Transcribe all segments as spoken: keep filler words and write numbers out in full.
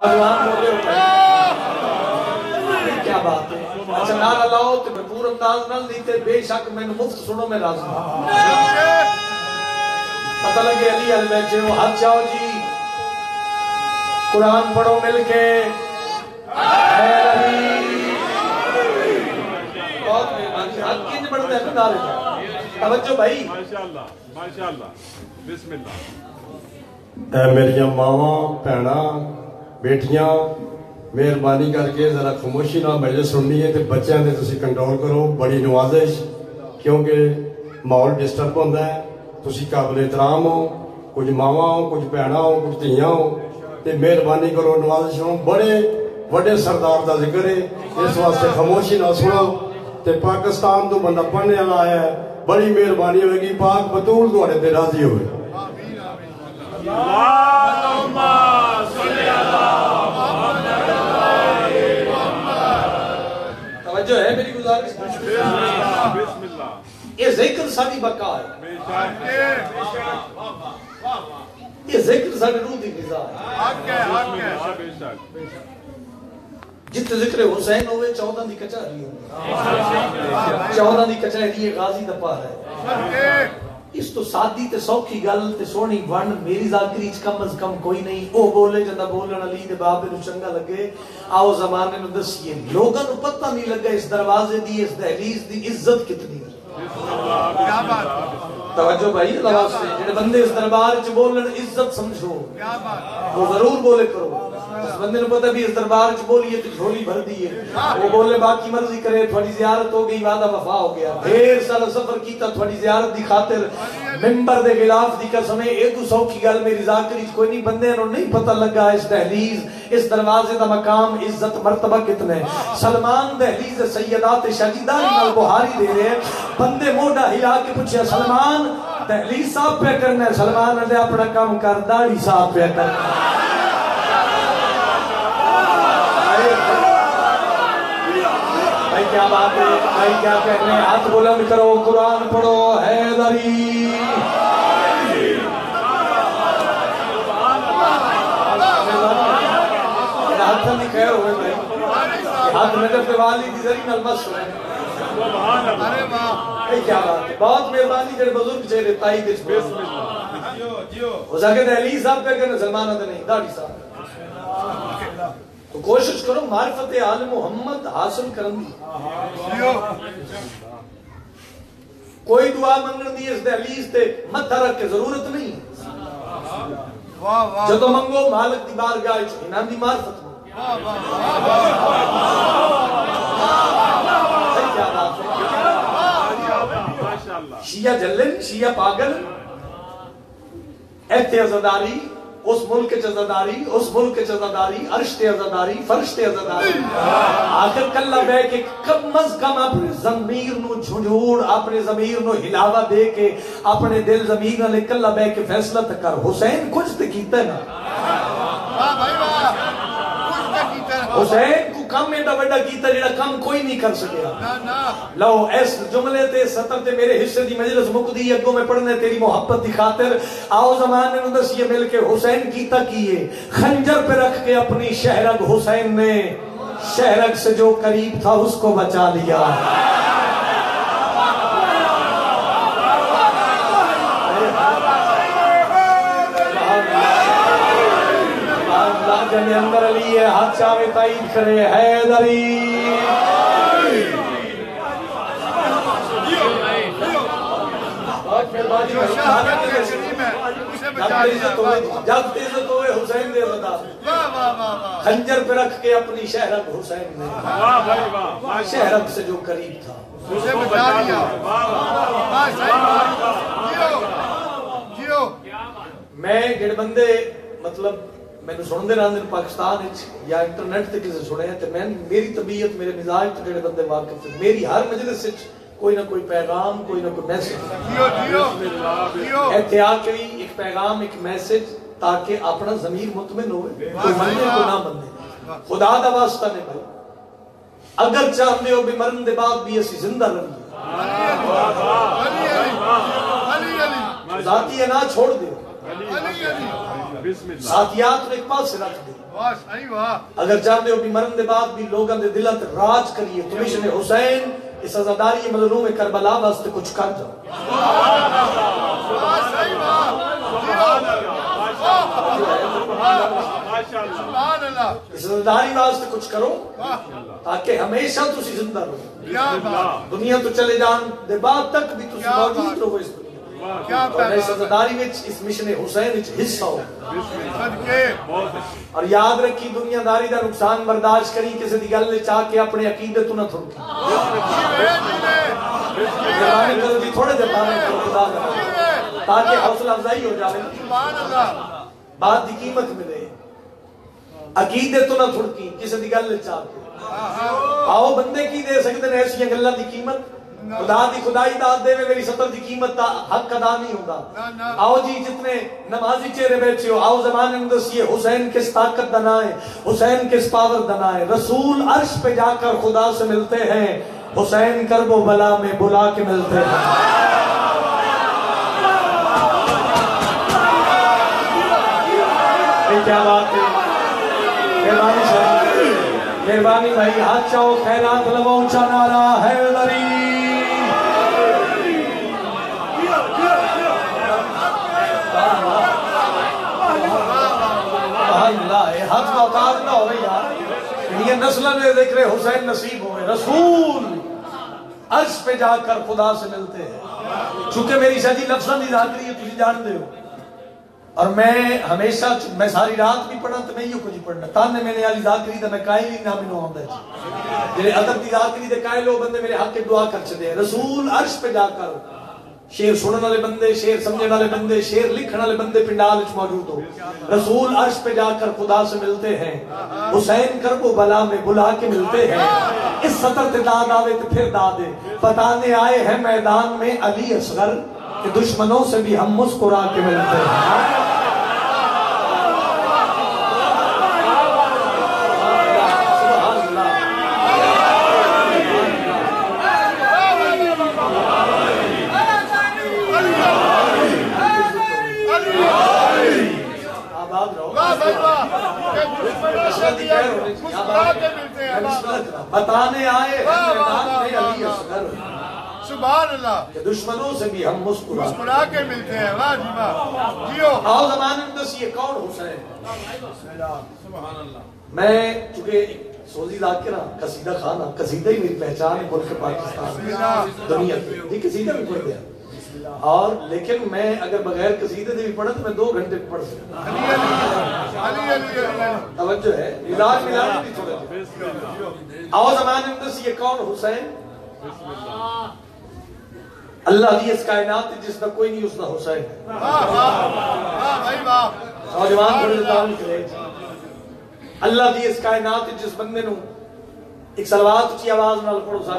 کیا بات ہے؟ اچھا نعرہ لاؤ تو بھرپور انداز نہ لیتے، بے شک میں مفت سنو میں راضی ہوں۔ پتہ لگے علی علی بیچے ہو، ہاتھ چاہو جی قرآن پڑھو مل کے اے علی بہت مہربانی، ہاتھ کنج پڑھتے ہیں نعرے کا توجہ بھائی۔ ماشاءاللہ ماشاءاللہ بسم اللہ۔ اے میریاں ماواں بھیناں بیٹیاں مہربانی کر کے ذرا خاموشی نہ مجلس سننی ہے تے بچیاں دے تسی کنٹرول کرو، بڑی نوازش کیونکہ ماحول ڈسٹرب ہوتا ہے، تسی قابل احترام ہو، کچھ ماواں ہو، کچھ بھیناں ہو، کچھ دھیاں ہو تے مہربانی کرو، نوازش ہو، بڑے بڑے سردار دا ذکر ہے، اس واسطے خاموشی نہ سنو تے پاکستان تو بندہ پڑھنے والا آیا ہے، بڑی مہربانی ہوئے گی، پاک بطول تواڈے تے راضی ہوئے۔ اللہم صلی اللہ محمد توجہ ہے میری گزارش؟ بسم اللہ۔ یہ ذکر ساری بقا ہے، بے شک یہ ذکر ساری روح دی غذا ہے۔ حق ہے حق ہے بے شک۔ جت ذکر حسین ہوئے چودہ دی کچہری ہوئے، چودہ دی کچہری غازی دپا ہے۔ اس تو سادی تے سوکھی گل تے سونی ون میری ذاکری چ کم از کم کوئی نہیں، او بولے جدا بولن علی دے بابے نو چنگا لگے، آؤ زمانے نو دسیے لوگاں نو پتہ نہیں لگا اس دروازے دی اس دہلیز دی عزت کتنی ہے۔ توجہ بھائی اللہ واسطے، جڑے بندے اس دربار چ بولن عزت سمجھو، وہ ضرور بولے کرو۔ اس بندے نو پتہ بھی اس دربار چ بولیے تو جھولی بھر دیئے، وہ بولے باقی مرضی کرے، تھوڑی زیارت ہو گئی، وعدہ وفا ہو گیا، ڈھیر سال سفر کیتا تھوڑی زیارت دی خاطر، ممبر دے غلاف دی قسمیں ایک دو سو کی گل میری ذاکری کوئی نہیں، بندے نو نہیں پتہ لگا اس دہلیز اس دروازے دا مقام عزت مرتبہ کتنے۔ سلمان دہلیز سیدات شاہدانی نال بہاری دے رہے ہیں، بندے موڈا ہلا کے پوچھے سلمان دہلیز صاحب پہ کرنا ہے، سلمان نے اپنا کام کر داڑھی صاحب پہ کرنا۔ بھائی کیا بات ہے، بھائی کیا کہنے، ہاتھ بلند کرو، قرآن پڑھو، حیدری ہاتھ نہیں خیر ہوئے بھائی، ہاتھ نجف والی دی ذریعہ نلمس ہوئے۔ بھائی کیا بات ہے، بہت مہربانی جڑے بزرگ چہرے تائی دے بسم اللہ۔ ہو سکے دہلی صاحب پہ کہنے سلمان دے نہیں داڑھی صاحب، تو کوشش کرو معرفت آل محمد حاصل کرن دی۔ کوئی دعا منگن دی اس دہلیز تے متھا رکھ کے ضرورت نہیں، جدو منگو مالک دی بارگاہ وچ انہاں دی معرفت ہو۔ شیعہ جلن شیعہ پاگل ایتھے عزاداری، اس ملک چزاداری، اس ملک چزاداری، عرش تے عزاداری، فرش تے عزاداری، آخر کلہ بے کے کم از کم اپنے ضمیر نو جھنجھوڑ، اپنے ضمیر نو ہلاوہ دے کے اپنے دل ضمیر نو کلہ بے کے فیصلہ تکر حسین کچھ تے کیتا ہے نا، حسین کو کم ایڈا وڈا کیتا جڑا کم کوئی نہیں کر سکیا۔ لو اس جملے تے سطر تے میرے حصے دی مجلس مقدی اگوں میں پڑھنے تیری محبت دی خاطر، آؤ زمانے نو دسیے مل کے حسین کیتا کیے، خنجر پہ رکھ کے اپنی شہرگ حسین نے شہرگ سے جو قریب تھا اس کو بچا لیا۔ جنہیں اندر علی ہے ہاتھ چاہوے تائید کرے حیدری۔ جب عزت ہوئے حسین دے عزت خنجر پہ رکھ کے اپنی شہرگ حسین نے شہرگ سے جو قریب تھا میں جڑے بندے مطلب میں نے سن دے رہا پاکستان یا انٹرنیٹ تے کسی سنے ہیں تو میں میری طبیعت میرے مزاج تے جڑے بندے واقف ہیں، میری ہر مجلس کوئی نہ کوئی پیغام کوئی نہ کوئی میسج ایتھے آ کے ایک پیغام ایک میسج تاکہ اپنا ضمیر مطمئن ہوئے، کوئی منے کوئی نہ منے، خدا دا واسطہ نے بھائی اگر چاہتے ہو بھی مرن دے بعد بھی اسی زندہ رہیے، ذاتی ہے نہ چھوڑ دے، ساتھیات نے ایک پاس سے رکھ دے، واہ صحیح واہ اگر چاہتے ہو کہ مرن دے بعد بھی لوگاں دے دلت راج کریے تو مشن حسین اس عزاداری مظلوم کربلا واسطے کچھ کر جاؤ. واہ صحیح واہ سبحان اللہ اس عزاداری واسطے کچھ کرو تاکہ ہمیشہ تسی زندہ رہو. کیا بات دنیا تو چلے جان دے بعد تک بھی تسی کیا موجود بات. رہو اس دنیا. کیا اور اس بات عزاداری وچ اس مشن حسین وچ حصہ ہو. صدقے اور یاد رکھی دنیا داری دا نقصان برداشت کری کسی دی گل چاہ کے اپنے عقیدے تو نہ تھڑکی. مہربانی کرو جی تھوڑے دیر بانے کرو خدا کا تاکہ حوصلہ افزائی ہو جائے. سبحان اللہ بات دی قیمت ملے. عقیدے تو نہ تھڑکی کسی دی گل چاہ کے. آؤ بندے کی دے سکتے ہیں ایسی گلاں دی قیمت. خدا دی خدائی داد دے میں میری سطر دی قیمت دا حق ادا نہیں ہوتا. آؤ جی جتنے نمازی چہرے بیٹھے ہو آؤ زمانے میں دسیے حسین کس طاقت دنا ہے حسین کس پاور دنا ہے. رسول عرش پہ جا کر خدا سے ملتے ہیں حسین کرب و بلا میں بلا کے ملتے ہیں. کیا بات ہے. مہربانی صاحب مہربانی بھائی ہاتھ چاہو خیرات لو اونچا نعرہ حیدری. اللہ ہاتھ کا اوقات نہ ہوئے یار یہ نسل میں ذکر حسین نصیب ہوئے. رسول عرش پہ جا کر خدا سے ملتے ہیں. چونکہ میری شادی لفظاں دی ذاکری ہے تجھے جان دے ہو اور میں ہمیشہ میں ساری رات بھی پڑھا تو میں یہ کچھ پڑھنا تانے میں نے علی ذاکری تو میں قائل ہی نہ منو آمدہ جی جنہیں ادب دی ذاکری دے قائل ہو بندے میرے حق کے دعا کر چلے. رسول عرش پہ جا کر شیر سنن والے بندے شیر سمجھنے والے بندے شیر لکھنے والے بندے پنڈال وچ موجود ہو. رسول عرش پہ جا کر خدا سے ملتے ہیں حسین کرب و بلا میں بلا کے ملتے ہیں. اس سطر تے داد آوے تو پھر دادے بتانے آئے ہیں میدان میں علی اصغر کہ دشمنوں سے بھی ہم مسکرا کے ملتے ہیں. بتانے آئے ہیں میدان میں علی اصغر سبحان اللہ کہ دشمنوں سے بھی ہم مسکرا مسکرا کے ملتے ہیں. واہ جی واہ جیو آؤ زمانے میں دسیے کون حسین. میں چونکہ سوزی ذاکرہ قصیدہ خانہ قصیدہ ہی میری پہچان ہے ملک پاکستان دنیا کی یہ قصیدہ بھی پڑھ دیا اور لیکن میں اگر بغیر قصیدے سے بھی پڑھا تو میں دو گھنٹے پڑھ سکتا. علی علی علی علی توجہ ہے علاج ملاج بھی تھوڑا. آؤ زمانے میں دسیے کون حسین. اللہ دی اس کائنات جس کا کوئی نہیں اس کا حسین ہے. واہ واہ بھائی واہ نوجوان تھوڑے دام نکلے. اللہ دی اس کائنات جس بندے نو ایک صلوات اچھی آواز نال پڑھو سارے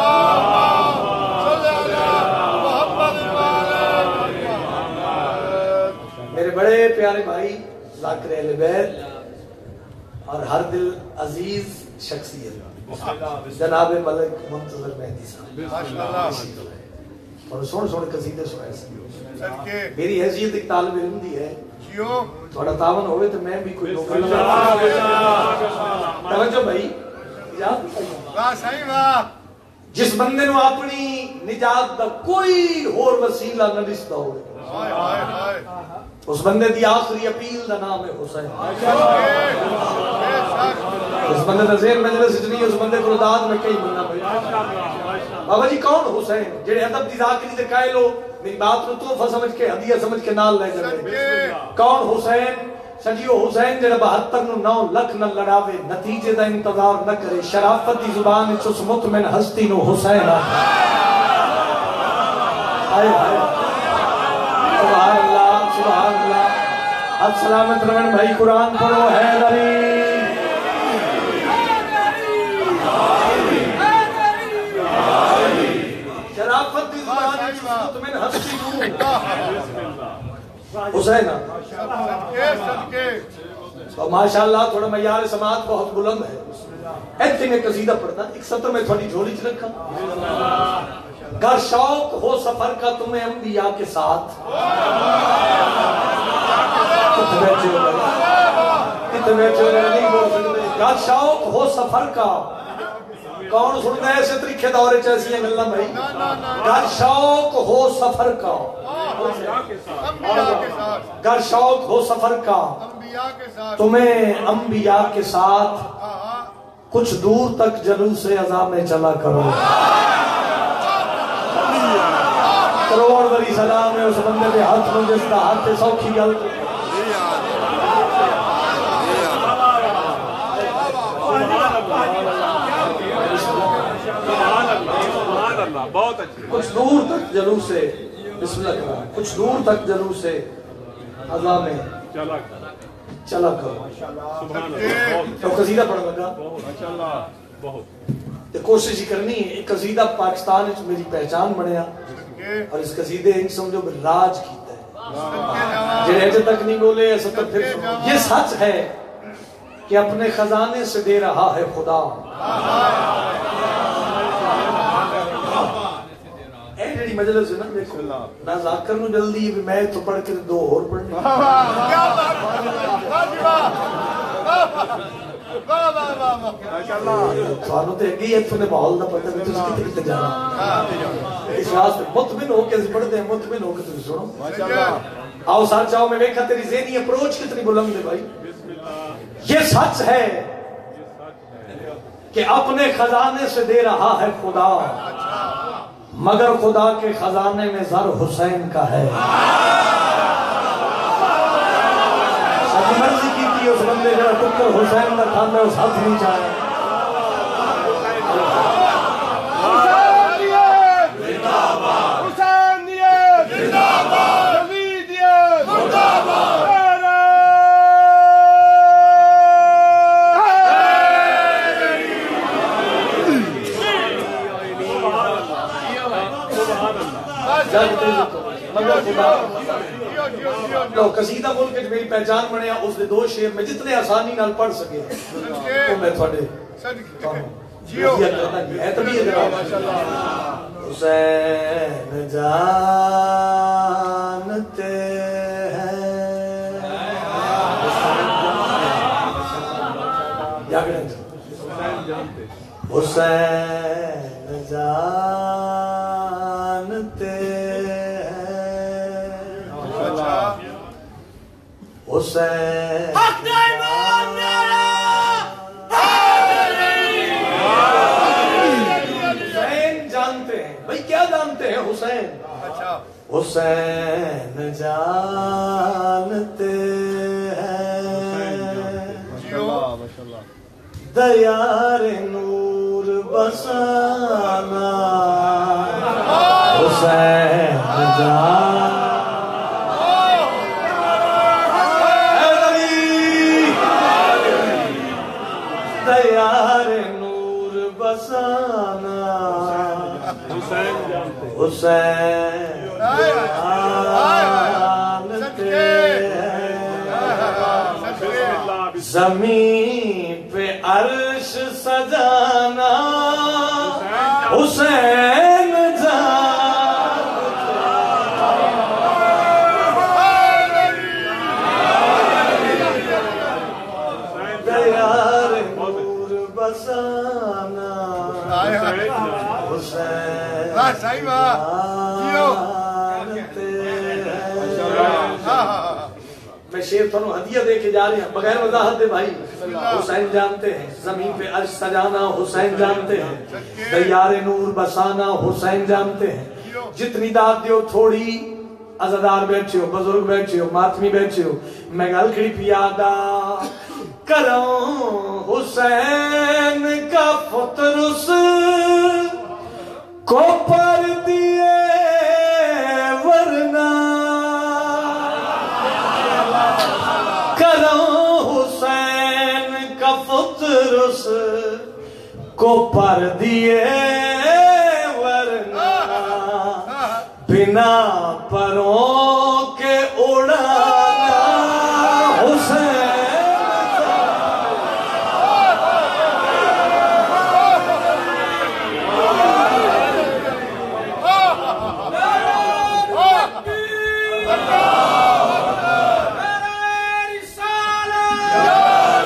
میرے بڑے پیارے بھائی ذاکر اہل بیت اور ہر دل عزیز شخصیت جناب ملک منتظر مہدی صاحب اور سوڑ سوڑ قصیدے سنائے سے میری حیثیت ایک طالب علم دی ہے تھوڑا تعاون ہوئے تو میں بھی کوئی لوگ توجہ بھائی جس بندے نو اپنی نجات دا کوئی اور وسیلہ نہ دستا ہوئے اس بندے دی آخری اپیل دا نام ہے حسین. اس بندے دا زیر مجلس اجنی اس بندے کو داد میں کئی منہ پڑی. بابا جی کون حسین جڑے ادب دی ذاکری دے قائل ہو میری بات کو تحفہ سمجھ کے ہدیہ سمجھ کے نال لے جائے. کون حسین سجیو حسین جڑا بہتر نو نو لکھ نہ لڑاوے نتیجے دا انتظار نہ کرے شرافت دی زبان اس مطمئن ہستی نو حسین آئے آئے سبحان اللہ سبحان اللہ. اب سلامت رمن بھائی قرآن پڑھو حیدری. شرافت دی زبان اس مطمئن ہستی نو حسین تو ماشاءاللہ تھوڑا معیار سماعت بہت بلند ہے. ایسے میں قصیدہ پڑھتا ایک سطر میں تھوڑی جھولی چ رکھا. گر شوق ہو سفر کا تمہیں انبیاء کے ساتھ کتنے بیٹھے ہوئے نہیں بول سکتے گر شوق ہو سفر کا کون سنتا ہے ایسے طریقے دورے چیسی ہیں گلنا بھائی گر شوق ہو سفر کا گر شوق ہو سفر کا تمہیں انبیاء کے ساتھ کچھ دور تک جلوس عزا میں چلا کرو کروڑ بری سلام ہے اس بندے کے ہاتھ میں جس کا ہاتھ سوکھی گل بہت اچھی کچھ دور تک جلوس سے بسم اللہ کرو کچھ دور تک جلوس سے عزا میں چلا چلا کرو تو قصیدہ پڑھ لگا بہت کوشش ہی کرنی ہے ایک قصیدہ پاکستان میں میری پہچان بنیا اور اس قصیدے ان سمجھو کہ راج کیتا ہے جنہیں اجے تک نہیں بولے ایسا تک پھر سنو یہ سچ ہے کہ اپنے خزانے سے دے رہا ہے خدا اے جڑی مجلس ہے نا دیکھو نہ ذاکر نو جلدی ہے میں تو پڑھ کے دو اور پڑھنے تھانوں تے اگے اتھوں نے ماحول دا پتہ بھی تسی کتے کتے جانا اس واسطے مطمئن ہو کے پڑھتے ہیں مطمئن ہو کے تسی سنو آؤ ساتھ چاہو میں دیکھا تیری ذہنی اپروچ کتنی بلند ہے بھائی یہ سچ ہے کہ اپنے خزانے سے دے رہا ہے خدا مگر خدا کے خزانے میں زر حسین کا ہے سچ مرضی کی تھی اس بندے جڑا ٹکر حسین کا کھانا اس ہاتھ نہیں چاہے تو قصیدہ بول کے میری پہچان بنیا اس نے دو شعر میں جتنے آسانی نال پڑھ سکے تو میں تھوڑے حسین جانتے ہیں حسین جانتے حسین حسین جانتے ہیں بھائی کیا جانتے ہیں حسین حسین جانتے ہیں دیار نور بسانا حسین جانتے دیار نور بسانا حسین جانتے ہیں زمین پہ عرش سجانا حسین جانتے دیار نور بسانا حسین جانتے میں شیر تھانوں ہدیہ دے کے جا رہے ہیں بغیر وضاحت دے بھائی حسین جانتے ہیں زمین پہ عرش سجانا حسین جانتے ہیں دیار نور بسانا حسین جانتے ہیں جتنی داد دیو تھوڑی عزادار بیٹھے ہو بزرگ بیٹھے ہو ماتمی بیٹھے ہو میں گل کھڑی پیادا کروں حسین کا فطرس کو پر دیے ورنہ حسین کا فطرس کو پر دیے ورنہ بنا پروں کے اڑانا حسین Yeah.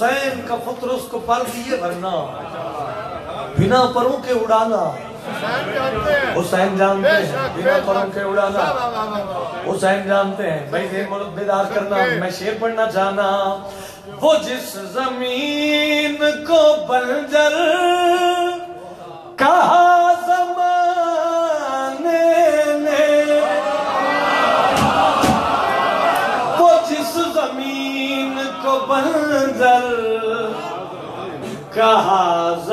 हुसैन का पुत्र उसको पर दिए वरना बिना परों के उड़ाना। हुसैन जानते हैं बिना परों के उड़ाना। हुसैन जानते हैं भाई दे मुल्क बेदार करना। मैं शेर पढ़ना चाहना। वो जिस जमीन को बंजर कहा ज़माने ने, वो जिस जमीन को बंजर कहा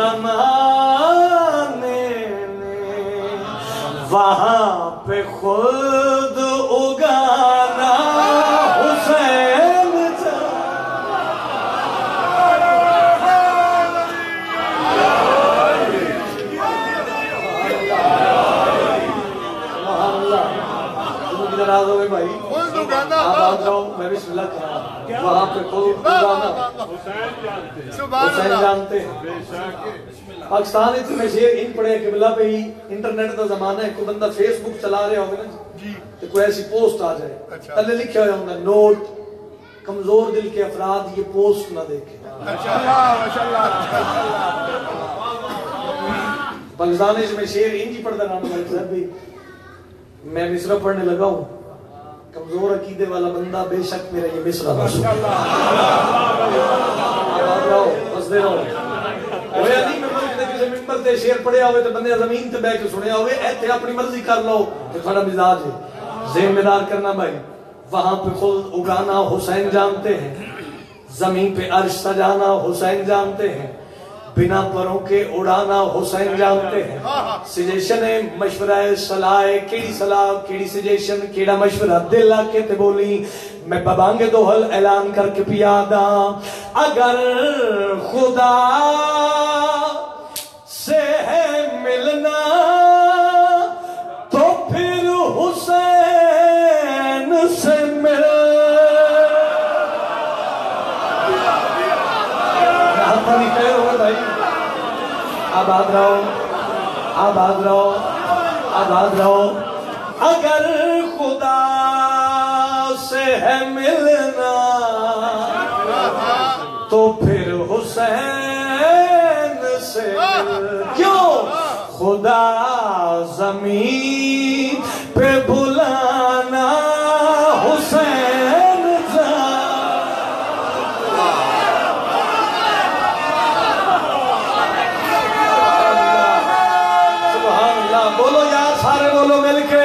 ज़माने ने, वहां पे खुद उगाना हुसैन। नाराज हो गए भाई, आप जाओ, मैं भी सुलह करा वहां पे खुद उगाना हुसैन जानते हैं। पाकिस्तान में शेर इन पड़े किबला पे ही इंटरनेट का जमाना है। कोई बंदा फेसबुक चला रहा होगा ना जी, तो कोई ऐसी पोस्ट आ जाए, पहले लिखा हुआ होगा नोट, कमजोर दिल के अफराद ये पोस्ट ना देखें। पाकिस्तान में शेर इंजी पढ़ता रहा। मैं मिसरा पढ़ने लगा हूँ, कमजोर अकीदे वाला बंदा बेशक मेरा ये मिसरा बस दे रहो। मिंबर ते शेर पढ़िया हुए तो बंदे जमीन ते बैठ के सुनिया हुए, ऐसे अपनी मर्जी कर लो तो थोड़ा मिजाज है जिम्मेदार करना भाई। वहां पे खुद उगाना हुसैन जानते हैं, जमीन पे अर्श सजाना हुसैन जानते हैं, बिना परों के उड़ाना हुसैन जानते हैं। सजेशन है मशवरा सलाह केड़ी सलाह केड़ी सजेशन केड़ा मशवरा दिल आके ते बोली मैं बबांगे दो हल ऐलान करके पियादा। अगर खुदा से है मिलना तो फिर हुसैन से मिल। भाई आबाद रहो, आबाद रहो, आबाद रहो। अगर खुदा से है मिलना तो फिर हुसैन से मिल। क्यों खुदा जमीन पे बुलाना हुसैन जा। बोलो यार सारे बोलो मिलके।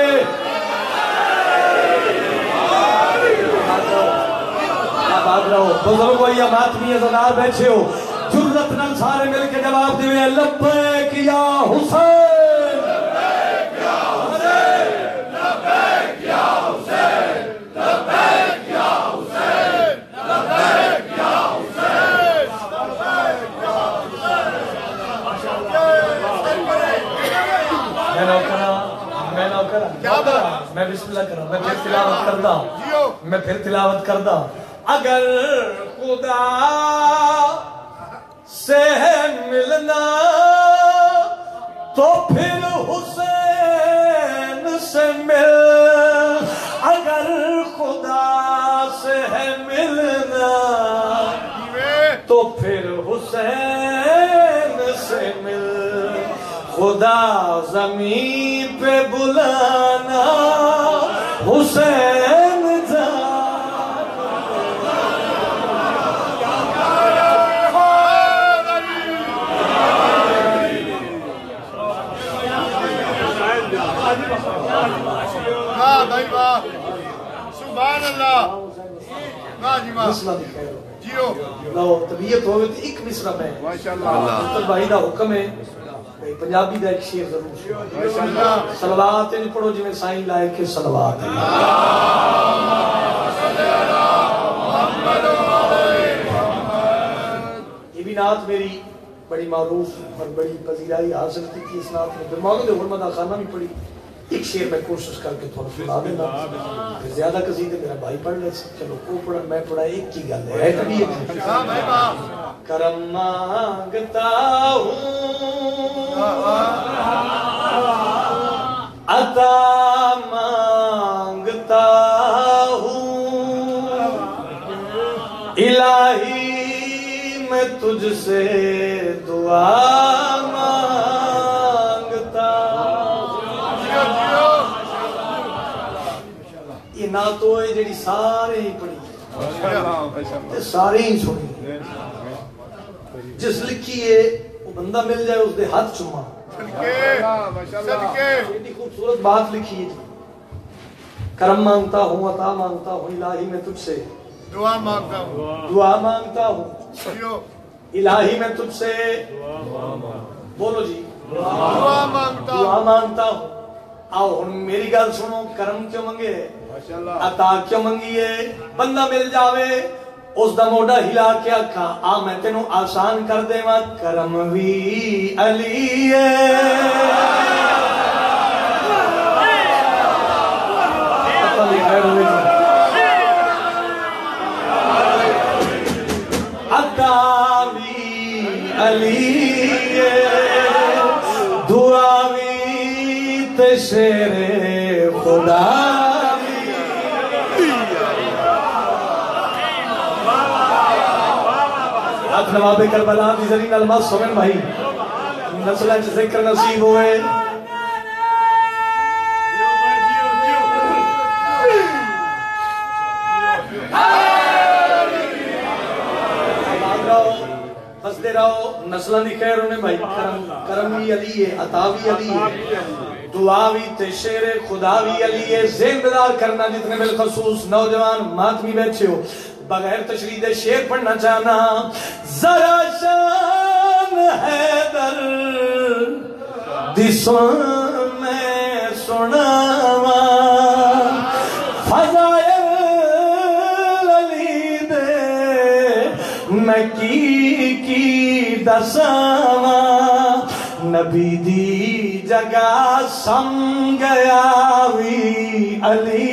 आबाद रहो बुजुर्गो या मातमी ज़नार बैठे हो, जुर्रत नाल सारे मिलके जवाब दिवे लब्बैक या हुसैन, लब्बैक या हुसैन, लब्बैक या हुसैन, लब्बैक या हुसैन, लब्बैक या हुसैन, लब्बैक या हुसैन। मैं नौकरा मैं नौकरा क्या करा मैं बिस्मिल्लाह करा मैं फिर तिलावत करदा मैं फिर तिलावत करदा। अगर खुदा से है मिलना तो फिर हुसैन से मिल। अगर खुदा से है मिलना तो फिर हुसैन से मिल। खुदा जमीन पे बुलाना हुसैन जा। वाह भाई वाह, सुभान अल्लाह। वाह जी वाह, जियो लो तबीयत होवे तो एक मिसरा में माशाअल्लाह भाई दा हुक्म है पंजाबी का एक शेर जरूर सलवात नहीं पढ़ो जिवें साईं लाए के सलवात। ये भी नात मेरी बड़ी मारूफ और बड़ी पजीराई हासिल की थी। इस नात में दिमाग में हुर्मत खाना भी पड़ी। एक शेर मैं कोशिश करके थोड़ा सुना देना, फिर ज्यादा कसीदे मेरा भाई पढ़ ले। चलो वो पढ़ा मैं पढ़ा एक ही गल है। करम मांगता हूँ अता मांगता हूँ, इलाही میں تجھ سے دعا مانگتا. یہ نہ تو ہے جڑی سارے ہی پڑھی تے سارے ہی سنی. جس لکھی ہے وہ بندہ مل جائے اس دے ہاتھ چوما. اتنی خوبصورت بات لکھی ہے. کرم مانگتا ہوں عطا مانگتا ہوں الہی میں تجھ سے دعا مانگتا ہوں. دعا مانگتا ہوں الہی میں تجھ سے بولو جی دعا مانگتا ہوں. دعا مانگتا ہوں. آؤ ہن میری گل سنو. کرم کیوں منگے عطا کیوں منگیے؟ بندہ مل جاوے اس دا موڑا ہلا کے آکھا آ میں تینوں آسان کر دے ماں کرم وی علی ہے. عطا وی علی ہے دعا وی تے شیر خدا. نواب کربلا دی زرین الماس سوگن بھائی نسلہ چھ ذکر نصیب ہوئے. ہستے رہو نسلہ دی خیر ہونے بھائی. کرم بھی علی ہے عطا بھی علی ہے دعا بھی تے شیر خدا بھی علی ہے. ذہن بیدار کرنا جتنے بالخصوص نوجوان ماتمی بیٹھے ہو بغیر تشریح دے شیر پڑھنا چاہنا. ذرا شان حیدر دی سن میں سناوا فضائل علی دے میں کی کی دساوا. نبی دی جگہ سم گیا وی علی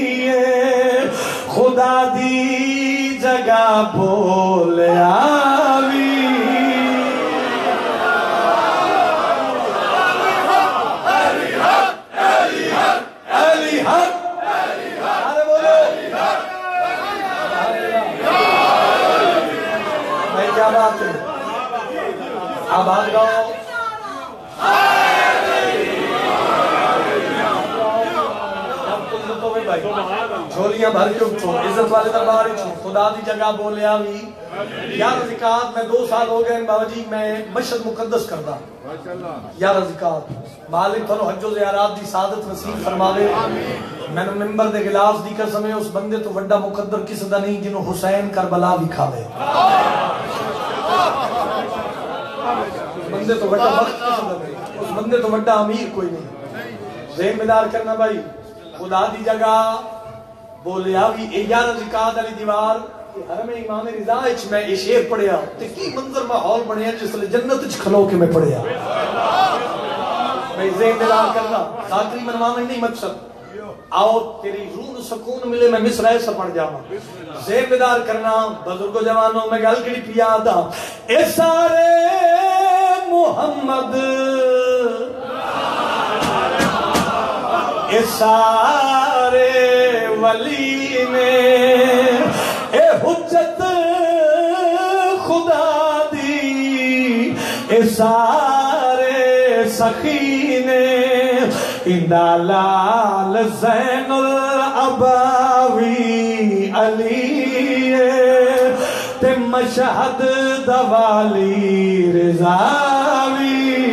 خدا دی جگہ بولے آوی. علی حق علی حق علی حق ارے بولو بھائی کیا بات ہے. آباد گاؤں جھولیاں بھر کے اٹھو عزت والے دربار اٹھو خدا دی جگہ بولے آوی. یا رضیقات میں دو سال ہو گئے بابا جی میں مشہد مقدس کردہ. یا رضیقات مالک تھنو حج و زیارات دی سعادت نصیب فرماوے. میں نے ممبر دے غلاف دی قسم ہے اس بندے تو وڈا مقدر کس دا نہیں جنہوں حسین کربلا بھی کھاوے. اس بندے تو وڈا وقت کس دا نہیں اس بندے تو وڈا امیر کوئی نہیں. ذہن بیدار کرنا بھائی. خدا دی جگہ بولے آوی اے یا رضیقات علی دیوار حرم امام رضا اچ میں یہ شیر پڑھیا تے کی منظر ماحول بنیا جس لئے جنت اچ کھلو کے میں پڑھیا. میں ذہن بیدار کرنا خاطری منوانا نہیں مقصد. آؤ تیری روح سکون ملے میں مصر ایسا پڑھ جاؤں. ذہن بیدار کرنا بزرگ و جوانوں میں گل کری پیادا اے سارے محمد اے سارے ولی نے اے حجت خدا دی اے سارے سخی نے اندہ لال زین العباوی علی تے مشہد دوالی رضاوی.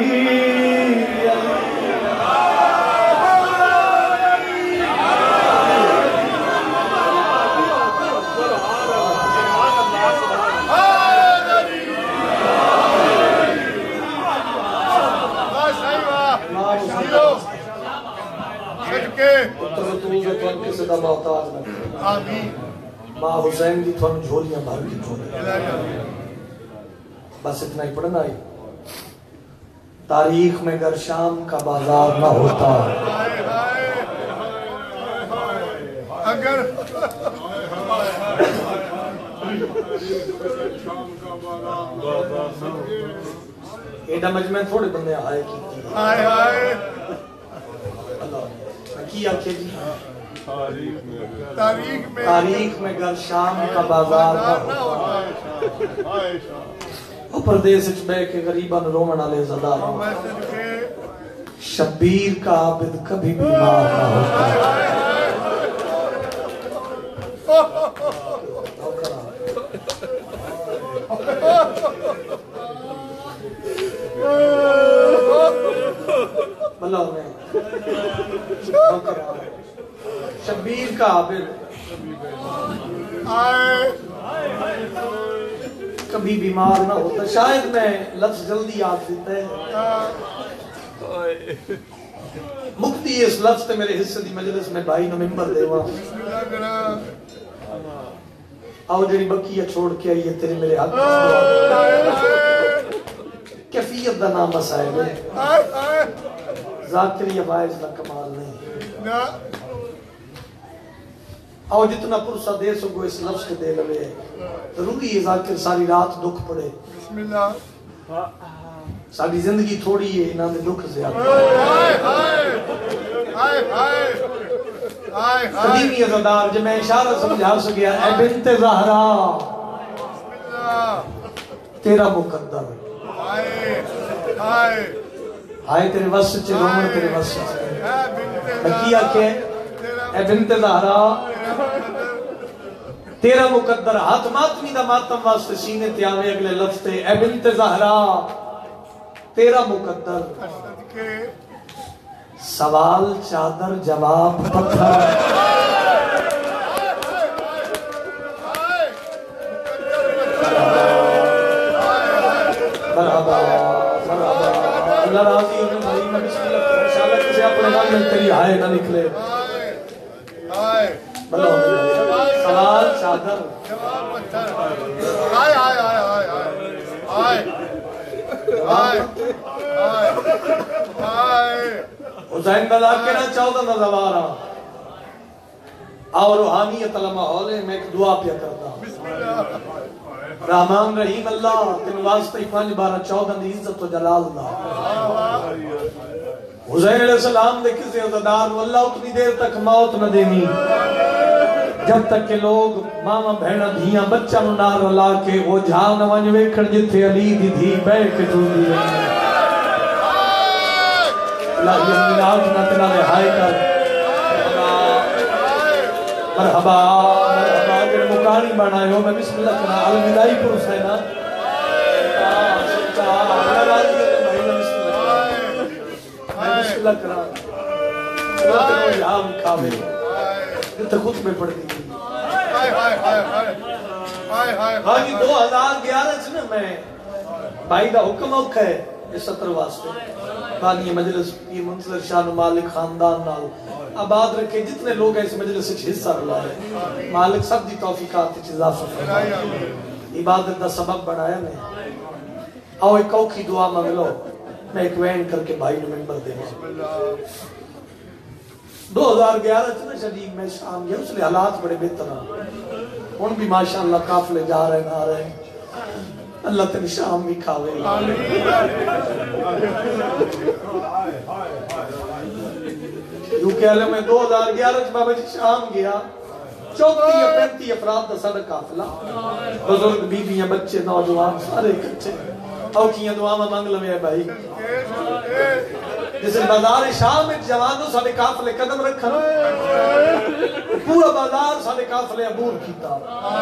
ماں حسین دی تھوڑا جھولیاں بھر کی جھولیاں بس اتنا ہی پڑھنا ہے. تاریخ میں گر شام کا بازار نہ ہوتا اگر ایڈا مجمع تھوڑے بندے آئے کی آئے آئے اللہ کی آکھے جی تاریخ میں تاریخ میں گر شام کا بازار نہ ہوتا وہ پردیس وچ بیٹھ کے غریباں رومن والے زدہ شبیر کا عابد کبھی بیمار نہ ہوتا بلو میں شبیر کا عابد کبھی بیمار نہ ہوتا. شاید میں لفظ جلدی یاد دیتا ہے مفتی اس لفظ تے میرے حصے دی مجلس میں بھائی نو ممبر دے وہاں آؤ جڑی بکیہ چھوڑ کے آئی ہے تیرے میرے حق کیفیت دا نام مسائل ہے ذاکری عوائز دا کمال نہیں. آؤ جتنا پرسہ دے سکو اس لفظ کے دے لوے ضروری ہے ذاکر ساری رات دکھ پڑے. بسم اللہ. ساری زندگی تھوڑی ہے انہاں نے دکھ زیادہ. قدیمی عزادار جب میں اشارہ سمجھا سکیا اے بنت زہرا تیرا مقدر آئے تیرے وسط چے رومن تیرے وسط چے میں کیا کہ اے بنت زہرا تیرا مقدر ہاتھ ماتمی دا ماتم واسطے سینے تے آوے اگلے لفظ تے اے بنت زہرا تیرا مقدر سوال چادر جواب پتھر مرحبا مرحبا اللہ راضی ہونے بھائی میں بسم اللہ انشاءاللہ کسی اپنے نام میں تیری آئے نہ نکلے بلو سوال چادر آئے آئے آئے آئے آئے آئے حسین بلا کے نہ چودہ نظوارا اور روحانیت المحول میں ایک دعا پیا کرتا رحمان رحیم اللہ تن واسطہ پانچ بارہ چودہ دی عزت و جلال اللہ. حسین علیہ السلام دے کسی عزدار اللہ اتنی دیر تک موت نہ دینی جب تک کہ لوگ ماما بہنا دھیاں بچہ نار اللہ کے وہ جھاؤ نہ ونج ویکھن جتھے علی دی دھی بیٹھ کے جھولی رہی اللہ جس ملاد نہ تنا رہائی کر مرحبا مرحبا جن مکانی بنائے ہو میں بسم اللہ کرنا علمدائی پر حسینہ سچا اللہ راضی ہے بھائی میں بسم اللہ میں بسم اللہ کرنا وہ تنو الہام کھاوے جتے خود میں پڑھ دی باقی دو ہزار گیارہ سے میں بھائی دا حکم اوکھ ہے اس سطر واسطے بانی مجلس یہ منتظر شاہ مالک خاندان نال آباد رکھے جتنے لوگ ہیں اس مجلس سے حصہ رہا ہے مالک سب دی توفیقات کی اضافہ فرمائے عبادت دا سبب بڑھایا میں آؤ ایک اوکھی دعا مانگلو میں ایک وین کر کے بھائی نے ممبر دے دو ہزار گیارہ چنے شدید میں شام گیا اس لئے حالات بڑے بہتر ہیں ان بھی ماشاءاللہ قافلے جا رہے نہ رہے اللہ تیری شام بھی کھاوے یوں کہ علم میں دو ہزار گیارہ بابا جی شام گیا چوتی یا پینتی افراد دا سارا قافلہ بزرگ بیویاں بچے نوجوان سارے کچھے اوکیاں دعا میں مانگ لوے بھائی جسے بازار شام ایک جوانوں سارے قافلے قدم رکھا پورا بازار سارے قافلے عبور کیتا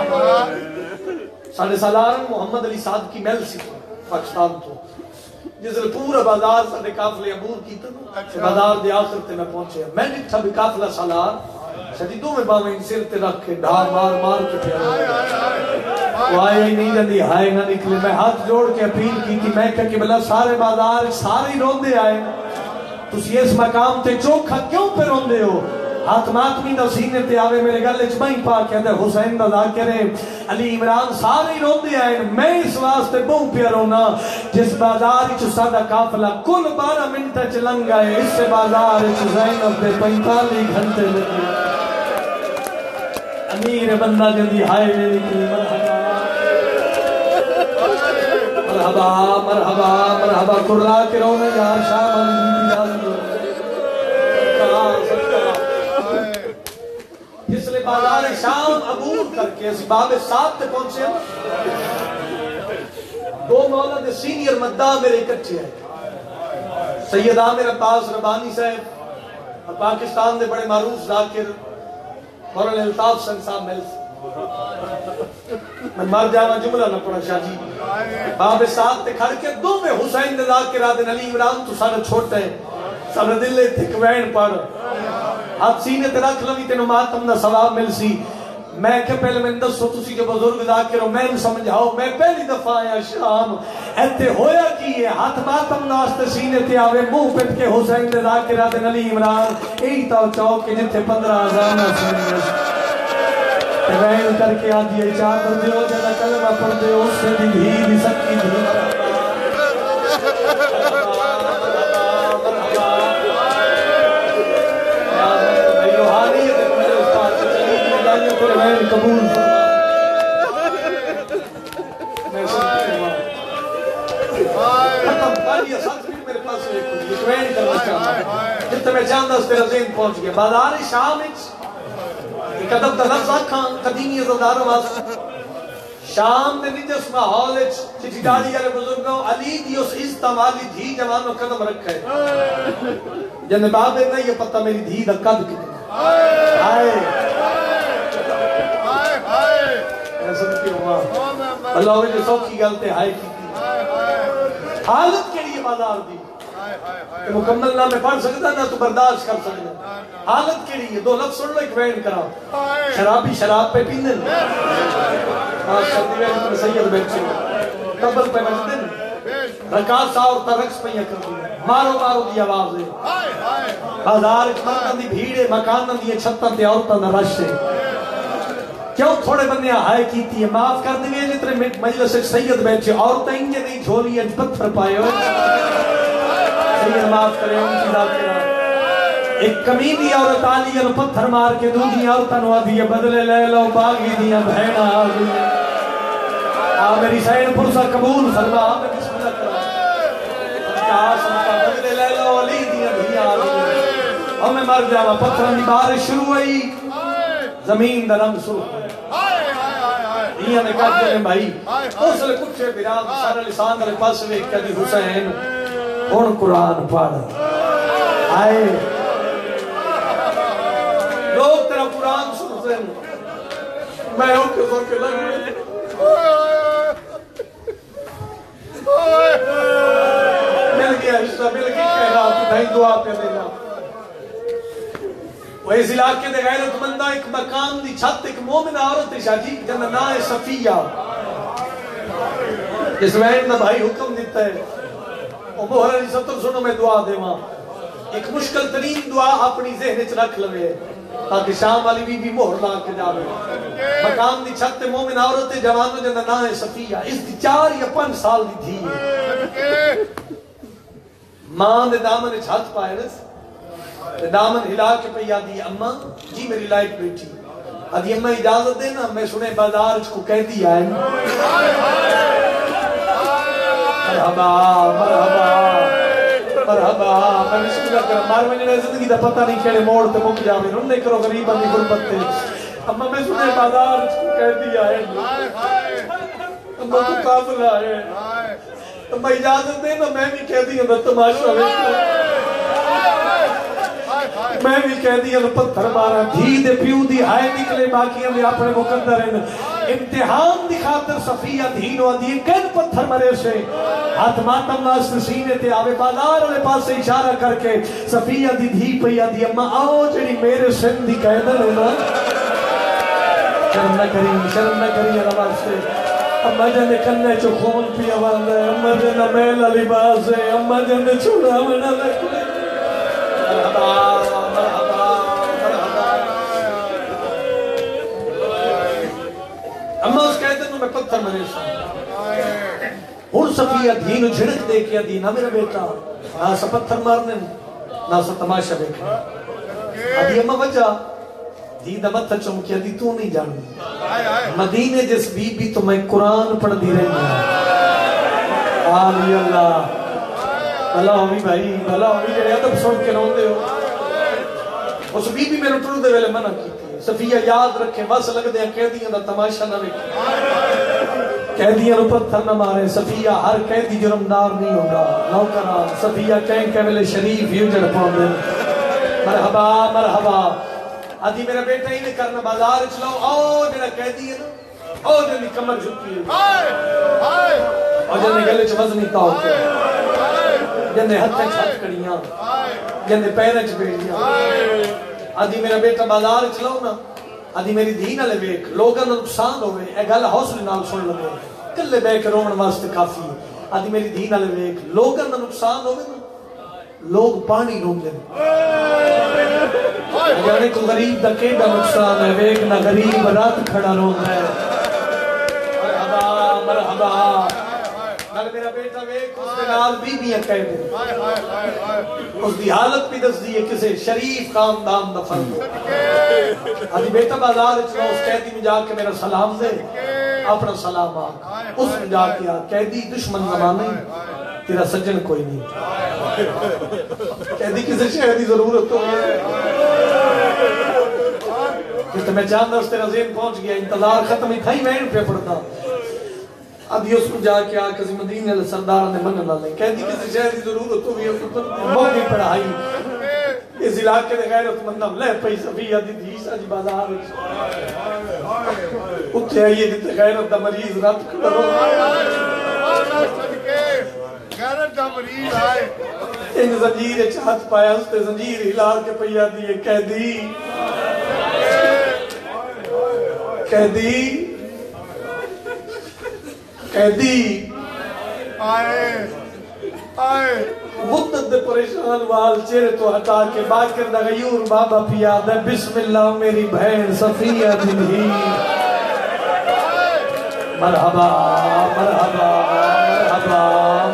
سارے سالارن محمد علی صادقی میل سی پاکستان تو جس لئے پورا بازار سارے قافلے عبور کیتا بازار دے آخر تے میں پہنچے میں نٹھا بھی قافلہ سالار شدیدوں میں باویں سر تے رکھ کے ڈھار مار مار کے پھر وہ آئے ہی نہیں جاندی ہائے نہ نکلے میں ہاتھ جوڑ کے اپیل کی تھی میں کہا کہ بلا سارے بازار سارے روندے آئے تسی اس مقام تے چوکھا کیوں پہ روندے ہو ہاتھ ماتمی دا سینے تے آوے میرے گلے چمائیں پا کہتے حسین دا ذاکرے علی عمران سارے روندے آئے میں اس واسطے بہوں پیا رونا جس بازار چو سادہ قافلہ کل بارہ منٹا چلنگ گئے اس سے بازار چو زینب دے پینتالی گھنٹے لگے امیر بندہ جدی ہائے میری کلی مرحبا مرحبا مرحبا کرلا کے رونے یا شام علی جازی اس لئے بازار شام عبور کر کے اس باب ساتھ تے پہنچے دو مولا دے سینئر مداح میرے اکٹھے ہیں، سید عامر عباس ربانی صاحب اور پاکستان دے بڑے معروف ذاکر مولانا الطاف سنگ صاحب مل سے میں مر جانا جملہ نہ پڑا شاہ جی باب ساتھ تے کھڑ کے دو میں حسین دے ذاکر آدن علی عمران تو سارے چھوٹے سارے دلے تھکوین پڑ ہاتھ سینے تے رکھ لوی تینو ماتم دا ثواب مل سی میں کہ پہلے میں دسو تسی جو بزرگ ذاکر ہو میں سمجھاؤ میں پہلی دفعہ آیا شام ایتے ہویا کی ہے ہاتھ ماتم ناستے سینے تے آوے منہ پٹ کے حسین دے ذاکر آدن علی عمران ایک تاو چوک کے جتے پندرہ آزانہ سنگے وین کر کے آدھی چادر دیو جنہ کلمہ پڑھ دیو اس سے بھی بھی بھی سکی بھی بھائی روحانی ہے میرے استاد سے چلی بھی لائیوں کو وین قبول میں سنتے ہوا ختم کالی اساس بھی میرے پاس ایک وین کرنا چاہتا جتنے میں چاندہ اس تیرہ ذہن پہنچ گیا بازار شام اچ قدم دا لفظ آکھاں قدیمی ازدار آواز شام میں نجس محول چچی ڈالی والے بزرگوں علی دی اس عزتہ والی دھی جوانوں قدم رکھے جن بابے نے یہ پتہ میری دھی دا قد کتنا آئے ایسا نہیں ہوا اللہ ہوئے جو سوکی گلتے ہائے کی تھی حالت کے لیے بازار دی کہ مکمل نہ میں پڑھ سکتا نہ تو برداشت کر سکتا حالت کے لیے دو لفظ سن لو ایک وین کراؤ شرابی شراب پہ پیندن آج شرطی وین پر سید بیٹھے قبل پہ مجدن رکاس آورتا رقص پہ یہ کر دیا مارو مارو دی آواز ہے بازار مردن دی بھیڑے مکانن دی چھتن دی عورتاں نہ رشے کیوں تھوڑے بندے ہائے کیتی ہے معاف کر دیئے جتنے مجلس سید بیٹھے عورتیں انجے نہیں جھولی ہے پتھر پائے ہوئے سید معاف کرے ان کی ذاکرہ ایک کمیدی عورت آلی ہے پتھر مار کے دوجی عورتاں نو آدھی بدلے لے لو باغی دیا بہنا آگی آ میری سین پرسا قبول فرما آ میں بسم اللہ کرا آسم کا بدلے لے لو علی دیا بھیا آگی اور میں مر جاوا پتھر دی بارش شروع ہوئی زمین دا رنگ سرخ یہ نے کہا کہ بھائی اس لئے کچھ بیران سارے لسان دلے پاس میں کہا دی حسین ان قرآن پڑھ آئے لوگ تیرا قرآن سنتے ہیں میں ان کے سن کے لگ رہے مل گیا حصہ مل گیا کہہ رہا کہ بھائی دعا پہ دینا وہ اس علاقے دے غیرت مندہ ایک مکان دی چھت ایک مومن عورت شاجی جنہ نائے صفیہ اس وین نہ بھائی حکم دیتا ہے وہ مہر علی ستر سنو میں دعا دے وہاں ایک مشکل ترین دعا اپنی ذہن چ رکھ لوے تاکہ شام والی بی بی مہر لا کے جاوے مکان دی چھت مومن عورت جوانوں جنہ نائے صفیہ اس دی چار یا پانچ سال دی تھی ماں نے دامن چھت پائے رس دامن ہلا کے پہ یادی اممہ جی میری لائٹ بیٹھی ادھی اممہ اجازت دینا میں سنے بازار کو کہہ دیا ہے مرحبا مرحبا مرحبا میں بسم اللہ کرم مار میں نے زندگی دا پتہ نہیں کہلے موڑ تے مک جاوے انہوں نے کرو غریبہ دی غربت تے اممہ میں سنے بازار کو کہہ دیا ہے اممہ کو قابل آئے اممہ اجازت دینا میں بھی کہہ دیا میں تماشا ویکھو میں بھی کہہ دیا پتھر مارا دھی دے پیو دی ہائے نکلے باقی ہمیں اپنے مقدر ہیں امتحان دی خاطر صفیہ دھینو دی کن پتھر مرے سے ہاتھ ماتم ناست سینے تے آوے بازار والے پاس سے اشارہ کر کے صفیہ دی دھی پہ دی اما آؤ جڑی میرے سن دی قیدر ہے نا شرم نہ کری شرم نہ کری اللہ سے اما جن کنے چو خون پیا والا ہے اما جن میلا لباس ہے اما جن چھوڑا منا لکھے مرحبا مرحبا مرحبا اما اس کہتے ہیں میں پتھر منے سا ہون صفیہ دھینو جھڑک دے کیا دینا میرا بیٹا نہ سا پتھر مارنے نہ سا تماشا دیکھنے ابھی اما وجہ دی دا متھا چمکیا دی تو نہیں جاننی مدینے جس بی بی تو میں قرآن پڑھ دی رہی ہوں آلی اللہ بھلا ہوئی بھائی بھلا ہوئی جڑے ادب سن کے رون دے ہو اس بی بی میں رٹر دے ویلے منع کی تھی صفیہ یاد رکھے بس لگ دے کہہ دیا دا تماشا نہ رکھے قیدیاں نو پتھر نہ مارے صفیہ ہر قیدی جرمدار نہیں ہوگا نوکرا صفیہ کہیں کہ ملے شریف ہی اجڑ پاؤں دے مرحبا مرحبا آدھی میرا بیٹا ہی نہیں کرنا بازار چلاؤ او جڑا قیدی ہے نا او جڑی کمر جھکی ہے او جڑی گلے چ وزنی تاؤ کے جندے ہتھے چھت کڑیاں جندے پیرے چ بیڑیاں آدھی میرا بیٹا بازار چلاؤ نا آدھی میری دھی نہ لے بیک لوگاں نہ نقصان ہوئے اے گل حوصلے نال سن لگے کلے بیک رومن واسطے کافی ہے آدھی میری دھی نہ لے بیک لوگاں نہ نقصان ہوئے نا لوگ پانی روم دیں جانے کو غریب دا کیڑا نقصان ہے بیک نہ غریب رات کھڑا روم ہے مرحبا مرحبا نال میرا بیٹا بیک اس کے نال بی بیاں کہہ دیں اس دی حالت بھی دس دیئے کسے شریف خاندان دا فرد آدھی بیٹا بازار اچھنا اس قیدی میں جا کے میرا سلام دے اپنا سلام آ اس میں جا کے آ قیدی دشمن زمانے تیرا سجن کوئی نہیں قیدی کسے شہر دی ضرورت ہو جس میں چاندہ اس تیرا ذہن پہنچ گیا انتظار ختم ہی تھا ہی وین پہ پڑتا ادھی اس کو جا کے آ کسی مدینے لے سردار نے منن نہ لے کہتی کسی شہر دی ضرورت ہوئی بہت ہی پڑھائی اس علاقے دے غیرت مندم لے پئی صفیہ دی دھی ساجی بازار اتھے آئیے دیتے غیرت دا مریض رات کھڑا غیرت دا مریض آئے ان زنجیر چاہت پایا اس تے زنجیر ہلا کے پیا دیئے قیدی قیدی قیدی آئے آئے مدت دے پریشان وال چہرے تو ہٹا کے باکر دا غیور بابا پیا دے بسم اللہ میری بہن صفیہ دلہی مرحبا مرحبا مرحبا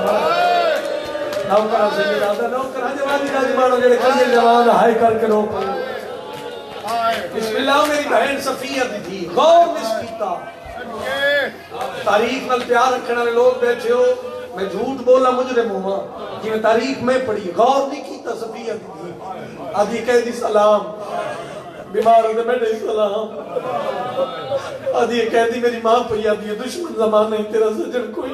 نوکرہ سے ملا دا نوکرہ جوانی دا جمانو جڑے کلیے جوان ہائی کر کے رو پڑے بسم اللہ میری بہن صفیہ دلہی غور نس کیتا تاریخ نال پیار رکھنے والے لوگ بیٹھے ہو میں جھوٹ بولا مجرم ہوں جی میں تاریخ میں پڑھی غور نہیں کیتا صفیہ دی آدھی کہہ دی سلام بیمار ہوتے بیٹھے سلام آدھی کہہ دی میری ماں پڑھی آدھی دشمن زمانے تیرا سجن کوئی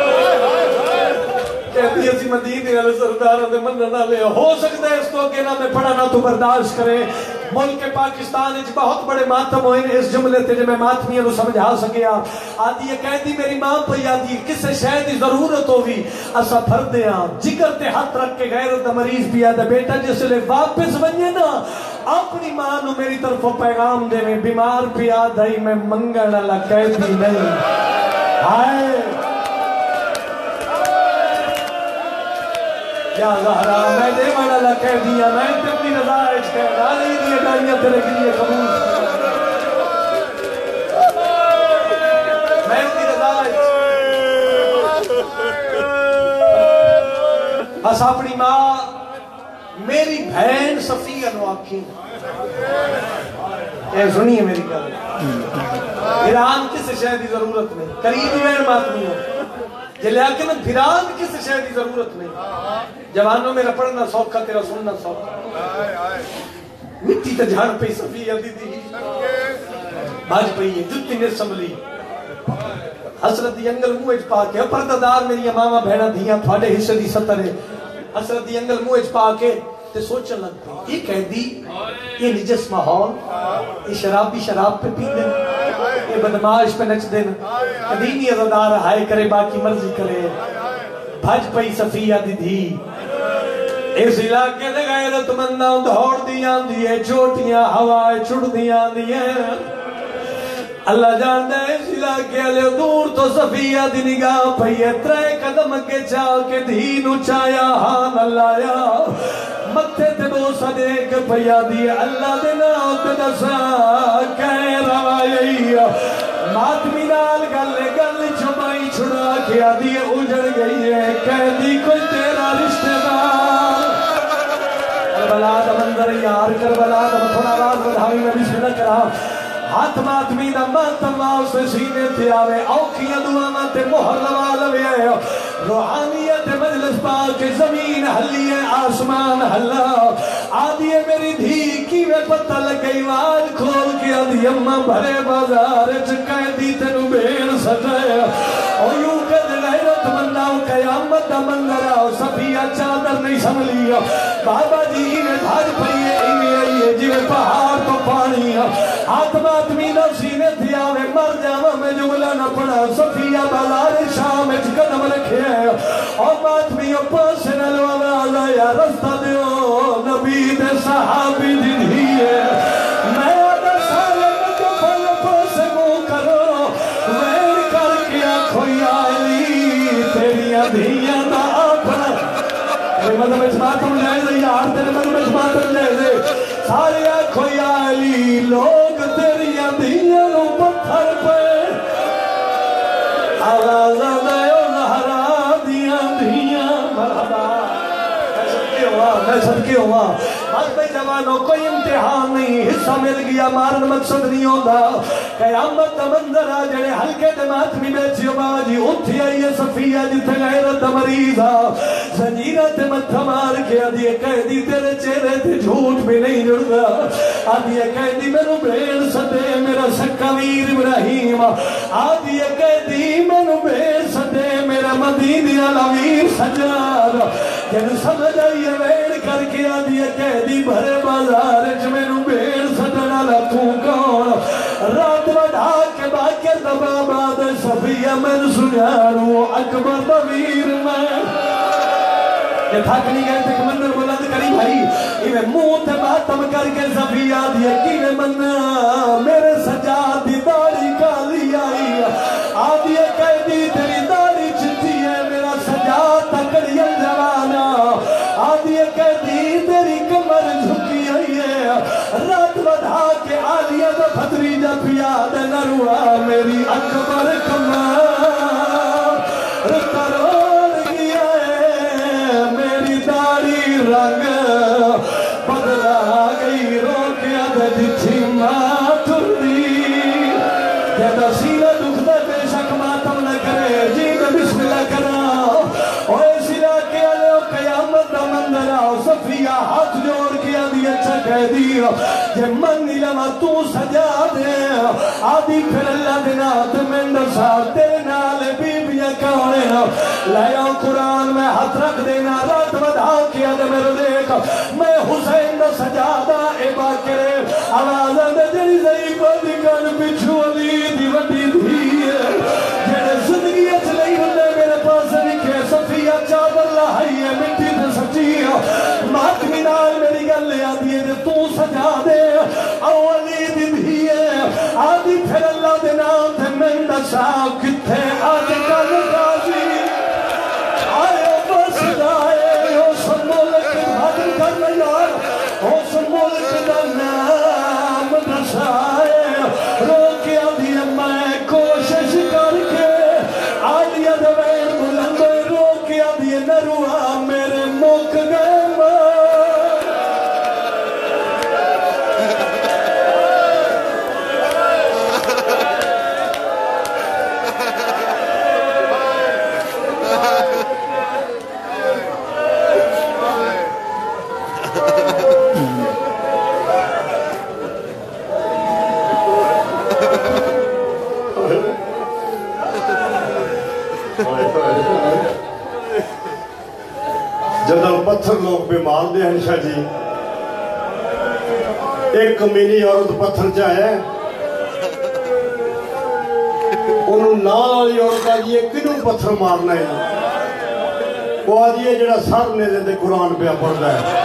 کہتی اسی مدینے والے سردار دے من نہ لے ہو سکتا ہے اس کو کہ نہ میں پڑھا نہ تو برداشت کرے ملک پاکستان وچ بہت بڑے ماتم ہوئے اس جملے تے میں ماتمیاں نو سمجھا سکیا آدھی یہ کہتی میری ماں پئی آدھی کسے شے دی ضرورت ہووی اسا پھردے ہاں جگر تے ہاتھ رکھ کے غیرت دا مریض پیا دا بیٹا جس لے واپس ونجے نا اپنی ماں نو میری طرفوں پیغام دے میں بیمار پیا دائی میں منگن والا قیدی نہیں ہائے یا زہرا میں دے والا لا کہہ دیا میں تے اپنی نظارش کہہ ڈالی دیئے ڈائیاں تیرے کے لیے قبول میں اپنی نظارش بس اپنی ماں میری بہن صفیہ نو آکھی اے سنیے میری گل ایران کس شہر دی ضرورت نہیں قریبی وین ماتمی ہو یہ لیکن پھران کس شہر دی ضرورت نہیں جوانوں میرا پڑھنا سوکھا تیرا سننا سوکھا مٹی تا جھاڑ پہ صفیہ دی دی باج پہی ہے جتی نے سملی حسرت دی انگل موہ اچ پاکے پردادار میری امامہ بہنہ دھیاں تھوڑے حصے دی ستر ہے حسرت دی انگل موہ اچ پاکے تے سوچن لگتا یہ کہہ دی یہ نجس ماحول یہ شرابی شراب پہ پی دیں یہ بدماش پہ نچ دیں قدیمی عزدار ہائے کرے باقی مرضی کرے بھج پئی صفیہ دی دھی اس علاقے دے غیرت منداں دھوڑ دیاں دیئے چوٹیاں ہوائے چھڑ دیاں دیئے اللہ جاندے اس علاقے لے دور تو صفیہ دی نگاہ پئیے ترے قدم کے چاہ کے دھینو چایا ہاں اللہ یا متھے تے بوسا دے کے پیا دی اللہ دے نام تے دسا کہے روائی ماتمی نال گلے گل چھپائی چھڑا کے آدھی اجڑ گئی ہے کہہ دی کوئی تیرا رشتہ دار کربلا دا منظر یار کربلا دا تھوڑا آواز بدھاوی میں بسم اللہ کرا ہاتھ ماتمی دا ماتم سے سینے تھے آوے اوکھیاں دعاں تے مہر لوا لوے آئے روحانیت مجلس پاک زمین حلی ہے آسمان حلا آدھی ہے میری دھی کی میں پتہ لگئی وال کھول کے آدھی اماں بھرے بازار چکائدی تینو بین سجایا اور یوں کد غیرت منداؤ قیامت دا مندر آؤ صفیہ چادر نہیں سنبھلیا بابا جی میں بھاج پئیے ایویں آئیے جی میں پہاڑ تو پانی ہاتھ ماتمی نفسی نے تھیا میں مر جاوا میں جملہ نہ پڑا صفیہ بازار شام اچ قدم رکھے اور ماتمی پاس نہ لو آواز آیا رستہ دیو نبی دے صحابی جنہی ہے میں آدھا سالے میں جو پھل پاس مو کرو وین کر کے آنکھوئی آئی تیریاں دھیاں دا اپنا کوئی مطلب اس باتوں لے دے یار تیرے مطلب اس باتوں لے دے سارے آنکھوئی آئی لوگ تیریاں دھیاں نو پتھر پہ آواز آدھائیو زہرا دیاں دھیاں مرحبا میں صدقے ہوا بس بھئی جوانوں کوئی امتحان نہیں حصہ مل گیا مارن مقصد نہیں ہوتا قیامت منظر آ جڑے ہلکے دمات میں بیچیو باجی اٹھی آئیے صفیہ جتے غیرت مریضہ زنجیرہ تے متھا مار کے آدھی قیدی تیرے چہرے تے جھوٹ بھی نہیں جڑتا آدھی قیدی میرو بین سدے میرا سکا ویر ابراہیم آدھی قیدی میرو بین سدے میرا مدینی علویر سجاد جن سمجھ آئیے وین کر کے آدھی قیدی بھرے بازار جمینو بین سجنا لکھوں کون رات وڈھا کے باکر دبا باد صفیہ من سنیارو اکبر بویر میں یہ تھاک نہیں گئے تھے کہ منر بلند کری بھائی ایوے منہ تے باتم کر کے صفیہ دیا کیوے منر میرے سجادی داری کالی آئی آدھی قیدی تیری داری چٹی ہے میرا سجاد تکڑی الجوانا آدھی قیدی تیری کمر جھکی آئی ہے رات بدھا کے آلیہ دا بھتریجہ پیاد نروہ میری اکبر کمر کروڑ گیا ہے میری داری رنگ بدلا گئی روکیا دے جتھی ماتر دی جیدہ سینہ دکھ دے بے شک ماتم نہ کرے جی میں بسم اللہ کرا اور ایسی لاکے آلے و قیامت دا مندر آؤ صفیہ ہاتھ جوڑ کیا دی اچھا کہہ دی جے من نیلما تو سجا دے آدھی پھر اللہ دینا تے مندر صاحب تیرے نالے بی بیاں کھانے لیا قرآن میں ہاتھ رکھ دینا رات بدھا کیا دے میرے دیکھ میں حسین دا سجادہ اے باکرے آوازہ دے جری ضعیفہ دی کن پچھو علی دی وڈی دھیئے جنہیں زندگی اچھ نہیں ہوندے میرے پاس لکھے صفیہ چادر لہائی ہے مٹی تے سچی ماتمی نال میری گل لے آدھی ہے تو سجا دے او علی دی دھیئے آدھی پھر اللہ دے نام تے مندہ صاحب کتھے آج کل غازی آئے بس جائے او سن ملک بھاجن کرنا یار او سن ملک دا نام نشائے روکیا دی میں کوشش کر کے آلیہ دوین بلند روکیا دی نروہ میرے موک گئے جدو پتھر لوگ بیمار دے ہنشا جی ایک کمینی عورت پتھر چاہے انہوں نال والی عورت آجیے کنوں پتھر مارنا ہے وہ آجیے جڑا سر نے دے قرآن پہ پڑھ رہا ہے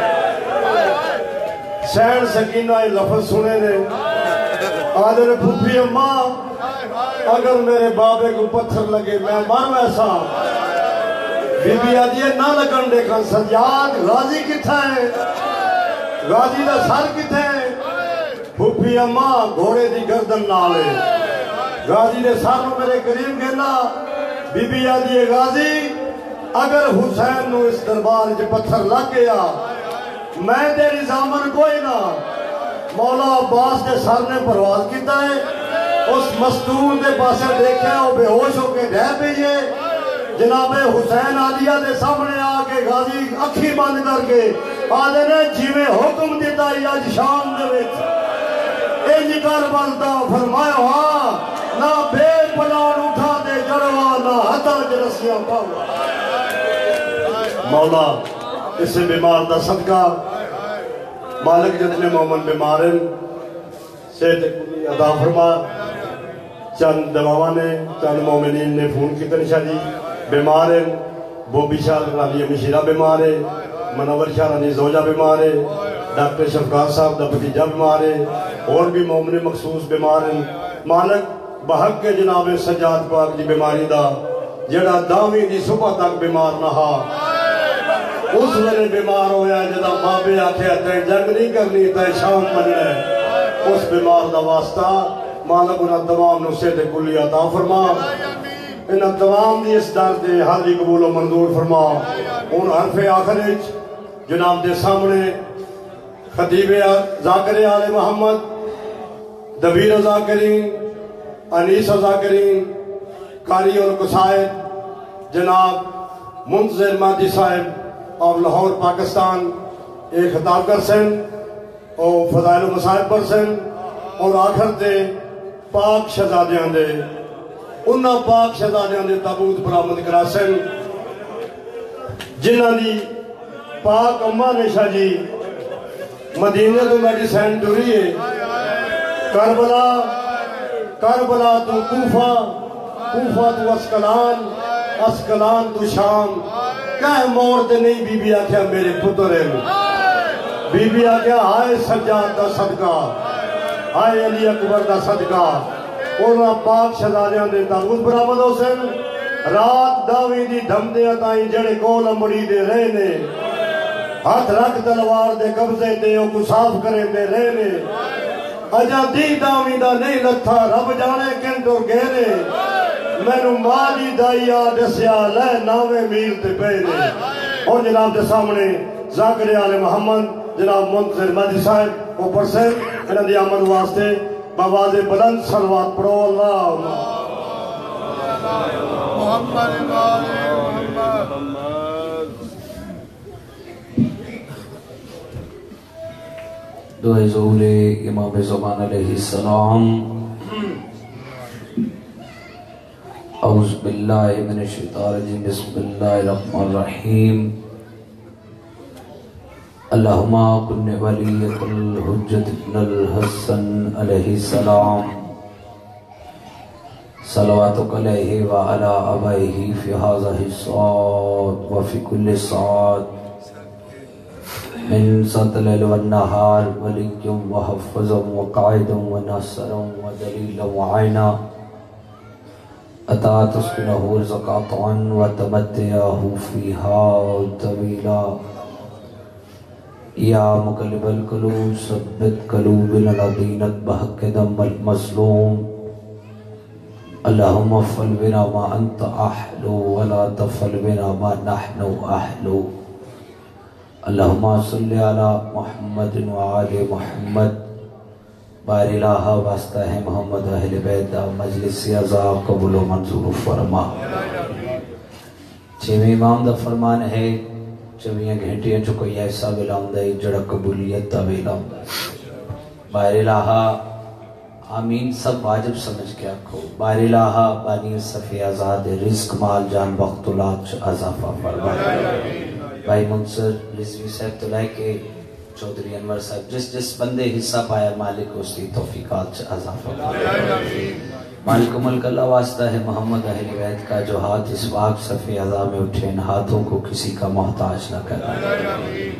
سین سکینہ یہ لفظ سنے دے آدھر پھوپی اماں اگر میرے بابے کو پتھر لگے میں مر ویسا بی بی آدھی ہے نہ لگن دیکھا سجاد غازی کتھا ہے غازی دا سر کتھا ہے پھوپی اماں گھوڑے دی گردن نالے غازی دے سر میرے قریب گھنا بی بی آدھی ہے غازی اگر حسین نو اس دربار جو پتھر لگ گیا میں تیری زامن کوئی نہ مولا عباس کے سر نے پرواز کیتا ہے اس مستور دے پاسے دیکھا وہ بے ہوش ہو کے ڈھہ پیجے جناب حسین عالیہ دے سامنے آ کے غازی اکھی بند کر کے آدھے نے جیوے حکم دیتا ہی آج شام دے وچ انج کر بلتا فرمایا ہاں نہ بے پنان اٹھا دے جڑوا نہ ہتھا جرسیاں پاؤ مولا اس بیمار دا صدقہ مالک جتنے مومن بیمار ہیں صحت کلی عطا فرما چند دواواں نے چند مومنین نے فون کی تنشا جی بیمار ہیں بوبی شاہ رانی مشیرہ بیمار ہے منور شاہ رانی زوجہ بیمار ہے ڈاکٹر شفقات صاحب دا بھتیجا بیمار ہے اور بھی مومن مخصوص بیمار ہیں مالک بحق کے جناب سجاد پاک دی بیماری دا جڑا داویں دی صبح تک بیمار نہ ہا اس ویلے بیمار ہویا جدا مابے آکھیا تے جنگ نہیں کرنی تے شام مننا ہے اس بیمار دا واسطہ مالک انہاں تمام نصیحت کلی عطا فرما انہاں تمام دی اس در دے حاضری قبول و منظور فرما ان حرف آخر جناب دے سامنے خطیب ذاکر آل محمد دبیر ذاکرین انیس ذاکرین قاری القصائد جناب منتظر مہدی صاحب اور لاہور پاکستان ایک خطاب کر سن اور فضائل و مصائب پر سن اور آخر دے پاک شہزادیاں دے انہاں پاک شہزادیاں دے تابوت برآمد کرا سن جنہاں دی پاک اماں نے شاہ جی مدینہ تو میڈی سین ٹوری ہے کربلا کربلا تو کوفہ کوفہ تو اسکلان اسکلان تو شام کہہ مورد نہیں بی بی آکھیا میرے پتر ہیں بی بی آکھیا ہائے سجاد دا صدقہ ہائے علی اکبر دا صدقہ انہاں پاک شہزادیاں دے تابوت برآمد ہو سن رات داویں دی دھمدیاں تائیں جڑے کول امڑی دے رہنے ہاتھ رکھ تلوار دے قبضے دے او کو صاف کرے دے رہنے اجا دی داویں دا نہیں لتھا رب جانے کن ٹر گہرے مینو مالی دائیا دسیا لے ناوے میل تے پیرے اور جناب دے سامنے ذاکر آل محمد جناب منتظر مہدی صاحب اوپر سے انہاں دی آمد واسطے بآواز بلند صلوات پڑھو اللہ محمد محمد دعائے ظہور امام زمان علیہ السلام اعوذ باللہ من الشیطان الرجیم بسم اللہ الرحمن الرحیم اللہم کن ولیت الحجت ابن الحسن علیہ السلام صلواتک علیہ وعلا ابائہ فی هذا الصاد وفی کل صاد من سات لیل والنہار ولیم وحفظم وقائدم ونصرم ودلیلم وعینا اتا تسکنہو رزقاطعا وتمتعہو فیہا طویلا یا مقلب القلوب ثبت قلوبنا لدینت بحق دم المظلوم اللہم افعل بنا ما انت احلو ولا تفعل بنا ما نحن احلو اللہم صلی علی محمد وعلی محمد بار الہ واسطہ ہے محمد اہل بیت مجلس عزا قبول و منظور فرما چھویں امام دا فرمان ہے چویں گھنٹیاں جو کوئی ایسا ویلام دے جڑا قبولیت دا ویلام دے بار الہ آمین سب واجب سمجھ کے آکھو بار الہ بانی صفی آزاد رزق مال جان وقت اولاد اضافہ فرما بھائی منصر رضوی صاحب تو لائے کہ چودھری انور صاحب جس جس بندے حصہ پایا مالک اس کی توفیقات اضافہ فرما مالک ملک اللہ واسطہ ہے محمد اہل بیت کا جو ہاتھ اس پاک صفی اعضاء میں اٹھے ان ہاتھوں کو کسی کا محتاج نہ کرنا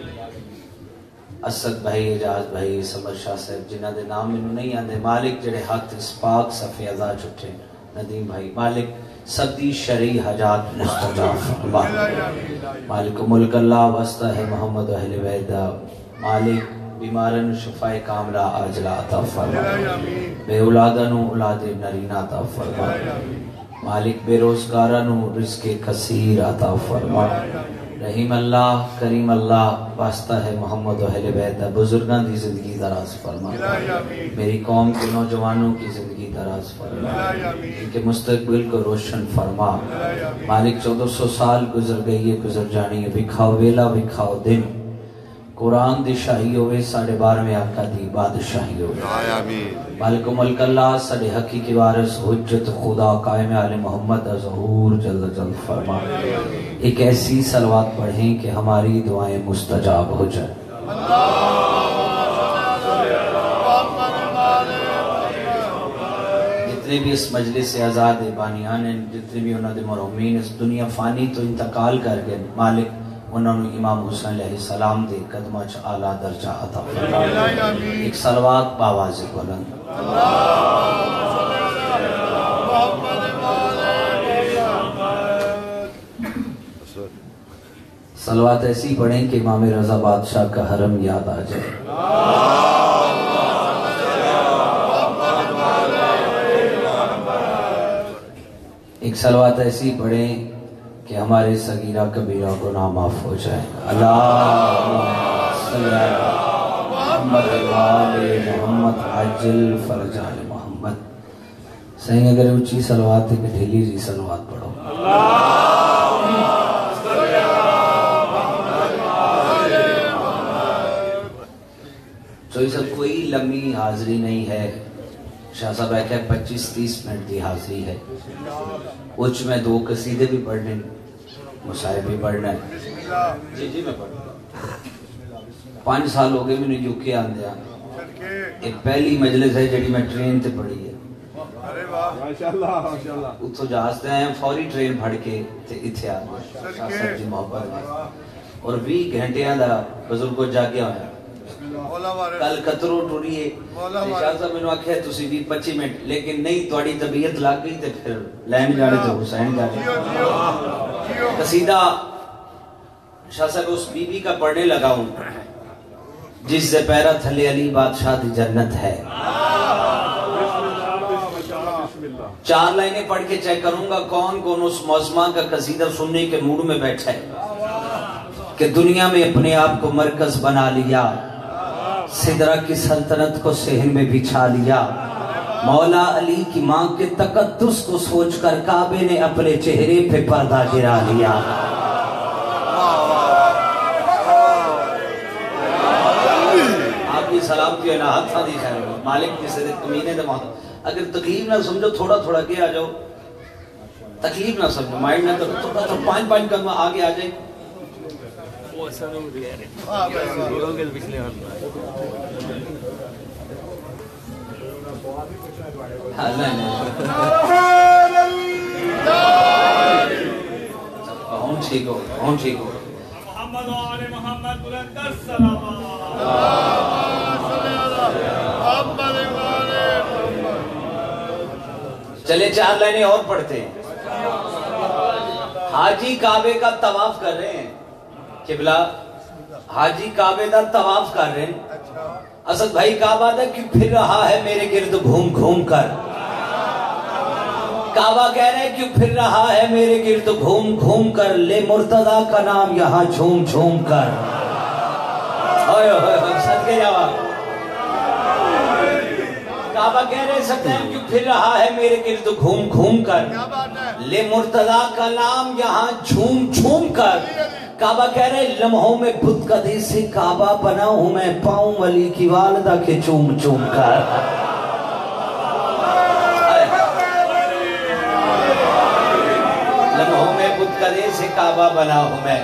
اسد بھائی اجاز بھائی سمر شاہ صاحب جنہ دے نام انہوں نہیں آندے مالک جڑے ہاتھ اس پاک صفی اعضاء چھٹے ندیم بھائی مالک سبدی شرعی حجات مستجاب فرما مالک ملک اللہ واسطہ ہے محمد اہل بیت مالک بیمارن شفاء کاملہ آجلہ عطا فرما بے اولادنو اولاد نرین عطا فرما مالک بے روزگارنو رزق کثیر عطا فرما رحیم اللہ کریم اللہ واسطہ ہے محمد اہل بیت بزرگاں دی زندگی دراز فرما میری قوم کے نوجوانوں کی زندگی दराज फरमा, इनके मुस्तकबिल को रोशन फरमा। मालिक चौदह सौ साल गुजर गई है, गुजर जानी है, विखाओ वेला विखाओ दिन, कुरान दी शाही होवे, साढ़े बारहवें आका दी बादशाही होवे। मालिक मुल्क अल्लाह साढ़े हकीकी वारिस हुज्जत खुदा कायम आले मोहम्मद ज़हूर जल्द जल्द फरमा। एक ऐसी सलवात पढ़ें कि हमारी दुआएं मुस्तजाब हो जाए। जितने भी इस मजलिस से आज़ाद बानियान हैं, जितने भी उन्होंने मरहूमीन इस दुनिया फानी तो इंतकाल कर गए, मालिक उन्होंने इमाम हुसैन अलैहिस्सलाम दे कदमां च आला दर्जा अता फरमा। एक सलवात बावाज़ बुलंद। सलवात ऐसी पढ़ें कि इमाम रज़ा बादशाह का हरम याद आ जाए। एक सलवात ऐसी पढ़ें कि हमारे सगीरा कबीरा गुनाह माफ हो जाए। अल्लाहुम्मा सल्ली अला मुहम्मद व आले मुहम्मद अज्जिल फरजान मोहम्मद। सही अगर ऊंची सलवात है कि ढीली सी सलवात पढ़ो। तो इस कोई लंबी हाजिरी नहीं है। शाह साहब है पच्चीस तीस मिनट की हाजिरी है। उच में दो कसीदे भी पढ़ने, मुसाहिब भी पढ़ना है। जी जी मैं पढ़ पाँच साल हो गए मैंने यूके आंदिया। एक पहली मजलिस है जी मैं ट्रेन ते पढ़ी है। माशाअल्लाह माशाअल्लाह। उतो जहाज ते आए फौरी ट्रेन फड़ के ते इथे आ गए शाह साहब जी मोहब्बत में। और बीस घंटियां दा बुजुर्गो जागया होया। कल कतरो टुरीए शाह साहब मैंने आख्या तुसी भी पच्चीस मिनट, लेकिन नहीं थोड़ी तबीयत लग गई ते फिर लैन जाने तो हुसैन जाने। कसीदा शाह साहब उस बीबी का पढ़ने लगा हूं जिस से पैरा थले अली बादशाह दी जन्नत है। चार लाइनें पढ़ के चेक करूंगा कौन कौन उस मौसमा का कसीदा सुनने के मूड में बैठा है कि दुनिया में अपने आप को मरकज बना लिया, सिदरा की सल्तनत को सेहन में बिछा लिया, मौला अली की मां के तकद्दुस को सोचकर काबे ने अपने चेहरे पे पर्दा गिरा लिया। आपकी सलामती है ना हाथ दी खैर मालिक किसी दे कमीने दे मौत। अगर तकलीफ ना समझो थोड़ा थोड़ा के आ जाओ, तकलीफ ना समझो माइंड ना तो थोड़ा थोड़ा पांच पांच कदम आगे आ जाए। ठीक हो हम ठीक हो। चले चार लाइनें और पढ़ते हैं। हाजी काबे का तवाफ कर रहे हैं। किबला हाजी काबे का तवाफ कर रहे हैं। असद भाई काबा दा क्यों फिर रहा है मेरे गिर्द घूम घूम कर। काबा कह रहे क्यों फिर रहा है मेरे गिर्द घूम घूम कर, ले मुर्तदा का नाम यहाँ झूम झूम कर। ओए ओए सदके जावा। काबा कह रहे सकते हैं क्यों फिर रहा है मेरे गिर्द घूम घूम कर, ले मुर्तदा का नाम यहाँ झूम झूम कर। काबा कह रहे लम्हों में बुत कदी से काबा बना हूं मैं, पाऊं वली की वालदा के चूम चूम कर। लम्हों में बुत कदी से काबा बना हूं मैं,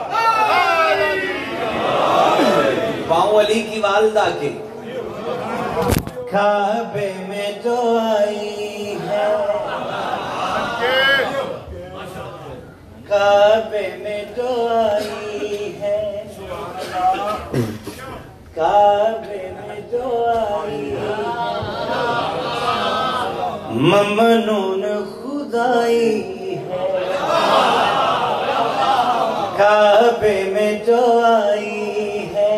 पाऊं वली की वालदा के। काबे में जो आई है, काबे में जो आई है, काबे में जो आई है, ममनून खुदाई है। काबे में जो आई है,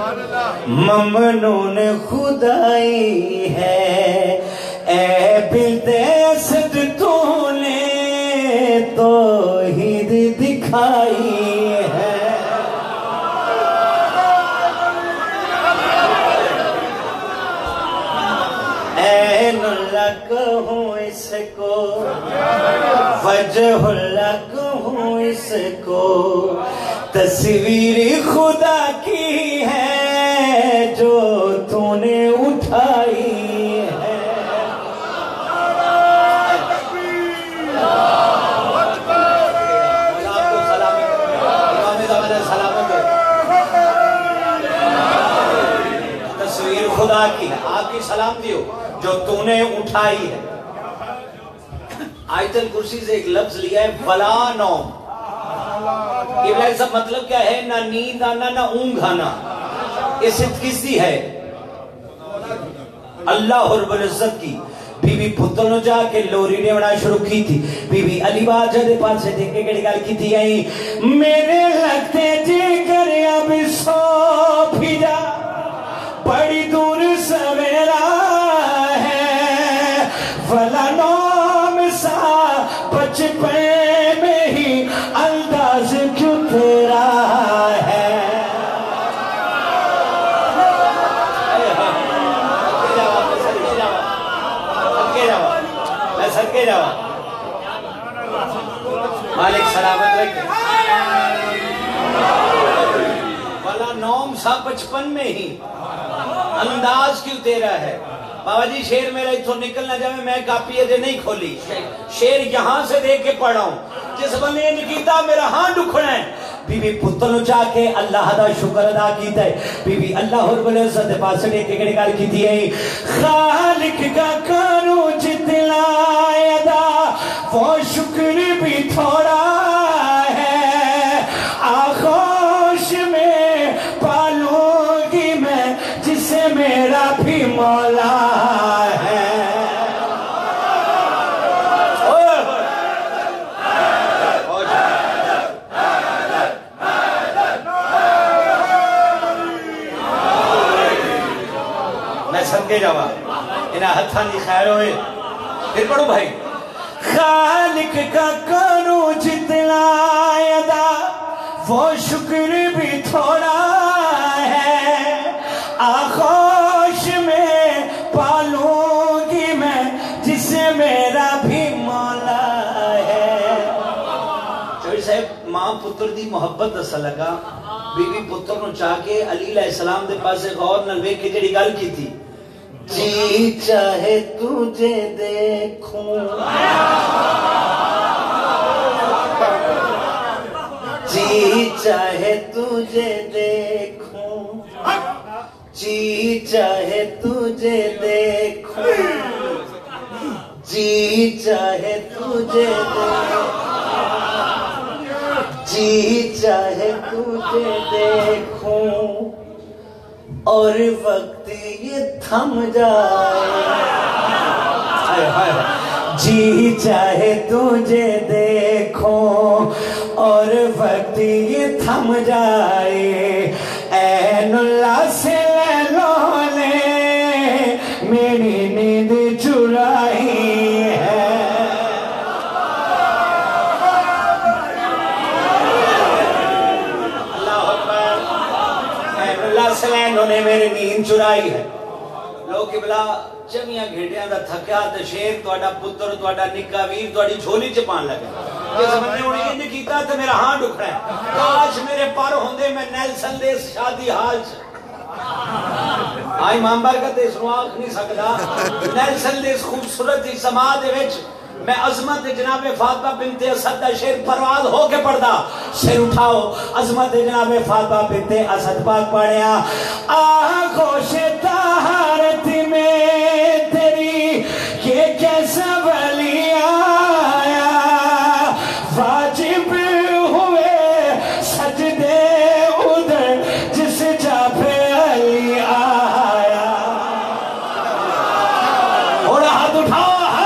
ममनून खुदाई है। ए बिल्देसद तूने तो हिद दिखाई है। ऐन लक वजहुल्लक हूँ इसको तस्वीर खुदा की है जो तूने उठाई है। तस्वीर खुदा की है, आपकी सलामती हो जो तूने उठाई है। आयतल कुर्सी से एक लफ्ज लिया है वला नौम। इसका मतलब क्या है? ना नींद आना ना ऊंघ आना। ये सिर्फ किसकी है? अल्लाह रब्बुल इज्जत की। बीबी पुत्र नु जाके लोरी ने बना शुरू की थी। बीबी अली बाजा दे पास से देख के केड़ी गल की थी आई मेरे लगते जिगर अब सो फिरा बड़ी दूर सवेरा है वला नौम सा बचपन में ही अंदाज क्यों तेरा है। सदके जाओ मालिक सलामत रखे। वाला नौम सा बचपन में ही अंदाज क्यों तेरा है। बाबा जी शेर मेरा इथों निकल ना जाए, मैं कापी अजे नहीं खोली, शेर यहाँ से देख के पढ़ा हूं। जिस बंदे ने कीता मेरा हाथ दुखना है। बीबी पुत्र जाके अल्लाह दा शुक्र अदा कीता है। बीबी अल्लाह रब्बुल इज्जत दे पास देख के केड़ी गल कीती है खालिक का करूं जितना अदा वो शुक्र भी थोड़ा है। आगोश में पालूंगी मैं जिसे मेरा भी मौला है। मैं सदके जावा इन्हें हथा नहीं खैर होए। फिर पढ़ो भाई खालिक का करूं जितना अदा वो शुक्र भी थोड़ा है। आगोश में पालूंगी मैं जिसे मेरा भी मौला है। चौधरी साहब मां पुत्र दी मोहब्बत दस लगा। बीबी पुत्र नु चाके अली अलैहि सलाम दे पासे गौर नाल वेख के जेड़ी गल की थी जी चाहे तुझे देखूं जी चाहे तुझे देखूं जी चाहे तुझे देखूं जी चाहे तुझे देखूं जी चाहे तुझे देखूं और वक्त ये थम जाए। जी चाहे तुझे देखो और वक्त ये थम जाए। ऐनुल्लाह से लो ने मेरी नींद चुराई है। ने मेरी नींद चुराई है। लोग किबला चमिया घेटियां दा थक्या ते शेर तुहाडा पुत्र तुहाडा निक्का वीर तुहाडी झोली च पान लगा। जिस बंदे हुण इंज कीता ते मेरा हाथ दुखना है। काश मेरे पर होंदे मैं नेल्सन दे शादी हाल च आई मांबर का ते सुआख नहीं सकदा। नेल्सन दे खूबसूरत समा दे विच मैं अजमत जनाब फातिमा बिनते असद दा शेर परवाज होके पढ़दा। सिर उठाओ अजमत जनाब फातिमा बिनते असद पाक पढ़िया आगोश ताहरत में तेरी ये कैसा वली आया। वाजिब हुए सजदे उधर जिस जा पे अली आया। और हाथ उठाओ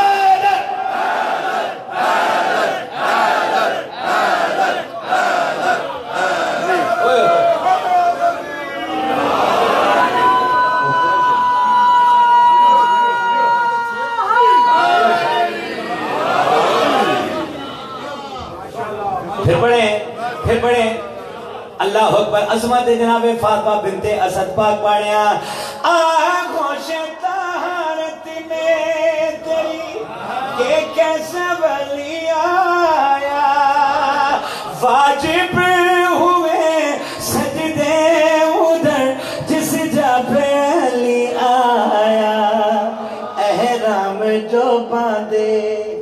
फिर पढ़े फिर पढ़े अल्लाह अकबर अज़मत जनाब फातिमा बिनते असद पाक पढ़िया आगोश ताहरत में तेरी کہ کیسا ولی آیا واجب ہوئے سجدے ادھر جس جا پہ علی آیا احرام جو باندھے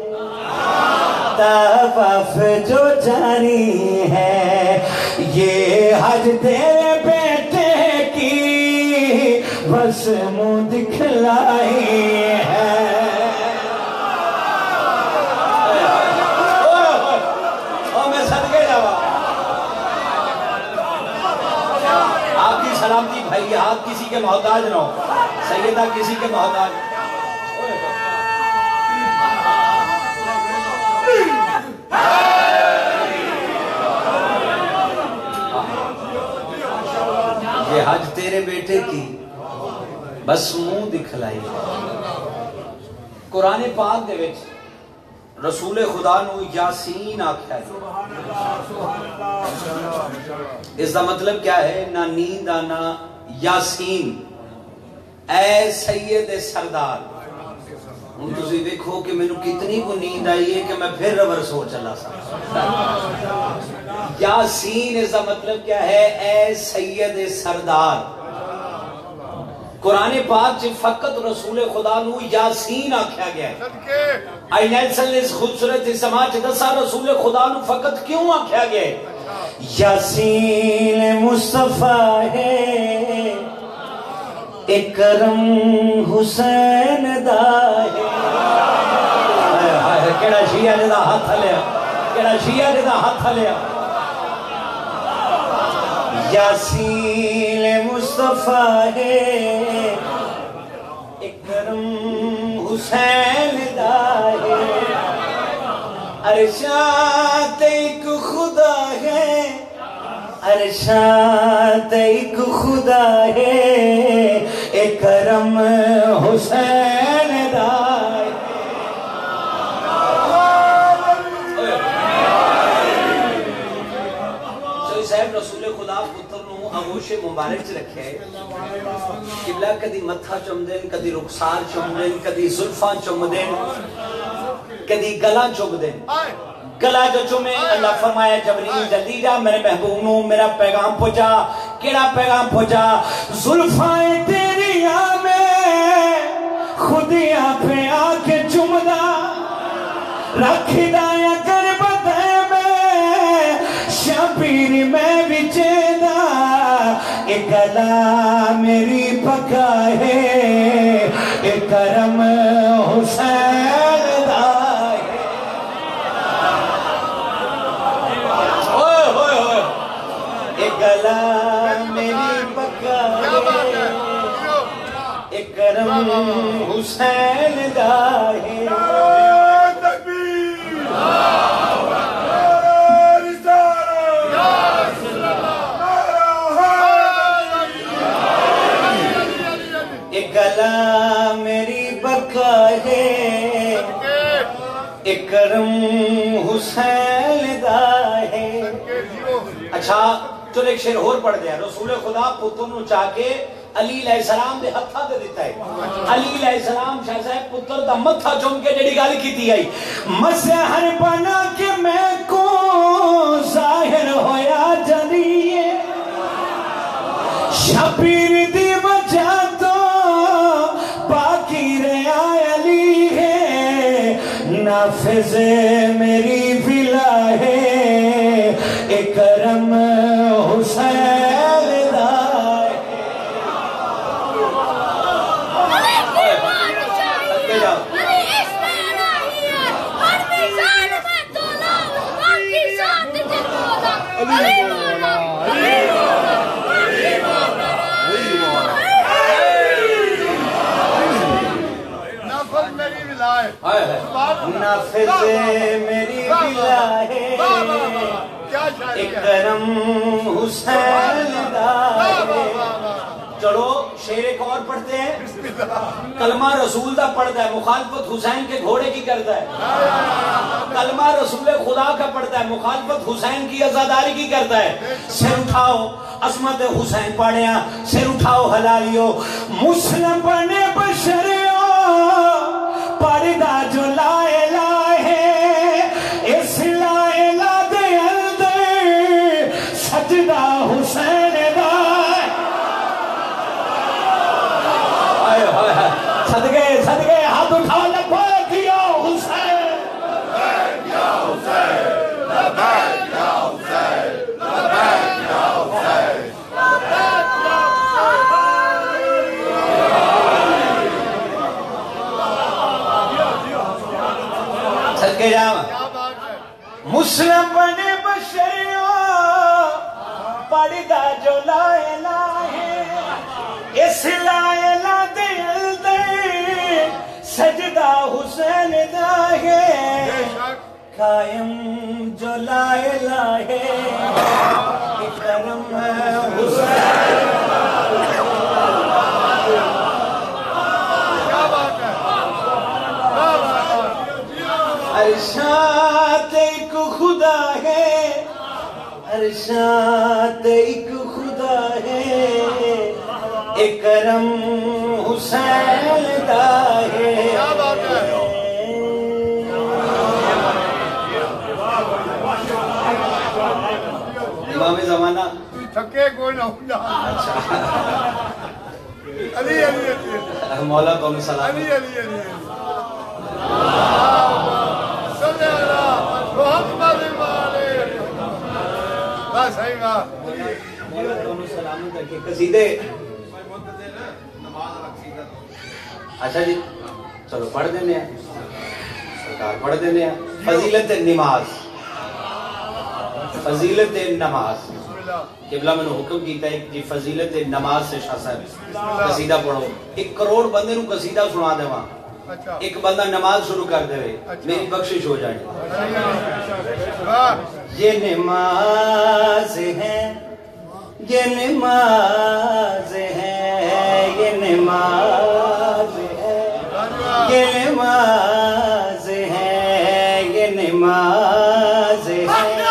طواف جو جاری ہے یہ حج تیرے بیٹے کی بس منہ دکھلائی ہے او میں صدقے جاوا آپ کی سلامتی بھائی آپ کسی کے محتاج نہ ہو سیدہ کسی کے محتاج یہ حج تیرے بیٹے کی بس منہ دکھلائی قرآن پاک دے وچ رسول خدا نو یاسین آکھیا ہے اس دا مطلب کیا ہے نہ نیند آنا یاسین اے سید سردار ہوں تسی دیکھو کہ میں نو کتنی کو نیند آئی ہے کہ میں پھر ریورس ہو چلا سا یاسین اس کا مطلب کیا ہے اے سید سردار قرآن پاک چ فقط رسول خدا نو یاسین آکھیا گیا ہے آئی نیلسن نے اس خوبصورت سماج دسا رسول خدا نو فقط کیوں آکھیا گیا ہے یاسین مصطفیٰ ہے اکرم حسین دا ہے کیڑا شیعہ جدا ہاتھ لیا کیڑا شیعہ جدا ہاتھ لیا یاسین مصطفیٰ ہے اکرم حسین دا ہے ارشاد ایک خدا ہے ارشاد ایک خدا ہے اکرم حسین دا ہے سوئی صاحب رسول خدا پتر نو آغوش مبارک چ رکھے قبلہ کدی متھا چم دین کدی رخسار چم دین کدی زلفاں چم دین کدی گلا چم دین گلا جو چمے اللہ فرمایا جبریل جلدی جا میرے محبوب نو میرا پیغام پہنچا کیڑا پیغام پہنچا زلفائیں تیری میں خودیاں پہ آ کے چمدا رکھ دایا کر بدے میں شبیر میں بچیدہ ایک گلا میری پکا ہے ایک کرم حسین دا ہے ایک گلا میری پکا ہے ایک کرم حسین دا ہے گلا میری بقا ہے اکرم حسین دا ہے اچھا چل ایک شعر اور پڑھ دیا رسول خدا پتر نو چاہ کے علی علیہ السلام دے ہتھا دے دیتا ہے علی علیہ السلام شاہ صاحب پتر دا متھا چوم کے جڑی گل کیتی آئی مسحر بنا کے میں کو ظاہر ہویا جلیے شبیر دی وجہ تو باقی رہا علی ہے نافذ میری بلا ہے اکرم حسین دا نافذ میری بلا ہے اکرم حسین دا ہے چلو شعر ایک اور پڑھتے ہیں کلمہ رسول دا پڑھتا ہے مخالفت حسین کے گھوڑے کی کرتا ہے کلمہ رسول خدا کا پڑھتا ہے مخالفت حسین کی عزاداری کی کرتا ہے سر اٹھاؤ عظمت حسین پڑھیا سر اٹھاؤ حلالیو مسلم بنے بشریو پردہ جو لائے सजदा हुसैन दा आए हाय हाय सदके सदके हाथ उठा लखो किया हुसैन या हुसैन लबैक या हुसैन लबैक या हुसैन लबैक या हुसैन सदके जावा मुस्लिम बने बशरिया पढ़दा जो लायला है इस लायला दिल दे सजदा हुसैन दा है कायम जो लायला है करम हुसैन क्या बात है अरशात एक खुदा है अरशात एक खुदा है एक करम हुसैन दा है क्या बात है इमाम ज़माना थके कोई ना हो जा अली अली अली मौला कौन सलाम अली अली अली सल्ले अला मोहम्मद वाले बस सही बात मौला कौन सलाम के कसीदे अच्छा जी चलो पढ़ देने हैं सरकार पढ़ देने हैं फजीलत नमाज फजीलत नमाज किबला मैंने हुक्म कीता है कि फजीलत नमाज से शाह साहब कसीदा पढ़ो एक करोड़ बंदे नु कसीदा सुना देवा अच्छा एक बंदा नमाज शुरू कर देवे मेरी बख्शिश हो जाए वाह ये नमाज है ये नमाज है ये नमाज है ये नमाज है ये नमाज है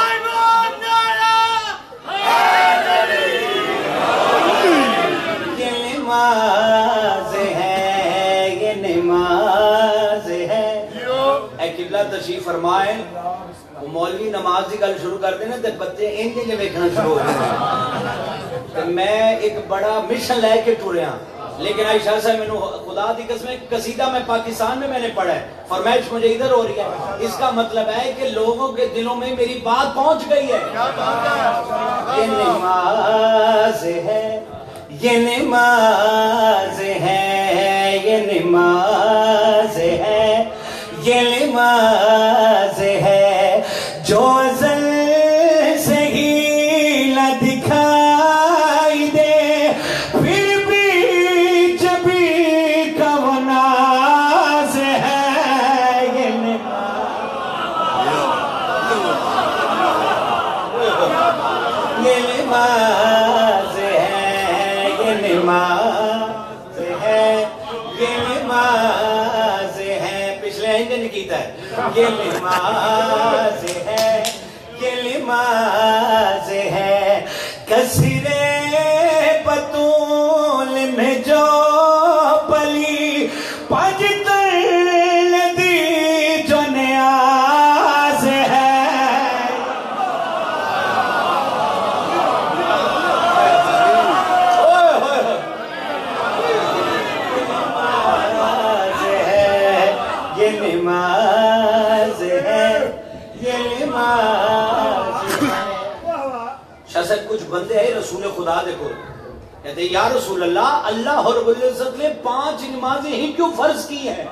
ये नमाज है ये नमाज है ऐ किबला तशरीफ फरमाए वो मौलवी नमाज की गल शुरू कर देना ते बच्चे इंज इंज वेखना शुरू हो जाते ते मैं एक बड़ा मिशन लेके टुरिया लेकिन आयशा साहब मैंने खुदा दी कसम कसीदा में पाकिस्तान में मैंने पढ़ा है फरमाइश मुझे इधर हो रही है इसका मतलब है कि लोगों के दिलों में मेरी बात पहुंच गई है ये नमाज है ये नमाज है ये नमाज है ये नमाज है जो अज़ल से ही न दिखाई दे फिर भी जब कब नाज है ये ये नमाज है ये नमाज है ये नमाज है पिछले इंजन कीता है ये नमाज है ये नमाज है कसरे बतूल में जो पली पजतल दी जो न्याज है ओए होए नमाज है ये नमाज है ये नमाज है शायद कुछ बंदे हैं रसूल खुदा देखो कहते या रसूल अल्लाह अल्लाह रब्बुल इज्जत ने पांच नमाजें ही क्यों फर्ज की है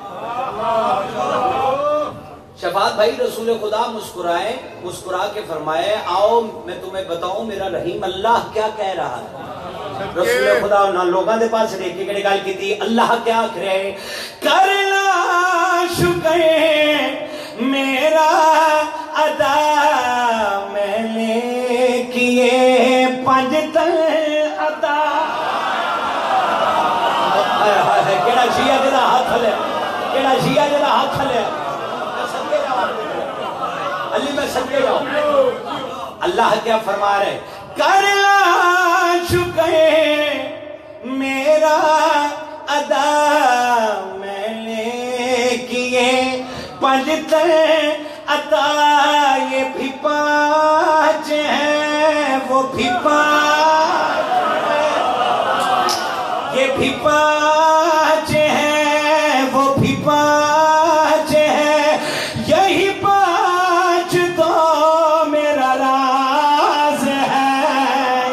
शफात भाई रसूल खुदा मुस्कुराए मुस्कुरा के फरमाए आओ मैं तुम्हें बताऊं मेरा रहीम अल्लाह क्या कह रहा है रसूल खुदा ना लोगों के पास देख के गल की अल्लाह क्या करे करना शुक्र मेरा अदा मैंने किए पंज तल अदा केड़ा शिया जेदा हाथ लिया केड़ा शिया जेदा हाथ लिया अली मैं सदके जाऊं अल्लाह क्या फरमा रहे करना शुक्र मेरा अदा मैंने किए पंज तल अता ये भी पाँच है वो भी पाँच, ये भी पाँच है, वो भी पाँच है, यही पाँच तो मेरा राज है।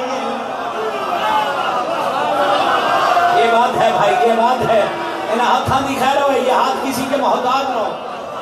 ये बात है भाई, ये बात है। इन हाथां दी खैर हो, ये हाथ किसी के मोहताज न हो।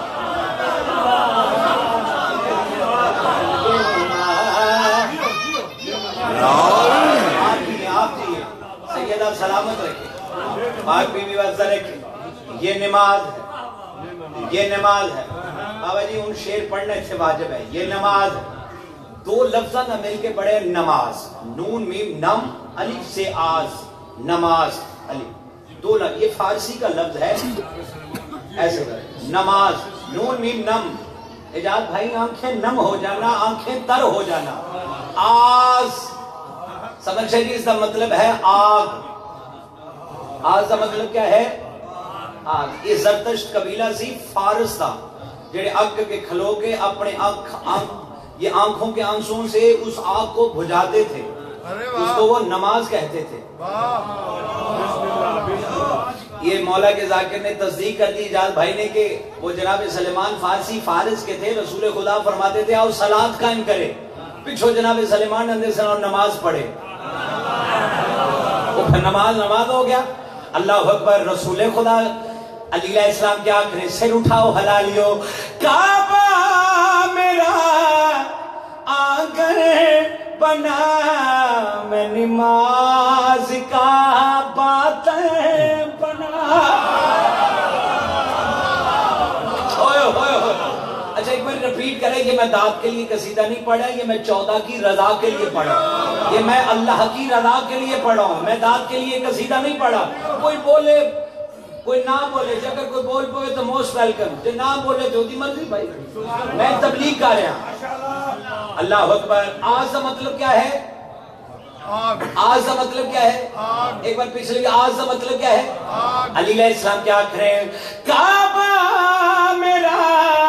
सैयद आप सलामत रखे, पाक बीवी वफ़्ज़ा रखे। ये नमाज है, ये नमाज है बाबा जी। उन शेर पढ़ने से वाजिब है, ये नमाज है। दो लफ्ज़ा ना मिलके पढ़े नमाज, नून मीम नम अलिफ से आज, नमाज अलिफ दो लफ्ज़, ये फारसी का लफ्ज़ है। ऐसे करें नमाज, नून मीम नम। इजाज़ भाई, आंखें नम हो जाना, आंखें तर हो जाना। आज समझ लीजिए, इसका मतलब है आग। आग का मतलब क्या है? आग। ये जरतश्त कबीला सी फारस था, जेड़े अग के खलो के अपने आंख आंख ये आंखों के आंसुओं से उस आग को बुझाते थे, उसको वो नमाज कहते थे। ये मौला के जाकिर ने तस्दीक कर दी इजाज भाई ने कि वो जनाब सलेमान फारसी फारिस के थे। रसूल खुदा फरमाते थे आओ सलात कायम करे, पिछो जनाब सलेमान अंदर से नमाज पढ़े, वो फिर नमाज नमाज हो गया। अल्लाह अकबर। रसूल खुदा अली इस्लाम क्या करे, सिर उठाओ हलालियो, काबा मेरा आंगन बना, मैं नमाज का बातें बना। ओए ओए ओए, अच्छा एक बार रिपीट करें, ये मैं दाद के लिए कसीदा नहीं पढ़ा, ये मैं चौदह की रजा के लिए पढ़ा, ये मैं अल्लाह की रजा के लिए पढ़ा हूं, मैं दाद के लिए कसीदा नहीं पढ़ा। कोई बोले कोई ना बोले, अगर कोई बोल पाए तो मोस्ट वेलकम, जो ना बोले तो दी मर्जी भाई, मैं तबलीग कर रहा। अल्लाह अकबर। आज का मतलब क्या है? आज का मतलब क्या है? एक बार पिछले आज का मतलब क्या है? अली इस्लाम क्या करें, काबा मेरा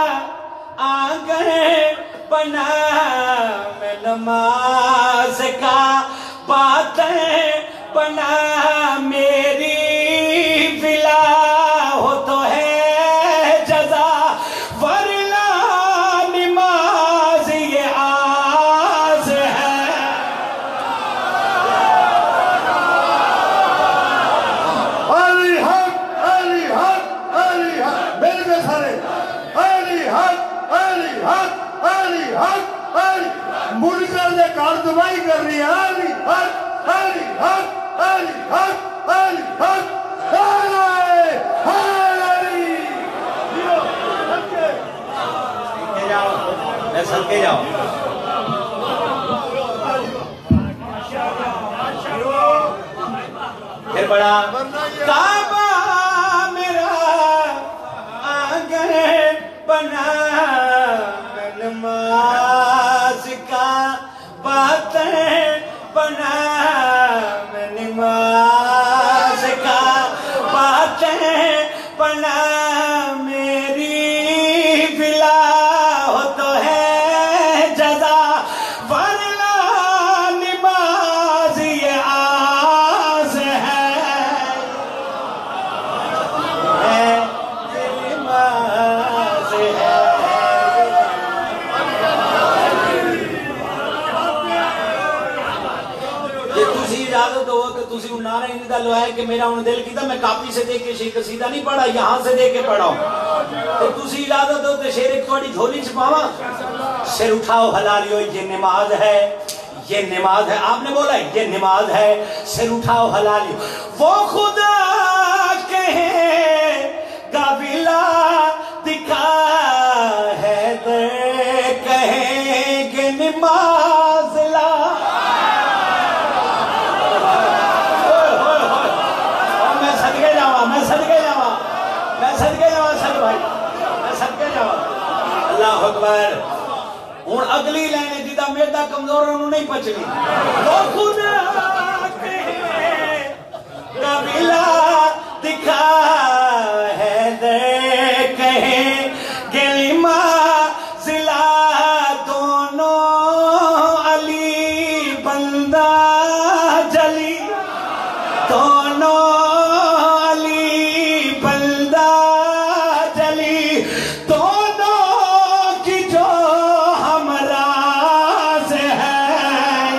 आंगन बना, मैं नमाज का बातें बना, मेरी विला हो तो है जजा, वरना नमाज ये आस है। अली हक, अली हक, अली हक, मेरे में सारे अली हक, अली हक, अली हक, अली मुनकर ने कार दवाई कर रही है। अली हक, अली हक, अली हक, अली हक, अली अली जियो सदके जाओ, मैं सदके जाओ। फिर बड़ा काबा मेरा आंगन बना, मैं नमाज का बातें बना, मैं नमाज का बातें बना, मेरी विला हो तो है जजा, वरना नमाज ये आस है, नमाज है। इजाजत हो तो तुसी नारा इन दा लवाया कि मेरा उन दिल कीता मैं कापी से देख के शेर कसीदा नहीं पढ़ा, यहां से देख के पढ़ा तो तुसी इजाजत हो तो शेर एक थोड़ी झोली च पावा। सिर उठाओ हलालियो, ये नमाज है, ये नमाज है। आपने बोला ये नमाज है, सिर उठाओ हलालियो। वो खुदा कहे काबिला दिखा है दे, कहेंगे नमाज ला। मैं सदके जावा, मैं सदके जावा, सद भाई, मैं सदके जावा। अल्लाह अकबर। हुण अगली लाइन जिदा मेदा कमजोर उन्होंने नहीं पचनी। वो खुदा कहे कबीला दिखा है दे, कहे गिलिमा जिला दोनों अली بلدہ جلی دونوں علی بلدہ جلی دونوں کی جو ہم راز ہے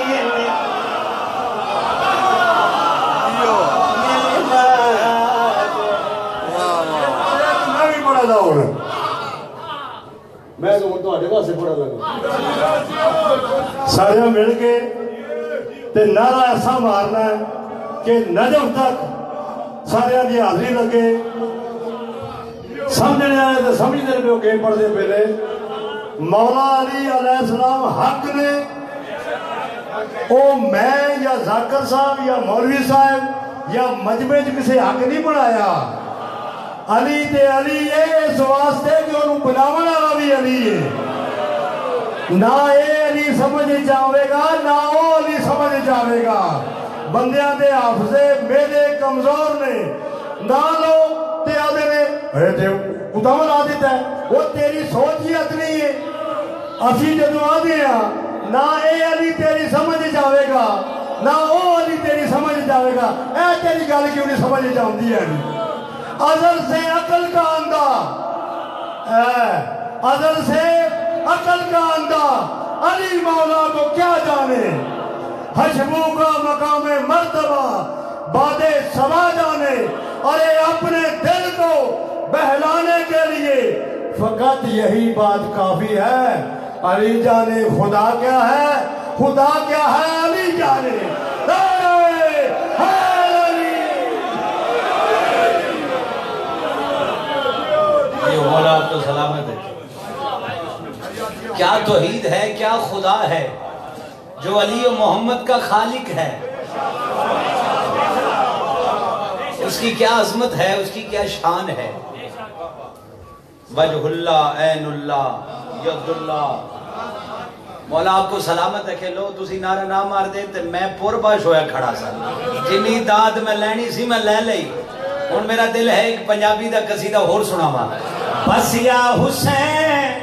میں بھی پڑھا تھا ہوں میں تو تو آٹے واسے پڑھا لگا سارے مل کے تے نعرہ ایسا مارنا ہے کہ نجف تک سارے دی حاضری لگے سمجھنے آئے تو سمجھنے پہ وہ گیم پڑھ دے پہلے مولا علی علیہ السلام حق نے او میں یا ذاکر صاحب یا مولوی صاحب یا مجمع کسی حق نہیں بنایا علی تے علی ہے اس واسطے کہ انہوں بناون والا بھی علی ہے نہ اے علی سمجھ جاوے گا نہ او علی سمجھ جاوے گا بندیاں دے حافظے میرے کمزور نے نہ لو تے آدھے نے اے تے اتاون آدھت ہے وہ تیری سوچ ہی اتنی ہے اسی جدو آدھے ہیں نہ اے علی تیری سمجھ جاوے گا نہ او علی تیری سمجھ جاوے گا اے تیری گل کیوں نہیں سمجھ جاؤں ہے ازل سے عقل کا اندھا ازل سے عقل کا اندھا علی مولا کو کیا جانے حشبو کا مقام مرتبہ باد سبا جانے اور اپنے دل کو بہلانے کے لیے فقط یہی بات کافی ہے علی جانے خدا کیا ہے خدا کیا ہے علی جانے مولا آپ تو سلامت ہے کیا توحید ہے کیا خدا ہے جو علی و محمد کا خالق ہے اس کی کیا عظمت ہے اس کی کیا شان ہے وجہ اللہ عین اللہ ید اللہ مولا آپ کو سلامت ہے کہ لو تسی نعرہ نہ مار دے تے میں پور باش ہویا کھڑا سا جنی داد میں لینی سی میں لے لئی اور میرا دل ہے ایک پنجابی دا قصیدہ اور سنا ماں بس یا حسین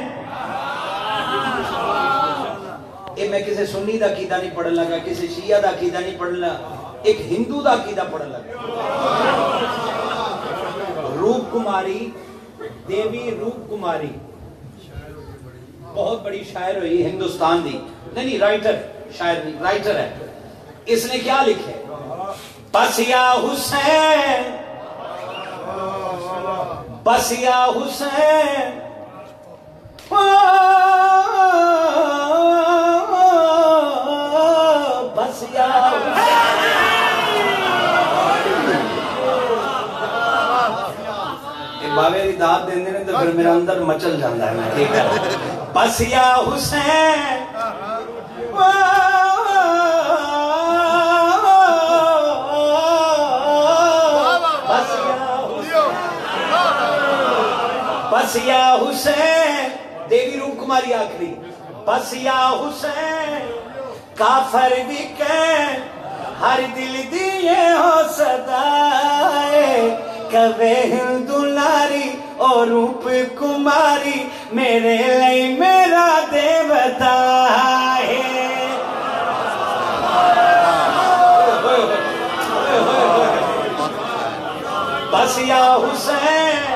اے میں کسی سنی دا عقیدہ نہیں پڑھن لگا کسی شیعہ دا عقیدہ نہیں پڑھن لگا ایک ہندو دا عقیدہ پڑھن لگا روپ کماری دیوی روپ کماری بہت بڑی شاعر ہوئی ہندوستان دی نہیں نہیں رائٹر شاعر نہیں رائٹر ہے اس نے کیا لکھے بس یا حسین بس یا حسین بس یا بابے دی داد دیندے نے تو پھر میرا اندر مچل جاندہ ہے میں ٹھیک ہے بس یا حسین بس یا حسین دیوی روپ کماری آخری بس یا حسین کافر بھی کہیں ہر دل دیئے ہو صدائے کبے ہندو ناری اور روپ کماری میرے لئی میرا دیوتا ہے بس یا حسین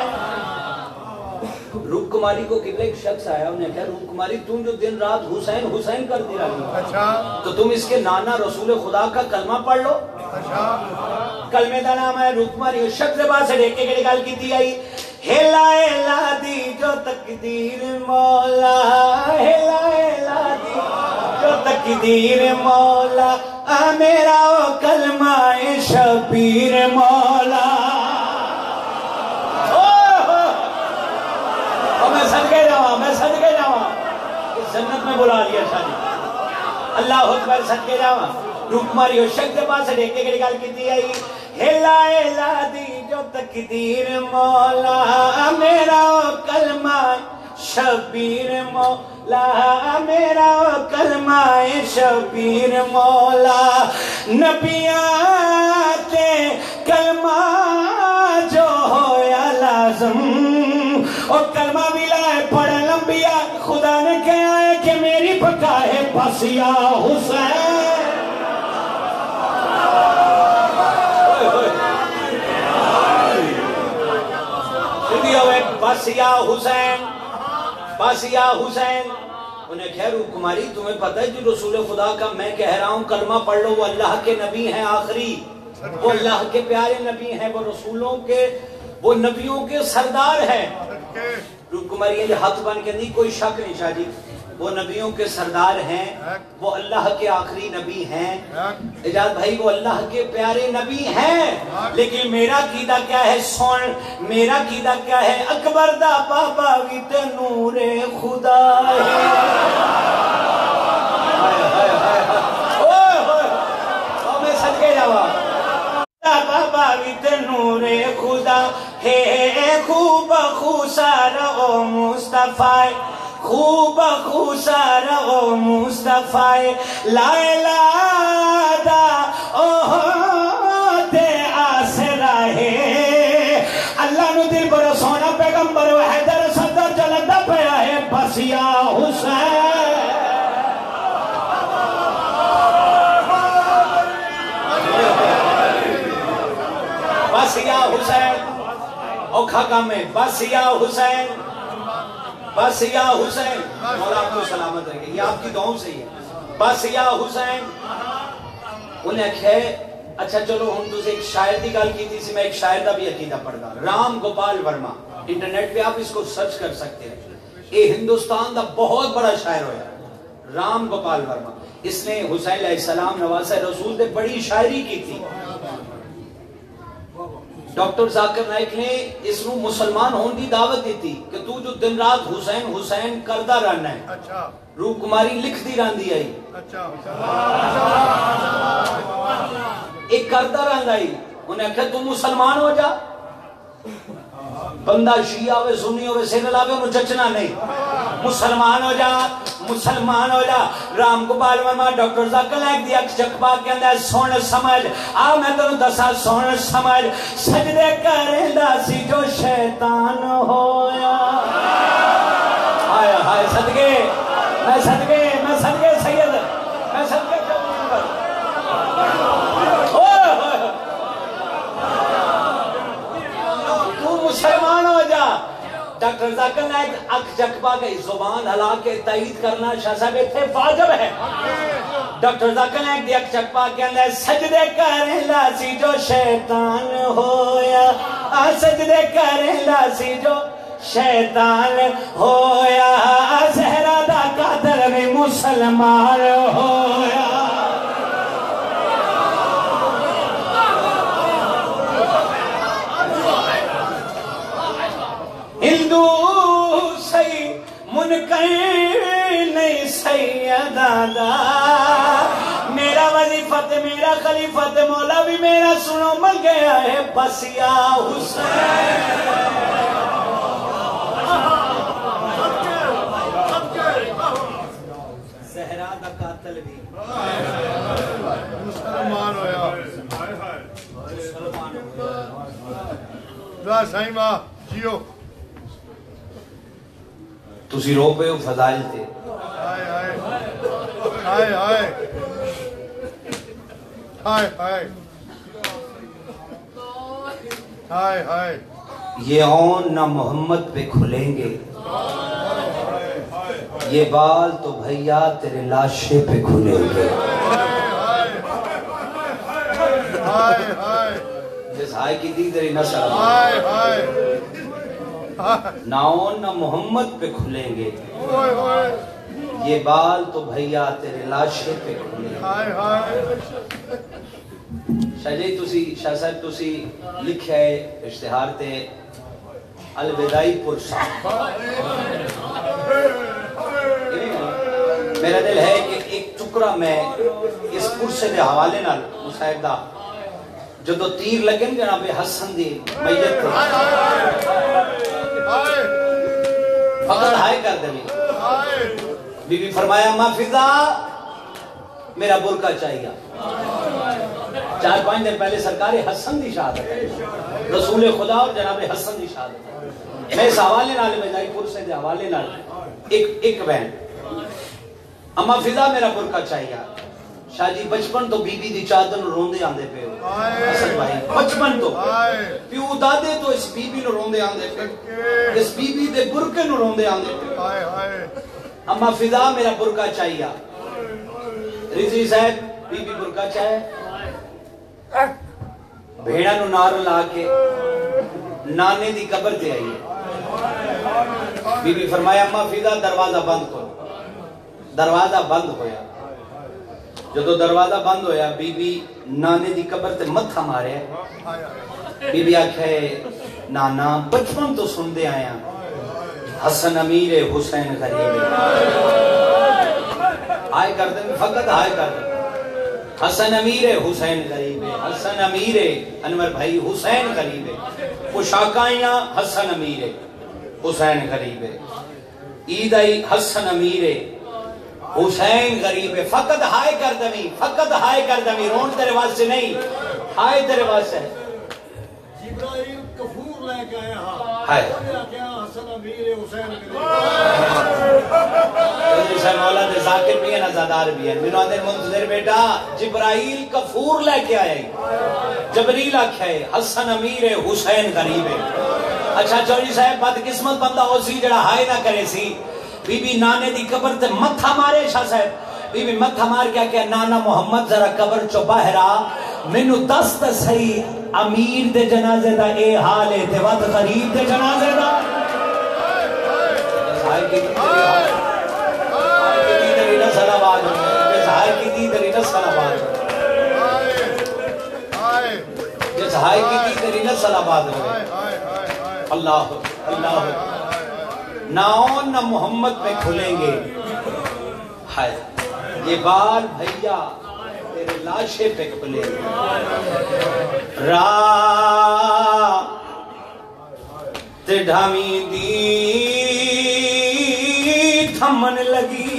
روپ کماری کو قبلہ ایک شخص آیا انہیں کہا روپ کماری تم جو دن رات حسین حسین کر دی رہی تو تم اس کے نانا رسول خدا کا کلمہ پڑھ لو کلمے دا نام ہے روپ کماری اس شخص بعد سے ڈیکے کے نکال کی دی آئی ہلا ہلا دی جو تقدیر مولا ہلا ہلا دی جو تقدیر مولا میرا کلمہ شبیر مولا میں صدقے جاؤں میں صدقے جاؤں اس جنت میں بلا لیا شادی اللہ اکبر صدقے جاؤں روپ کماری اس شخص کے پاس ڈیکے کے نکال کی دی آئی ہلا ہلا دی جو تقدیر مولا میرا کلمہ شبیر مولا میرا کلمہ شبیر مولا نبیات کلمہ جو ہویا لازم اور کلمہ بھی لائے پڑھ لمبیا خدا نے کہا ہے کہ میری پکا ہے بس یا حسین بس یا حسین بس یا حسین. انہیں خیر کماری تمہیں پتہ ہے جو رسول خدا کا میں کہہ رہا ہوں کلمہ پڑھ لو، وہ اللہ کے نبی ہیں آخری، وہ اللہ کے پیارے نبی ہیں، وہ رسولوں کے وہ نبیوں کے سردار ہیں. کماری یہ ہاتھ بن کے نہیں کوئی شک نہیں شاہ جی، وہ نبیوں کے سردار ہیں، وہ اللہ کے آخری نبی ہیں. اجاد بھائی وہ اللہ کے پیارے نبی ہیں، لیکن میرا عقیدہ کیا ہے سن، میرا عقیدہ کیا ہے اکبر دا بابا وی تے نور خدا ہے. میں صدقے جاوا بابا وی تے نور خدا ہے، خوب خوسار او مصطفی، خوب خوسار او مصطفی، لا الہ دا او تے آسرا ہے. اللہ نو دل بڑا سونا پیغمبر و حیدر صدر جلندہ پیا ہے. بس یا حسین بس یا حسین اوکھا کام ہے. بس یا حسین بس یا حسین. مولا آپ کو سلامت رکھے، یہ آپ کی دعاؤں سے ہی ہے. بس یا حسین. انہیں کہے اچھا چلو ہم تو سے ایک شاعر دی گال کی تھی سی، میں ایک شاعر دا بھی عقیدہ پڑھ گا، رام گوپال ورما. انٹرنیٹ پہ آپ اس کو سرچ کر سکتے ہیں. یہ ہندوستان دا بہت بڑا شاعر ہویا رام گوپال ورما. اس نے حسین علیہ السلام نواسہ رسول دے بڑی شاعری کی تھی. ڈاکٹر ذاکر نائک نے اس نو مسلمان ہون دی دعوت دی تھی کہ تو جو دن رات حسین حسین کردہ رہنا ہے. روح کماری لکھ دی رہن دی آئی، ایک کردہ رہن آئی. انہیں کہا تو مسلمان ہو جا، بندہ شیعہ ہوئے سنی ہوئے سینل آوے انہوں چچنا نہیں، مسلمان ہو جا مسلمان ہو جا. رام گوپال ورما ڈاکٹر ذاکر نائک دی اکھ چکپا کے اندر سن سمجھ آ میں تنوں دسا سن سمجھ سجدے کریندا سی جو شیطان ہویا. ہائے ہائے صدقے میں صدقے میں صدقے سید میں صدقے تو مسلمان ہو جا. ڈاکٹر ذاکر نائک اکھ جکبا گئی زبان ہلا کے تائید کرنا شاہ صاحب اتنے واجب ہے. ڈاکٹر ذاکر نائک دی اکھ جکبا کے اندر سجدے کریں لاسی جو شیطان ہویا، سجدے کریں لاسی جو شیطان ہویا، زہرا دا قاتل بھی مسلمان ہویا. ہندو سی منکر نہیں سیدادا، میرا وظیفت میرا خلیفت مولا بھی میرا سنو مل گیا ہے. بس یا حسین زہرا دا قاتل بھی مسلمان ہویا. مسلمان ہویا. دعا سائیں ماں جیو. تسی رو پہ ہو فضائل تے. ہائے ہائے ہائے ہائے ہائے ہائے ہائے ہائے. یہ اون نہ محمد پہ کھلیں گے، یہ بال تو بھیا تیرے لاشے پہ کھلیں گے. ہائے ہائے جس ہائے کی دی تیری نسل ہائے ہائے نہ اون نہ محمد پہ کھلیں گے، ہوئے ہوئے یہ بال تو بھیا تیرے لاشے پہ کھلیں گے. ہائے ہائے. شاہ جی تسی شاہ صاحب تسی لکھا ہے اشتہار تے الوداعی پرسا. میرا دل ہے کہ ایک ٹکڑا میں اس پرسے دے حوالے نال مصاحب دا جدو تیر لگن جناب حسن دی میت فقط ہائے کر دیں. بی بی فرمایا ما فضا میرا برکہ چاہیے. چار پانچ دن پہلے سرکار حسن دی شہادت ہے، رسول خدا اور جناب حسن دی شہادت ہے. میں اس حوالے نال الوداعی پرسے دے حوالے نال ایک ایک بہن اما فضا میرا برکہ چاہیے. شاہ جی بچپن تو بی بی دی چادر نو روندے آندے پہ ہو حسن بھائی بچپن تو پیو دادے تو اس بی بی نو روندے آندے پہ اس بی بی دے برکے نو روندے آندے پہ اما فضا میرا برکہ چاہیے رضی صاحب بی بی برکہ چاہے بھیڑا نو نار لا کے نانے دی قبر دے آئیے بی بی فرمایا اما فضا دروازہ بند کرو دروازہ بند ہویا جدو دروازہ بند ہویا بی بی نانے دی قبر تے متھا مارے بی بی آکھے نانا بچپن تو سن دے آیا حسن امیر حسین غریب آئے کر دیں فقط آئے کر دیں حسن امیر حسین غریب حسن امیر انور بھائی حسین غریب پوشاکائیاں حسن امیر حسین غریب عید آئی حسن امیر حسین غریب فقط ہائے کر دمی فقط ہائے کر دمی رون تیرے واسطے نہیں ہائے تیرے واسطے جبرائیل کفور لے کے آیا ہائے حسن امیر حسین جیسا مولا دے ذاکر بھی ہیں نزادار بھی ہیں منو اندر منتظر بیٹا جبرائیل کفور لے کے آئے جبریل آکھے حسن امیر حسین غریب اچھا چوری صاحب بد قسمت بندہ ہو سی جڑا ہائے نہ کرے سی بی بی نانے دی قبر تے متھا مارے شاہ صاحب بی بی متھا مار کیا کہ نانا محمد ذرا قبر چو باہرا منو دس دا صحیح امیر دے جنازے دا اے حال ہے تے ود غریب دے جنازے دا ہائے کی دی دری نسل آباد جس ہائے کی دی دری نسل آباد جس ہائے کی دی دری نسل آباد اللہ اللہ نہ اون نہ محمد پہ کھلیں گے ہائے یہ بال بھیا تیرے لاشے پہ کھلیں گے راہ تے ڈھامی دی تھمن لگی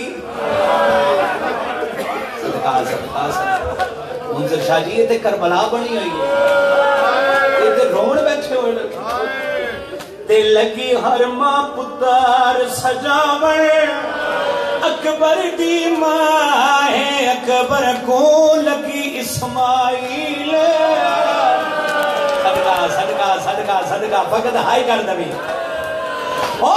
صدقہ صدقہ صدقہ منظر شاہ جی یہ تے کربلا بنی ہوئی ہے یہ تے رون بیٹھے ہوئے تے لگی ہر ماں پتار سجاوے اکبر دی ماں ہے اکبر کو لگی اسماعیل صدقہ صدقہ صدقہ صدقہ فقط ہائی کر دبی او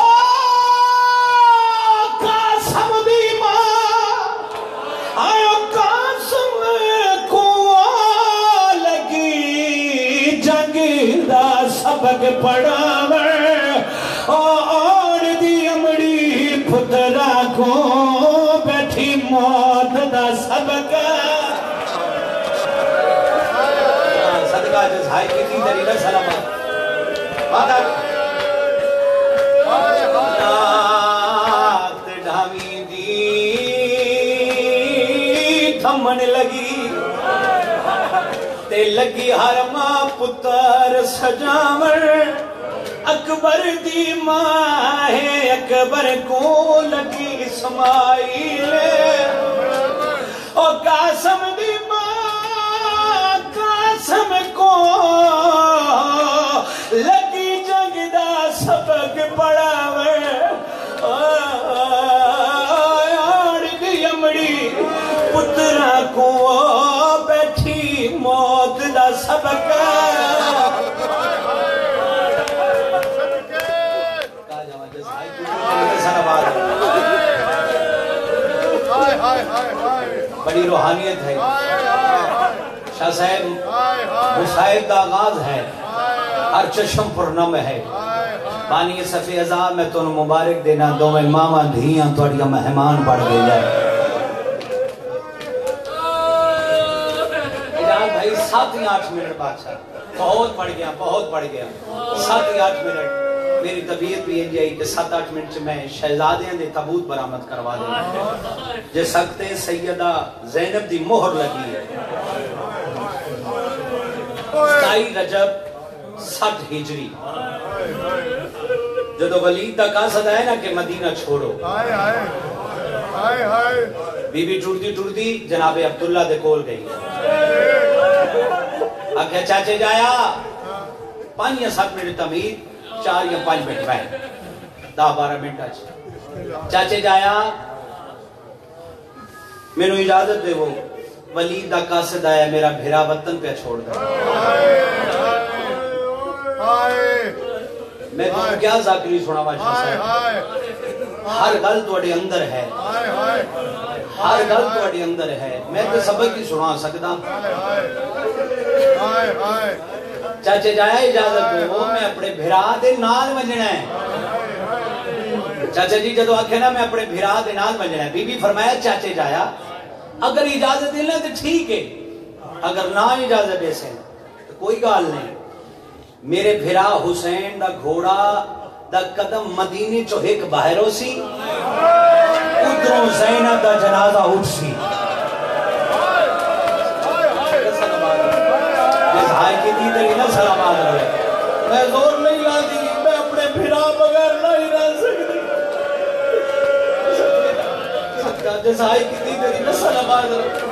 قاسم دی ماں آئو قاسم کو لگی جنگ دا سبق پڑھاوے اور دی امڑی پترا کو بیٹھی موت دا سبق صدقہ جس ہائی کی تھی دلیلہ سلامت بادت نات ڈھامی دی تھمن لگی تے لگی ہر ماں پتر سجاور اکبر دی ماں ہے اکبر کو لگی اسماعیل اور قاسم دی ماں قاسم کو لگی جنگ دا سبق پڑھاوے آڑ دی امڑی پترا کو بیٹھی موت دا سبق بڑی روحانیت ہے شاہ صاحب مصائب دا آغاز ہے ہر چشم پر نم ہے بانی صفی ازا میں تو مبارک دینا دو میں ماما دھیاں توڑیا مہمان پڑھ دے جائے اجاز بھائی سات ہی آٹھ منٹ بادشاہ بہت پڑھ گیا بہت پڑھ گیا سات ہی آٹھ منٹ میری طبیعت بھی ان جائی کہ سات آٹھ منٹ میں شہزادیاں دے تابوت برآمد کروا دیں جس سکتے سیدہ زینب دی مہر لگی ہے ستائی رجب سٹھ ہجری جدو ولید دا قاصد ہے نا کہ مدینہ چھوڑو بی بی ٹوڑتی ٹوڑتی جناب عبداللہ دے کول گئی آکھے چاچے جایا پانچ یا سات منٹ تمید چار یا پانچ منٹ بہن دا بارہ منٹ آج چاچے جایا میں نو اجازت دے وہ ولید دا قاصد آیا میرا بھیرا وطن پہ چھوڑ دے. میں تو کیا ذاکری سنا ماشاء صاحب. ہر گل توڑے اندر ہے, ہر گل توڑے اندر ہے. میں تو سبق کی سنا سکتا. چاچے جایا اجازت دو, میں اپنے بھیرا دے نال وجنا ہے. چاچا جی جدو آکھے نا میں اپنے بھیرا دے نال وجنا ہے, بی بی فرمایا چاچے جایا اگر اجازت دینا تو ٹھیک ہے, اگر نہ اجازت دے سے تو کوئی گال نہیں. میرے بھیرا حسین دا گھوڑا دا قدم مدینے چو ایک باہروں سی, ادھروں زینب دا جنازہ اٹھ سی. اس ہائی کی دی دلی نہ سلامات رہے. میں زور نہیں لا دی, میں اپنے بھیرا بغیر نہیں رہ سکتی. جس ہائی کی دی دلی نہ سلامات رہے.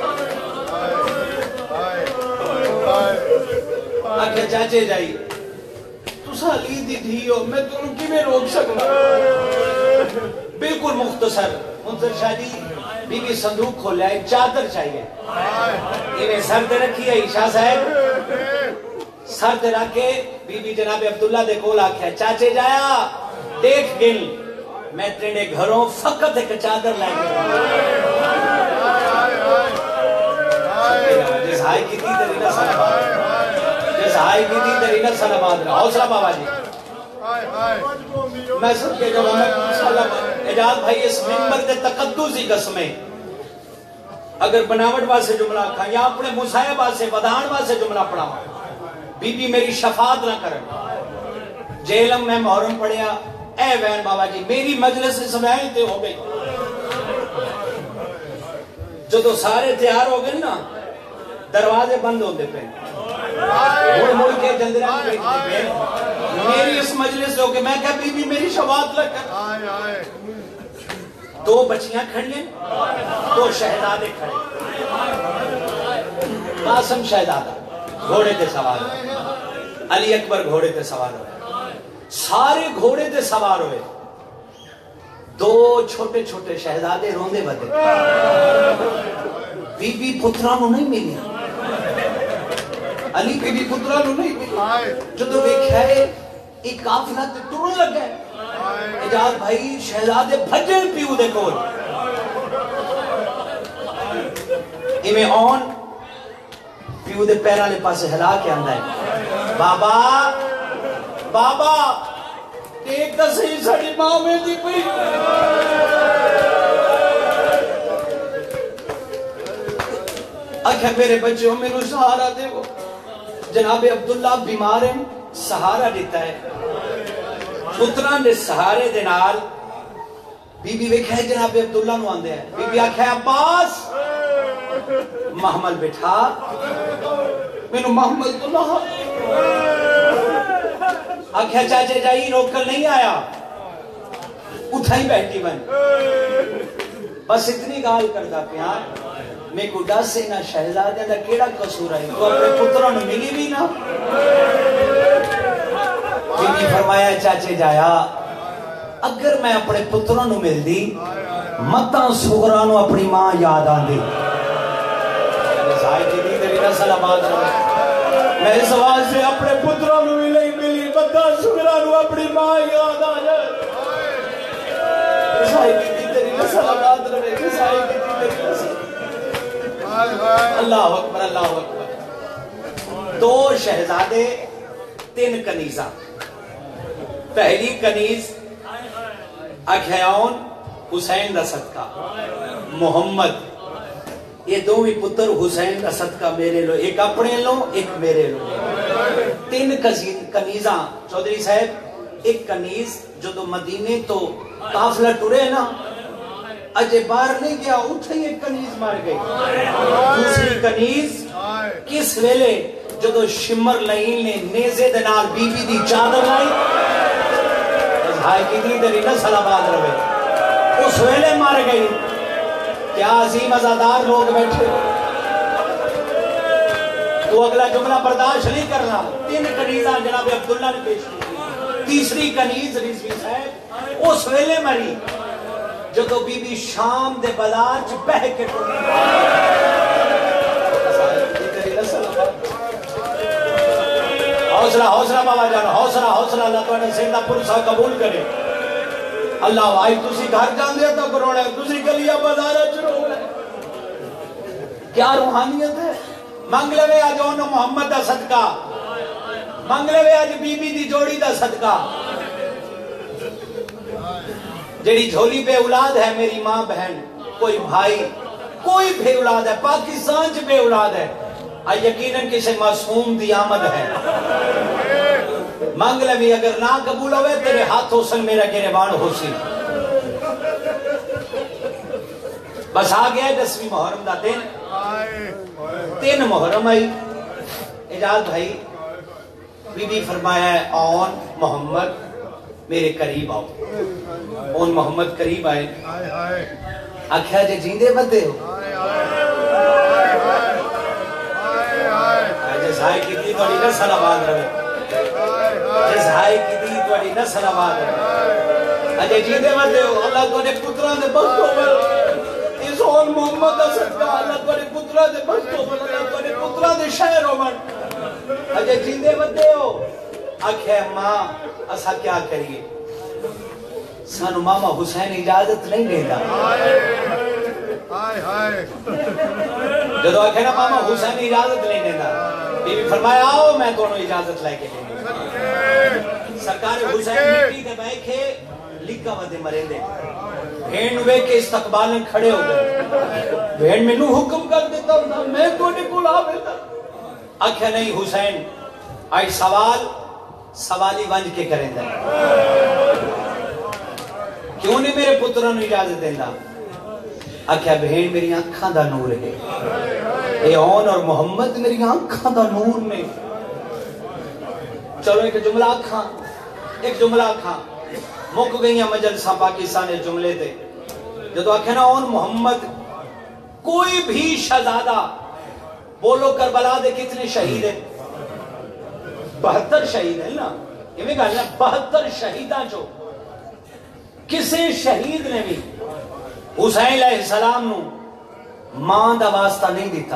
آکھے چاچے جائی سالی دی تھی ہو, میں تو ان کی میں روک سکتا. بالکل مختصر منظر شاہ جی بی بی صندوق کھولیا, ایک چادر چاہیے. یہ سر دے رکھی ہے شاہ صاحب, سر دے رکھ کے بی بی جناب عبداللہ دے کول آکھیا چاچے جایا دیکھ گل میں تیرے گھروں فقط ایک چادر لائے گا. جس ہائی کی تھی تیری نہ سلامات, جس ہائی کی تھی تیری نہ سلامات رہا. حوصلہ بابا جی. میں سب کے جواب میں اجاز بھائی اس منبر دے تقدسی قسمیں اگر بناوٹ واسے جملہ کھا یا اپنے مسائب واسے ودان واسے جملہ پڑھا, بی بی میری شفاعت نہ کریں. جیلم میں محرم پڑھیا اے وین بابا جی میری مجلس سے سمائیں تے ہو گئی. جدو سارے تیار ہو گئے نا دروازے بند ہوتے پہ مڑ مڑ کے جلدرہ دیکھتے پہ میری اس مجلس ہو کے میں کہا بی بی میری شفاعت لگ کر. دو بچیاں کھڑی ہیں, دو شہزادے کھڑے. قاسم شہزادہ گھوڑے تے سوار ہوئے, علی اکبر گھوڑے تے سوار ہوئے, سارے گھوڑے تے سوار ہوئے. دو چھوٹے چھوٹے شہزادے روندے بدے. بی بی پترانو نہیں ملی, علی بی بی پترانو نہیں ملی. جدو دیکھا ہے ایک کافلہ تے ٹرن لگ گئے. اجاز بھائی شہزادے بھجن پیو دے کول ایمیں آن پیو دے پیرہ لے پاسے ہلا کے آندہ ہے. بابا بابا ایک تا صحیح ساڑی ماں میں دی پئی. اکھے میرے بچے ہو میرے سہارا دے وہ. جناب عبداللہ بیمار ہیں, سہارا دیتا ہے. پتران دے سہارے دے نال بی بی ویکھا ہے جناب عبداللہ نو آندے ہیں. بی بی آکھا ہے عباس محمل بٹھا, میں نو محمل تو نہ. آکھا چاچے جائی روکل نہیں آیا, اٹھائی بیٹھی بن. بس اتنی گال کردہ پیار میں کو ڈس سے نہ شہزادے دا کیڑا قصور ہے, تو اپنے پتروں نے ملی بھی نہ. بی بی فرمایا چاچے جایا اگر میں اپنے پتروں نے مل دی متاں سغرانو اپنی ماں یاد آن دی. میں اس آواز سے اپنے پتروں نے ملی ملی متاں سغرانو اپنی ماں یاد آ جائے. اللہ اکبر اللہ اکبر. دو شہزادے تین کنیزاں. پہلی کنیز اکھیاؤن حسین دا صدقہ محمد, یہ دو بھی پتر حسین دا صدقہ میرے لو, ایک اپنے لو ایک میرے لو. تین کنیزاں چودھری صاحب. ایک کنیز جو دو مدینے تو قافلہ ٹورے نا اجے باہر نہیں گیا, اٹھے ایک کنیز مار گئی. دوسری کنیز کس ویلے جو دو شمر لئین نے نیزے دنال بی بی دی چادر لائی, بھائی کی دی دری نسل آباد رہے, اس ویلے مار گئی. کیا عظیم ازادار لوگ بیٹھے, تو اگلا جملہ برداشت نہیں کرنا. تین کنیزاں جناب عبداللہ نے پیش کی. تیسری کنیز رضوی صاحب اس ویلے مری جو تو بی بی شام دے بازار چ بہ کے ٹری. حوصلہ حوصلہ بابا جان حوصلہ حوصلہ اللہ تعالیٰ سیدہ پرسا قبول کرے اللہ آئی تسی گھر جان دیا تو کروڑا ہے تسی گلیا بازارہ چروڑا ہے کیا روحانیت ہے منگلے میں آج انہوں محمد دا صدقہ منگلے میں آج بی بی دی جوڑی دا صدقہ جڑی جھولی بے اولاد ہے میری ماں بہن کوئی بھائی کوئی بے اولاد ہے پاکستان چ بے اولاد ہے آ یقیناً کسی معصوم دی آمد ہے منگلے بھی اگر نہ قبول ہوئے تیرے ہاتھ حسن میرا گریبان ہو سی بس آ گیا ہے دسویں محرم دا دن تین محرم آئی اجاز بھائی بی بی فرمایا ہے آن محمد میرے قریب آؤ اون محمد قریب آئے آکھیا جے جیندے بدے ہو جس ہائی کی دی توڑی نسل آباد رہے جس ہائی کی دی توڑی نسل آباد رہے اجے جیندے بدے ہو اللہ کو نے پتران دے بختوں پر اس اون محمد دا صدقہ اللہ کو نے پتران دے بختوں پر اللہ کو نے پتران دے شہروں پر اجے جیندے بدے ہو آکھے ماں اسا کیا کریے سانو ماما حسین اجازت نہیں دیتا جدو آکھے نا ماما حسین اجازت نہیں دیتا بی بی فرمایا آؤ میں دونوں اجازت لے کے لیں گے سرکار حسین مٹی دے بیکھے لکھا ودے مرے دے بھین ہوئے کے استقبالن کھڑے ہو گئے بھین میں نو حکم کر دیتا ہوں میں کو نکل آویتا آکھے نہیں حسین آئی سوال سوالی ونج کے کریں دیں کیوں نہیں میرے پتروں نے اجازت دینا آکھیا بہن میری آنکھاں دا نور ہے اے اون اور محمد میری آنکھاں دا نور نے چلو ایک جملہ آنکھاں ایک جملہ آنکھاں مک گئیاں مجلسہ پاکستان جملے تھے جدو آکھیا نا اون محمد کوئی بھی شہزادہ بولو کربلا دے کتنے شہید ہیں بہتر شہید ہیں نا یہ میں کہا بہتر شہیدہ جو کسی شہید نے بھی حسین علیہ السلام نو ماں دا واسطہ نہیں دیتا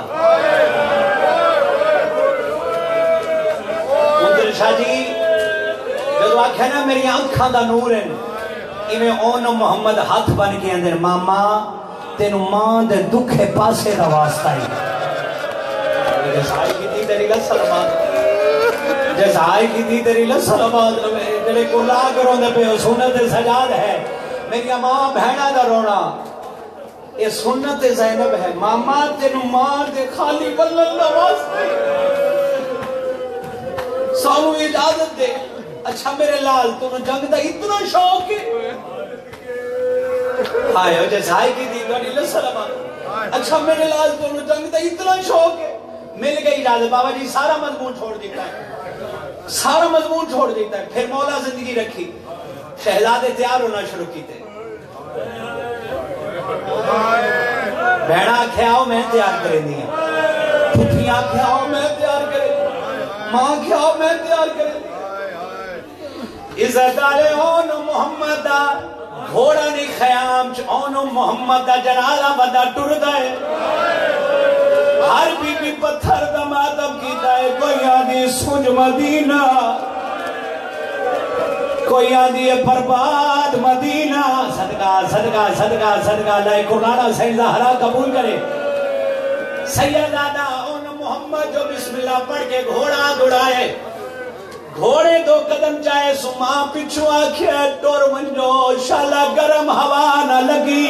مندر شاہ جی جدو آکھے نا میری آنکھاں دا نور ہیں ایمیں اون محمد ہاتھ بن کے اندر ماما تینو ماں دے دکھے پاسے دا واسطہ ہی جیسا آئی کی تھی تیری لس سلامات جیسا آئی کی تھی تیری لس سلامات جڑے کو لا کروں دے پہ سنت سجاد ہے میری ماں بہنہ دا رونا یہ سنت زینب ہے ماما تینو ماں دے خالی واللہ واسطے سانو اجازت دے اچھا میرے لال تنو جنگ دا اتنا شوق ہے آئے ہو جیسے آئی کی دی گاڑی لسلام اچھا میرے لال تنو جنگ دا اتنا شوق ہے مل گئی اجازت بابا جی سارا مضمون چھوڑ دیتا ہے سارا مضمون چھوڑ دیتا ہے پھر مولا زندگی رکھی شہزادے تیار ہونا شروع کی تھے بہنا کھیاؤ میں تیار کریں دیا پھٹیاں کھیاؤ میں تیار کریں ماں کھیاؤ میں تیار کریں عزت آلے اون محمد دا گھوڑا نہیں خیام چ اون محمد دا جنازہ بدا ٹردا ہے ہر بی بی پتھر دا ماتم کیتا ہے کوئی آدھی سنج مدینہ کوئی آدھی برباد مدینہ صدقہ صدقہ صدقہ صدقہ لائے قرآن سید زہرا قبول کرے سیدادہ اون محمد جو بسم اللہ پڑھ کے گھوڑا دوڑائے گھوڑے دو قدم چاہے سما پچھو آکھے ٹور منجو شالا گرم ہوا نہ لگی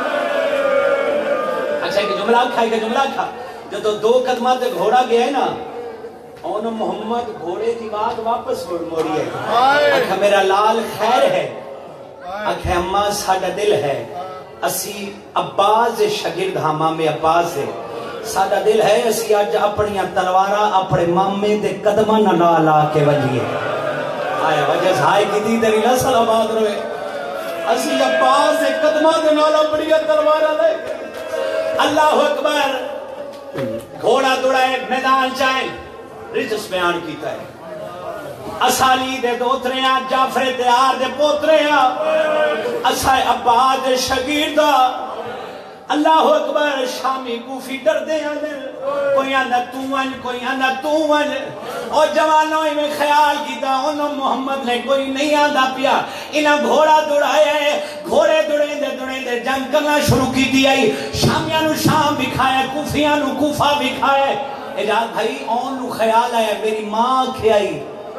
اچھا ایک جملہ کھا ایک جملہ کھا جو تو دو قدمات گھوڑا گیا ہے نا اون محمد گھوڑے دی بات واپس موڑی ہے اکھا میرا لال خیر ہے اکھا اماں ساڑا دل ہے اسی عباس شگرد ہاں مامے عباس ہے ساڑا دل ہے اسی آج اپنی تلوارہ اپنے مامے دے قدمہ نہ لا کے وجیے آیا وجہ سائی کی دی تری نسل آباد روئے اسی عباس دے قدمہ دے نالا اپنی تلوارہ لے اللہ اکبر گھوڑا دوڑائے میدان چاہیں رجس بیان کیتا ہے اسالی دے دوتریاں جعفر تیار دے پوتریاں اسائے عباد شگیر دا اللہ اکبر شامی کوفی ڈر دے ہیں کوئی آندا تو ون کوئی آندا تو ون اور جوانوں میں خیال کیتا انہوں محمد نے کوئی نہیں آندا پیا انہاں گھوڑا دوڑایا ہے گھوڑے دوڑیں دے دوڑیں دے جنگ کرنا شروع کی دی آئی شامیاں نو شام بھی کھایا کوفیاں نو کوفہ بھی کھایا اجازت بھائی اون نو خیال آیا میری ماں کھیائی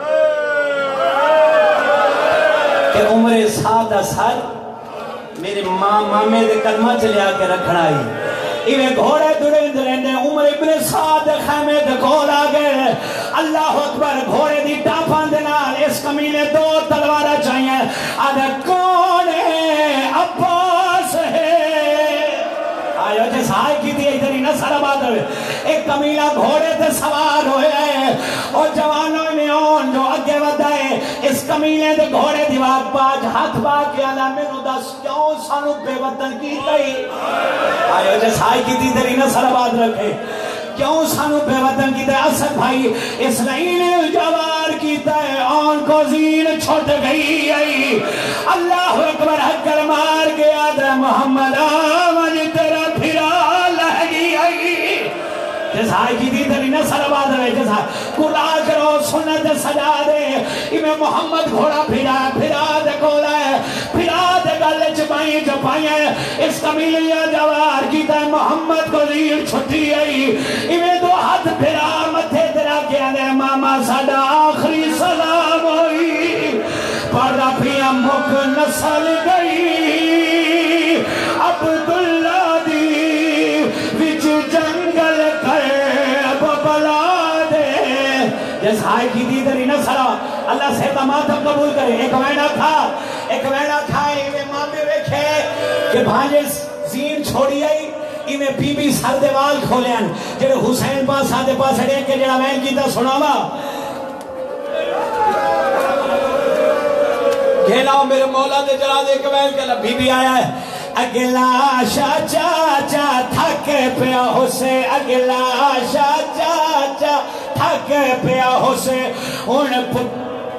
کہ عمر سادہ سر میرے ماں مامے دے کلمہ چلے آکے رکھنا آئی ایویں گھوڑے دوڑیں دوڑیں دے عمر ابن سعد خیمے دے گھوڑ آگئے اللہ اکبر گھوڑے دی ٹاپان دے نال اس کمینے دو تلوارہ چاہیے آدھا کون ہے عباس ہے آئیو جس آئی کی دی ادھر ہی نہ سر آباد ہوئے ایک کمیلہ گھوڑے تے سوار ہوئے ہیں اور جوانوں میں اون جو اگے ودائے اس کمیلے دے گھوڑے دیوار پاج ہاتھ با کے اللہ میں نو دس کیوں سانو بے وطن کی گئی آئیو جس آئی کی دی ادھر ہی نہ سر آباد رکھے کیوں سانو بے وطن کی دے اسد بھائی اس لئین الجوار کی دے آن کو زین چھوٹ گئی آئی اللہ اکبر حکر مار گیا دے محمد آمن تیرا پھرا لہگی آئی جس آئی کی دیدر انہیں سرباد رہے جس آئی قرآ کرو سنت سجا دے انہیں محمد گھوڑا پھرا پھرا دے کولا ہے پھرا دے گلے چپائیں چپائیں اس قبیلیہ جوار کی دے محمد کو زیر چھٹی آئی انہیں دو ہاتھ پھرا متھے تیرا کیا دے ماما ساڑا آخری سلام ہوئی پڑا پھیا مک نسل گئی عبداللہ دی وچ جنگل جس آئی کی دیدر ہی نہ سرا اللہ سے تماتم قبول کرے ایک ویڑا تھا ایک ویڑا تھا ایویں مامے ویکھے کہ بھانجے زین چھوڑی آئی ایویں بی بی سر دیوال کھولے ہیں جڑے حسین پاس آدھے پاس اڑے کے جڑا وین کیتا سناوا کہنا میرے مولا دے جلا دے کہ وین کہ بی بی آیا ہے اگلا شاہ چاچا تھک پیا ہو سے اگلا شاہ چاچا تھک پیا ہو سے ان پت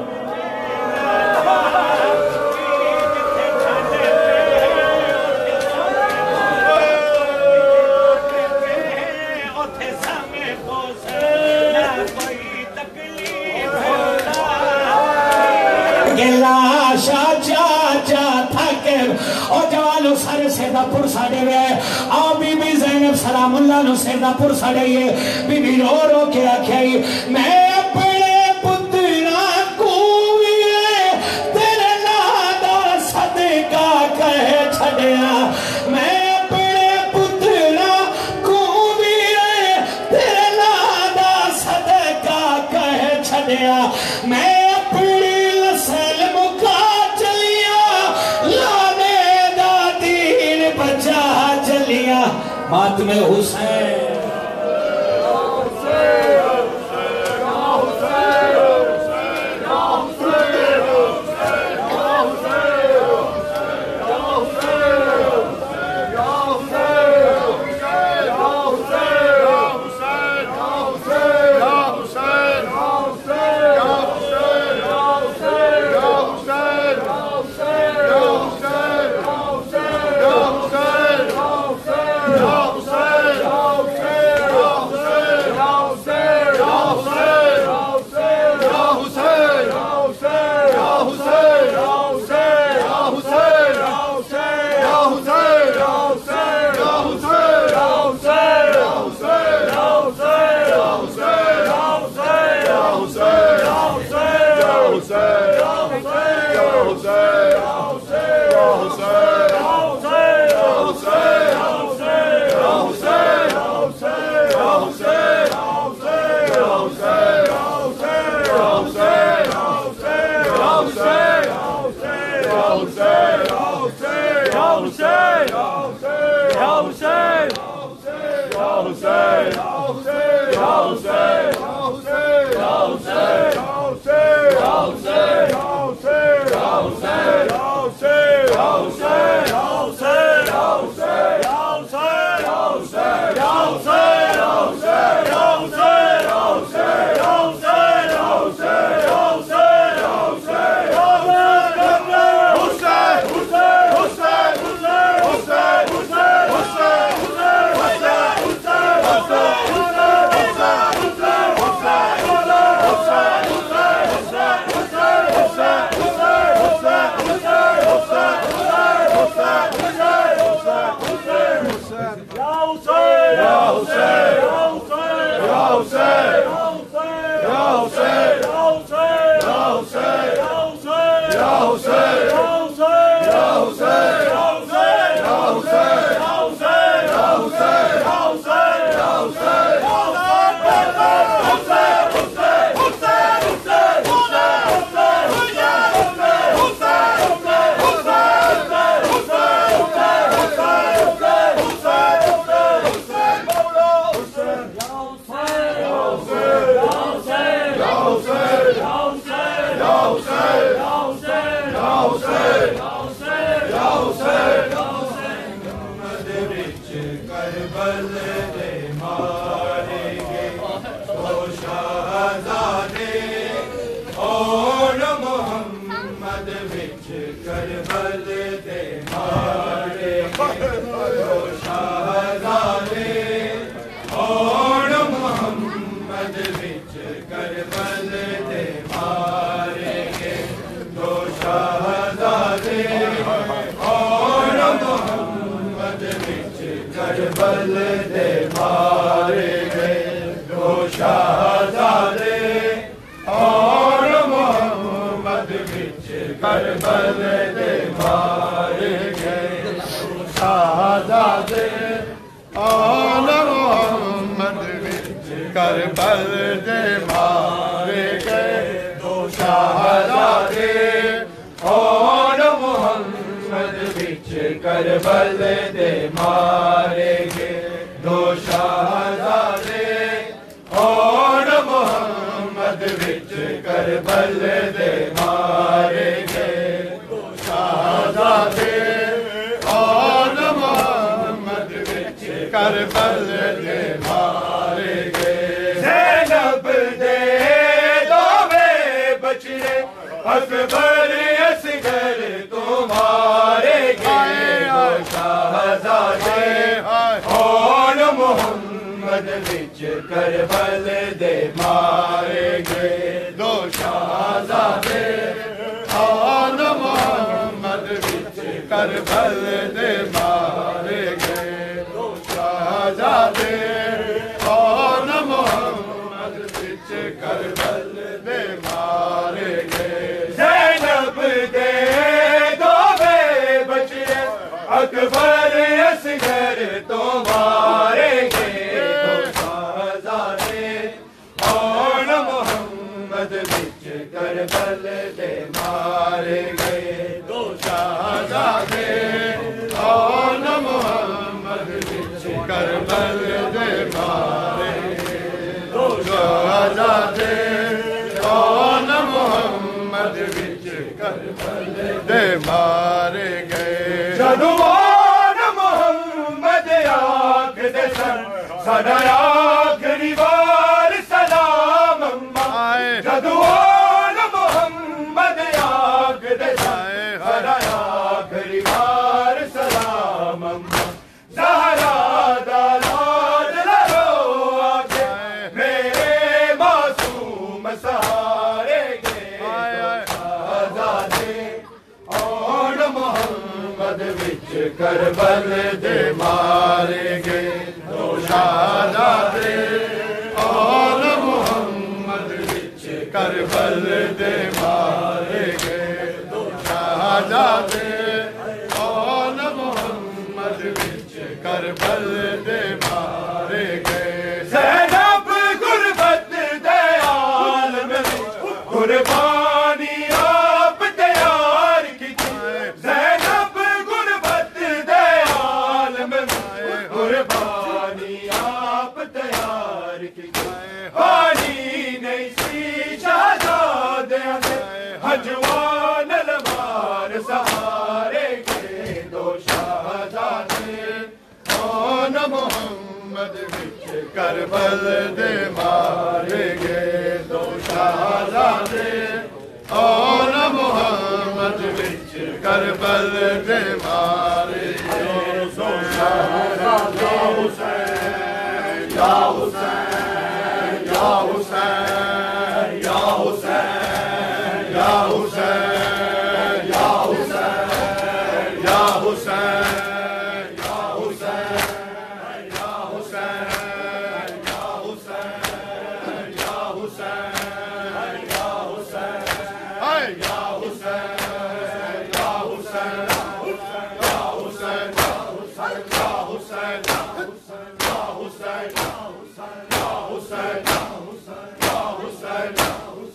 اگلا شاہ چاچا تھک اور جوانو سارے سیدہ پر ساڑے ہوئے آؤ بی بی زینب سلام اللہ نو سیدہ پر ساڑے ہوئے بی بی رو رو کے آکھائی میں اپنے پترہ کوئے تیرے نادا صدقہ کہے چھڑیا میں اپنے پترہ کوئے تیرے نادا صدقہ کہے چھڑیا میں اپنی لسل مکا چلیا لانے دا دین بچا چلیا بات میں حسین Hussein!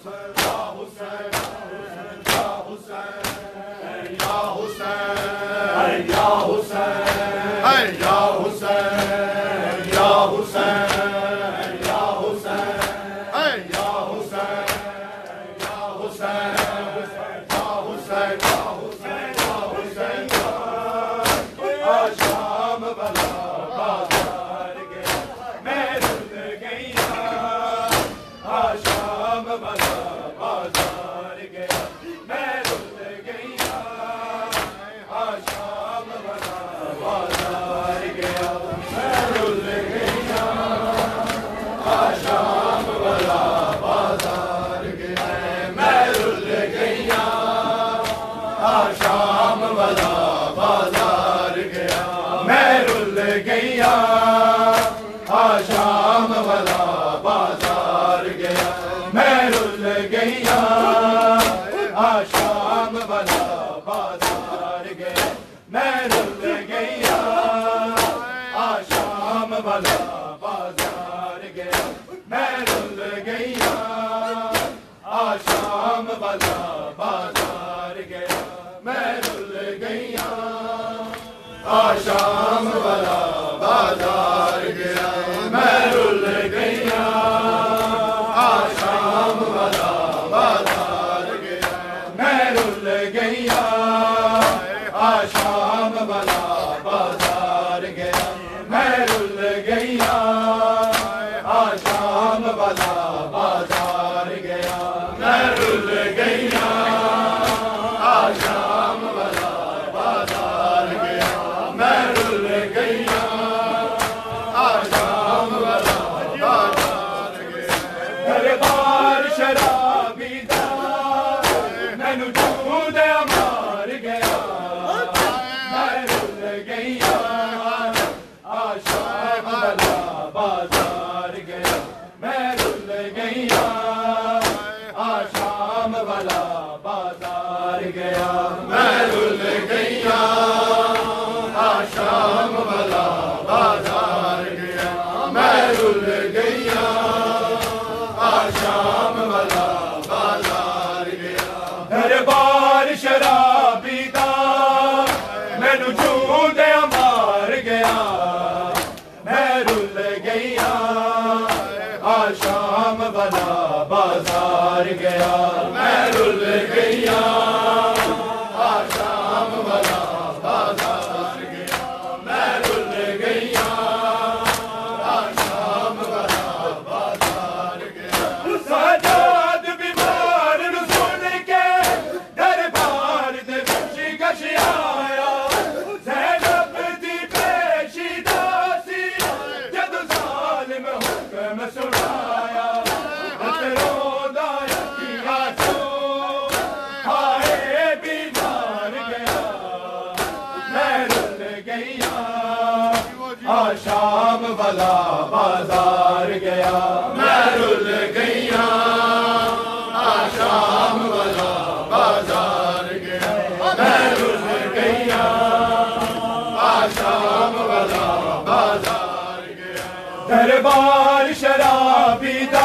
دربار شرابی دا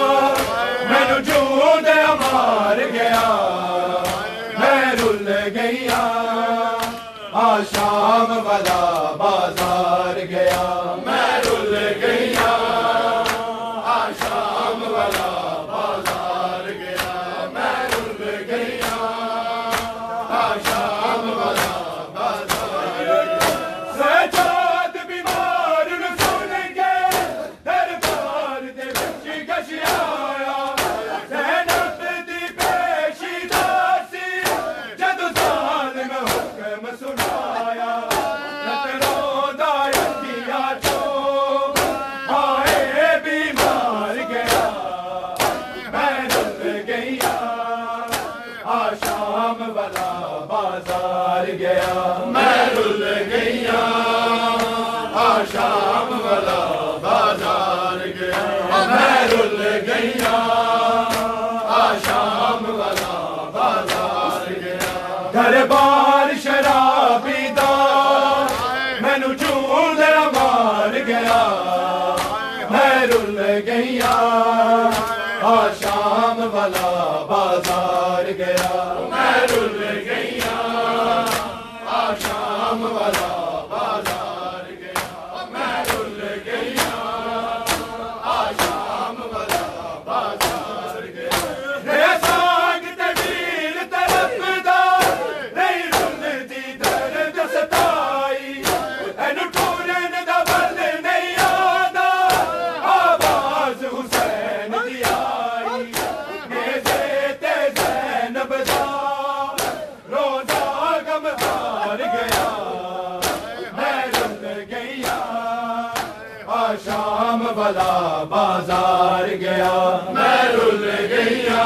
مینو جود مار گیا میں رل گیا آشام والا بازار گیا میں رل گیا آشام والا بازار گیا میں رل گیا آشام والا بازار گیا سجاد بیمار نو سن کے دربار دے وچ گش آیا زینب دی پیشی داسی جدو ظالم حکم سنایا نتروں دا اکھیاں چوں آئے بیمار گیا میں رل گیا آشام والا بازار گیا میں رل گیا آشام والا بازار گیا میں رل گیا آشام والا بازار گیا دربار شرابی دا مینو چون مار گیا میں رل گیا آشام والا والا بازار گیا میں رل گیا آشام والا بازار گیا میں رل گیا آشام والا بازار گیا نیا سانگ تبیر طرف دا نہیں رلتی درد ستائی اینو ٹورن دا بل نہیں آدا آواز حسین دی آئی نیزے تے زینب دا روزہ غم خار گیا میں رل گیا آشام والا بازار گیا میں رل گیا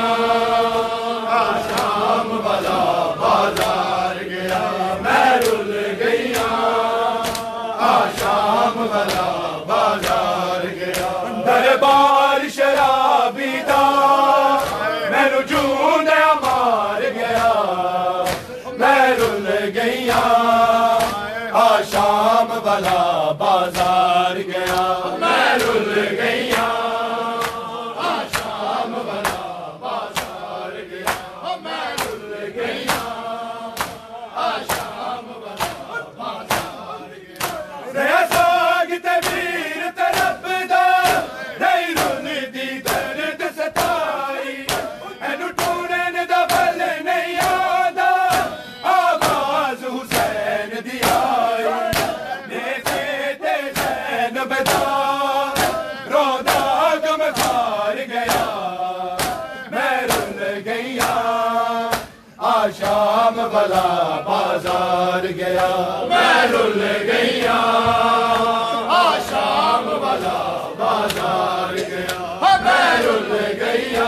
آشام والا بازار گیا میں رل گیا آشام والا بازار گیا دربار شرابی دا مینو جون مار گیا میں رل گیا آشام والا بازار گیا میں رل گیا آشام والا بازار گیا میں رل گیا آشام والا بازار گیا نیا ساگ تبیر طرف دا نہیں رلتی درد ستائی اینو ٹورن دا بل نہیں آدا آواز حسین دی آئی نیزے تے زینب دا رودا غم خار گیا میں رل گیا آشام والا بازار گیا میں رل گیا آشام والا بازار گیا میں رل گیا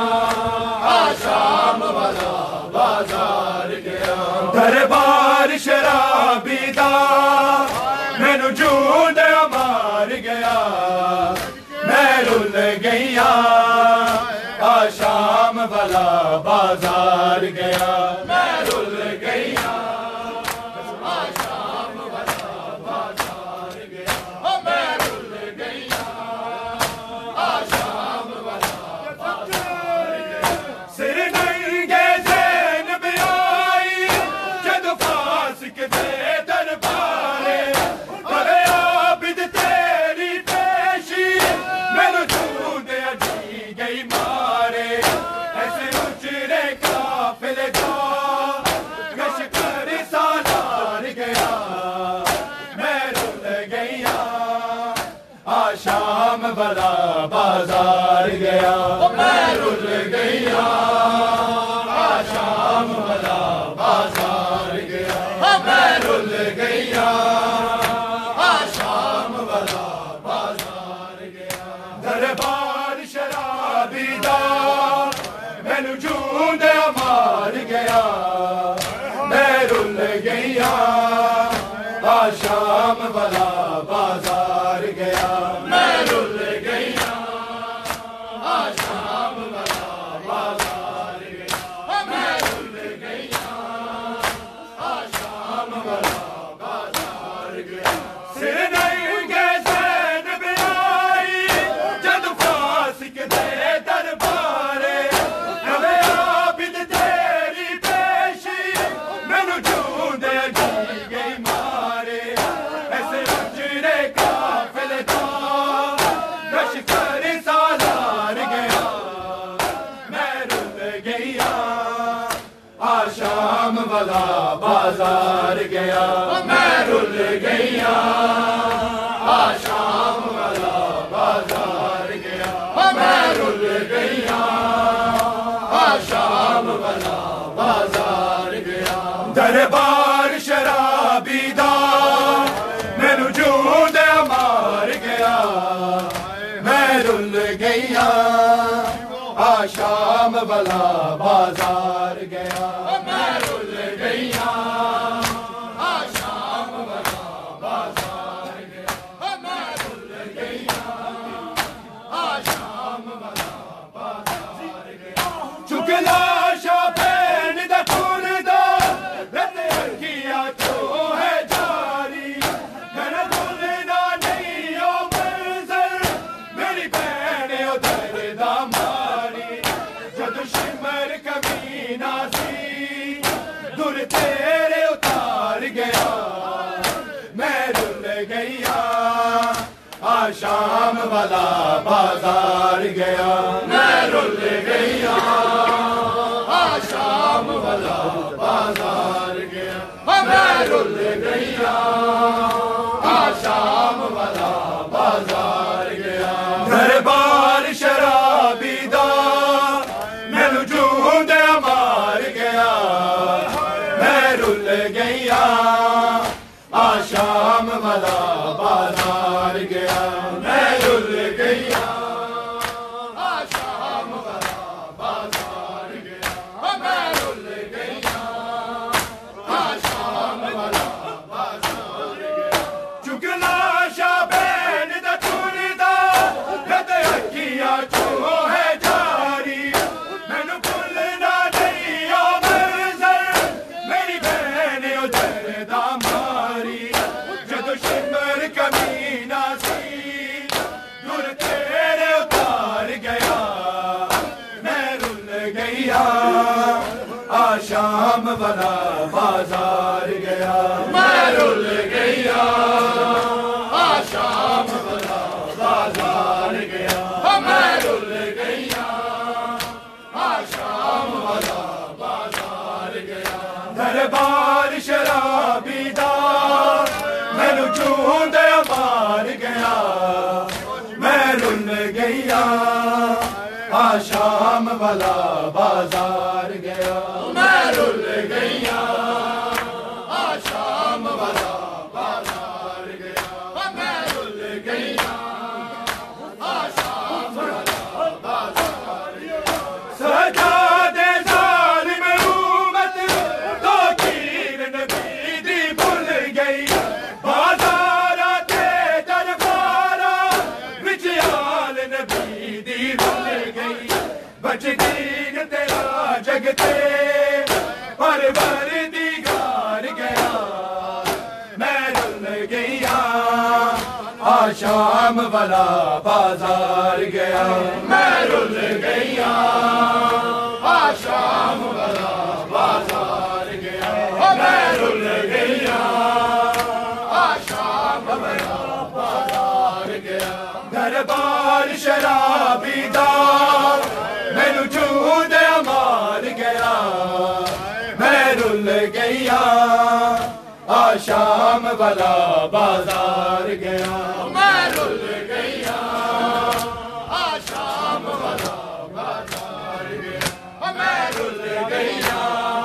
آشام والا بازار گیا دربار شرابی دا مینو جون مار گیا میں رل گیا آشام والا بازار گیا میں رل گیا آشام والا بازار گیا میں رل گیا آشام والا بازار گیا سر ننگے زینب آئی جد فاسق دے دربارے کرے عابد تیری پیشی مینو چھوندے اجی گئی مارے ایسے اچرے قافلے دا لشکر سالار گیا میں رل گیا آشام والا بازار گیا میں رل گیا آشام والا بازار گیا میں رل گیا آشام والا بازار گیا دربار شرابی دا مینو جون مار گیا میں رل گیا آشام والا بازار گیا میں رل گیا آشام والا بازار گیا میں رل گیا آشام والا بازار گیا سر ننگے زینب آئی جد فاسق دے دربارے کرے عابد تیری پیشی مینو چھوندے جی گئی مارے ایسے اجرے قافلے دا لشکر سالار گیا میں رل گیا آشام والا بازار گیا میں رل گیا آشام والا بازار گیا میں رل گیا آشام والا بازار گیا دربار شرابی دا مینو جون مار گیا میں رل گیا آشام والا بازار گیا میں رل گیا آشام والا بازار گیا میں رل گیا آشام والا بازار گیا چکلا شاہ پین دا خون دا رت کیا تو ہے جاری میرا بولنا نہیں او منظر میری بہن ادھر دا ماری جد شام والا بازار گیا میں رل گیا شام والا بازار گیا میں رل گیا شام والا بازار گیا گھر بار شرابی دا مینو جوں دے مار گیا میں رل گیا شام والا بازار گیا میں رل گیا شام والا بازار گیا میں رل گیا شام والا بازار گیا چکنا شابین دا چوندا رد اکھیاں چوں ہے جاری مینوں بھولنا نہیں او منظر میری بہن او جردا ماری جدو شمر کمینہ سی دور تیرے اتار گیا میں رل گیا شام والا بازار گیا میں رل گیا شام والا بازار گیا میں رل گیا شام والا بازار گیا دربار شرابی دا مینو چوں دے مار گیا میں رل گیا شام والا بازار گیا میں رل گیا شام والا بازار گیا میں رل گیا شام والا بازار گیا سجادے ظالم امت تو کیر نبی دی بھول گئی بازار تے دربارا وچ آل نبی دی بھول گئی بچ دین تیرا جگتے پر وردی گار گیا میں رل گیا شام والا بازار گیا میں رل گیا شام والا بازار گیا میں رل گیا شام والا بازار گیا دربار شرابی دا مینو چوں دے مار گیا میں رل گیا شام والا بازار گیا میں رل گیا شام والا بازار گیا میں رل گیا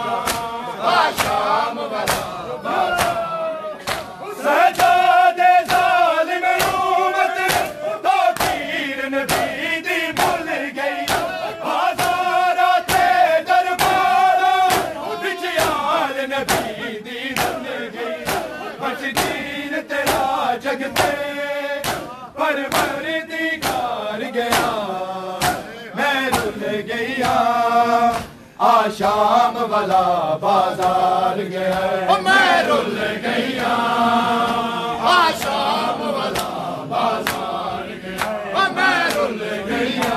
شام والا بازار سجادے ظالم امت تو تیر نبی دی بھول گئی بازار تے دربارا وچ آل نبی دی بھول گئی بچ دین تیرا جگتے پر وردی گار گیا میں رل گیا شام والا بازار گیا میں رل گیا شام والا بازار گیا میں رل گیا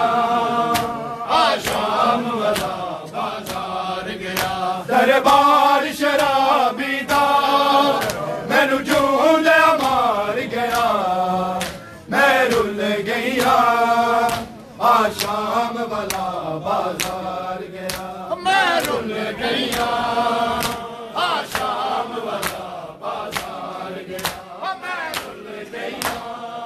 شام والا بازار گیا دربار شرابی دا مینو جوں دے مار گیا میں رل گیا شام والا بازار گیا میں رل گیا شام والا بازار گیا میں رل گیا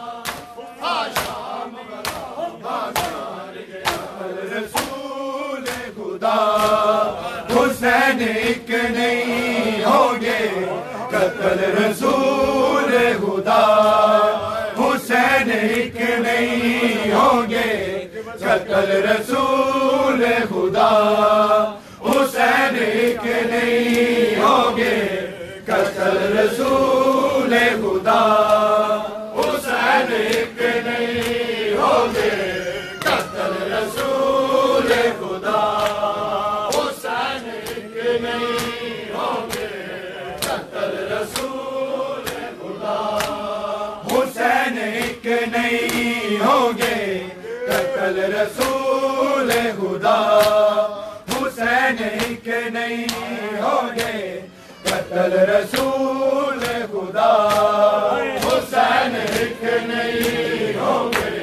شام والا بازار گیا رسول خدا حسین ایک نہیں ہوں گے قتل رسول خدا حسین ایک نہیں ہوں گے قتل رسول خدا حسین ایک نہیں ہوں گے قتل رسول خدا حسین ایک نہیں ہوں گے قتل رسول خدا حسین ایک نہیں ہوں گے قتل رسول خدا حسین ایک نہیں ہوں گے قتل رسول خدا حسین ایک نہیں ہوں گے قتل رسول خدا حسین ایک نہیں ہوں گے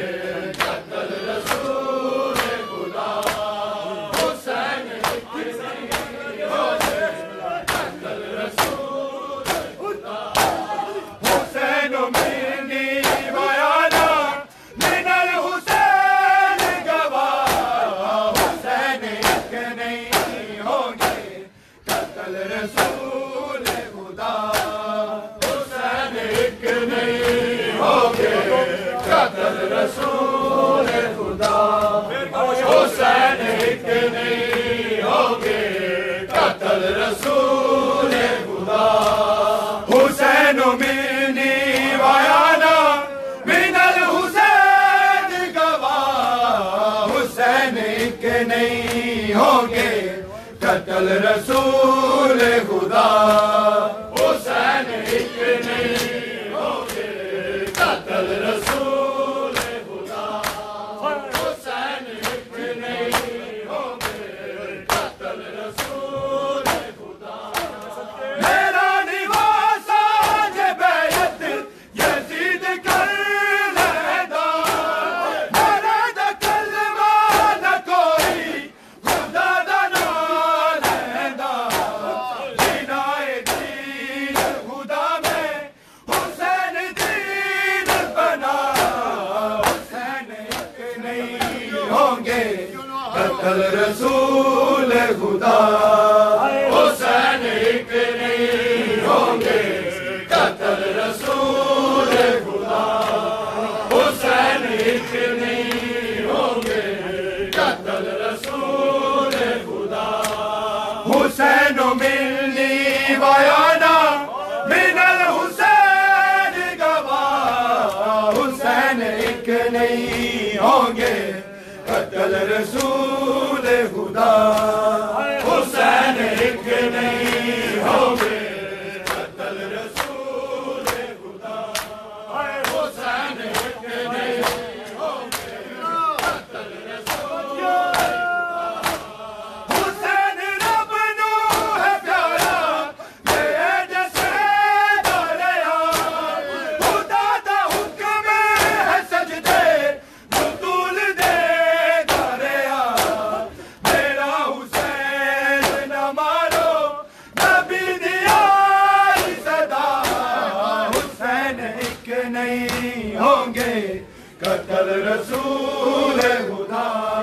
ایک نہیں ہوں گے قتل رسول خدا حسین ایک نہیں ہوں گے قتل رسول خدا حسین ایک نہیں ہوں گے قتل رسول خدا میرا نواز آج بیعت یزید کر لیدا میرا دا کلمہ نہ کوئی خدا دا نام لیدا بنائے دین خدا میں حسین دین بنا حسین ایک نہیں ہوں گے قتل رسول خدا حسین ایک نہیں ہوں گے قتل رسول خدا حسین ایک نہیں ہوں گے قتل رسول خدا حسین ملنی ویانا من الحسین گواہ حسین ایک نہیں ہوں گے قتل رسول خدا حسین ایک نہیں ہوں گے قتل رسول خدا حسین ایک نہیں ہوں گے قتل رسول حسین رب نو ہے پیارا میرے جیسے دریا خدا دا حکم ہے سجدے بطول دے دریا میرا حسین نہ مارو نبی دیا صدا حسین ایک نہیں ہوں گے قتل رسول خدا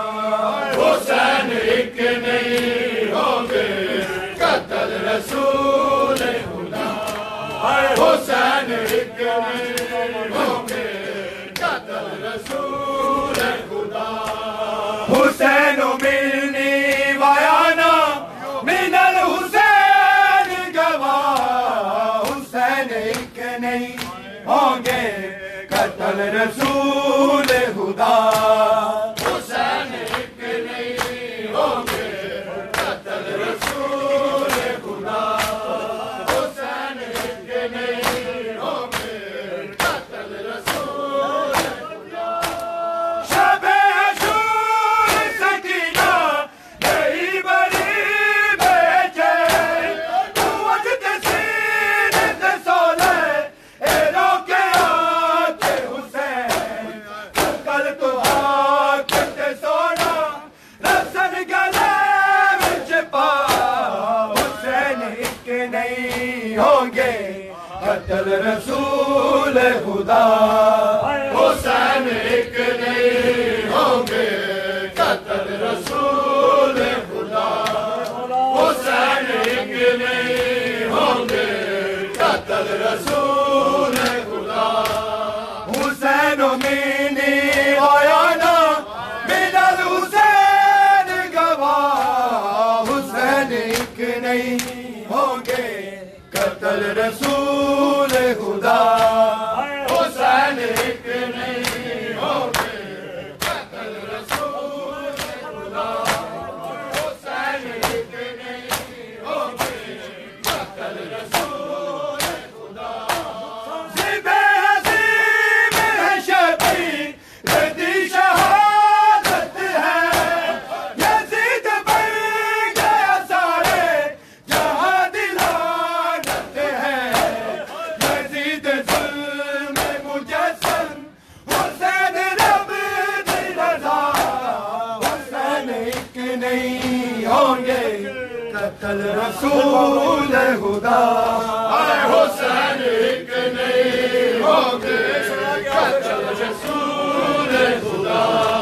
حسین ایک نہیں ہوں گے قتل رسول خدا حسین ایک نہیں ہوں گے قتل رسول خدا حسین ملنی ویانا من الحسین گواہ حسین ایک نہیں ہوں گے قتل رسول خدا حسین ایک نہیں ہوں گے قتل رسول خدا حسین ایک نہیں ہوں گے قتل رسول خدا شب عاشور سکینہ گئی بری بے چین تو وجد سینے سے سولے اے روکے آتے حسین کل تو آکتے سونا رسن گلے وچ پا حسین ایک نہیں ہوں گے قتل رسول خدا حسین ایک نہیں ہوں گے قتل رسول خدا حسین ایک نہیں ہوں گے قتل رسول خدا حسین مینی ویانا من الحسین گواہ حسین ایک نہیں ہوں گے قتل رسول خدا حسین ایک نہیں ہوں گے قتل رسول خدا حسین ایک نہیں ہوں گے قتل رسول خدا زب عظیم ہے شبیر دی شہادت ہے یزید بن گیا سارے جہاں دلانت ہے یزید ظلم مجسم حسین رب دی رضا حسین ایک نہیں ہوں گے قتل رسول خدا حسین ایک نہیں ہوں گے قتل رسول خدا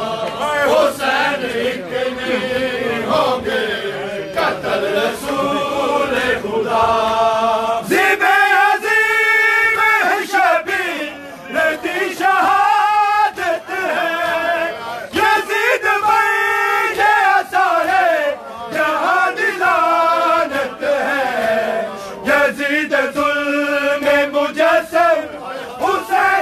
حسین ایک نہیں ہوں گے قتل رسول خدا زب عظیم ہے شبیر دی شہادت ہے یزید بن گیا سارے جہاں دلانت ہے یزید ظلم مجسم حسین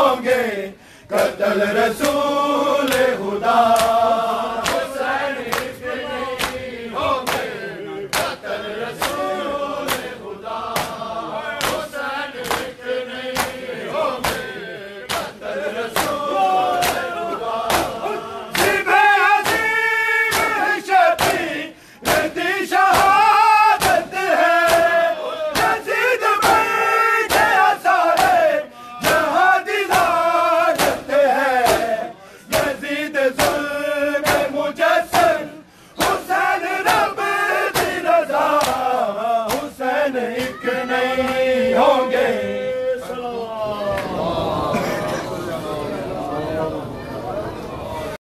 ہوں گے قتل رسول خدا حسین کے نہیں ہوں گے قتل رسول خدا حسین کے نہیں ہوں گے قتل رسول خدا ذبح عظیم شفیع رہتی شہادت ہے یزید بھائی کے سارے جہاں دلالت ہے یزید ظلم مجسم حسین رب دی رضا حسین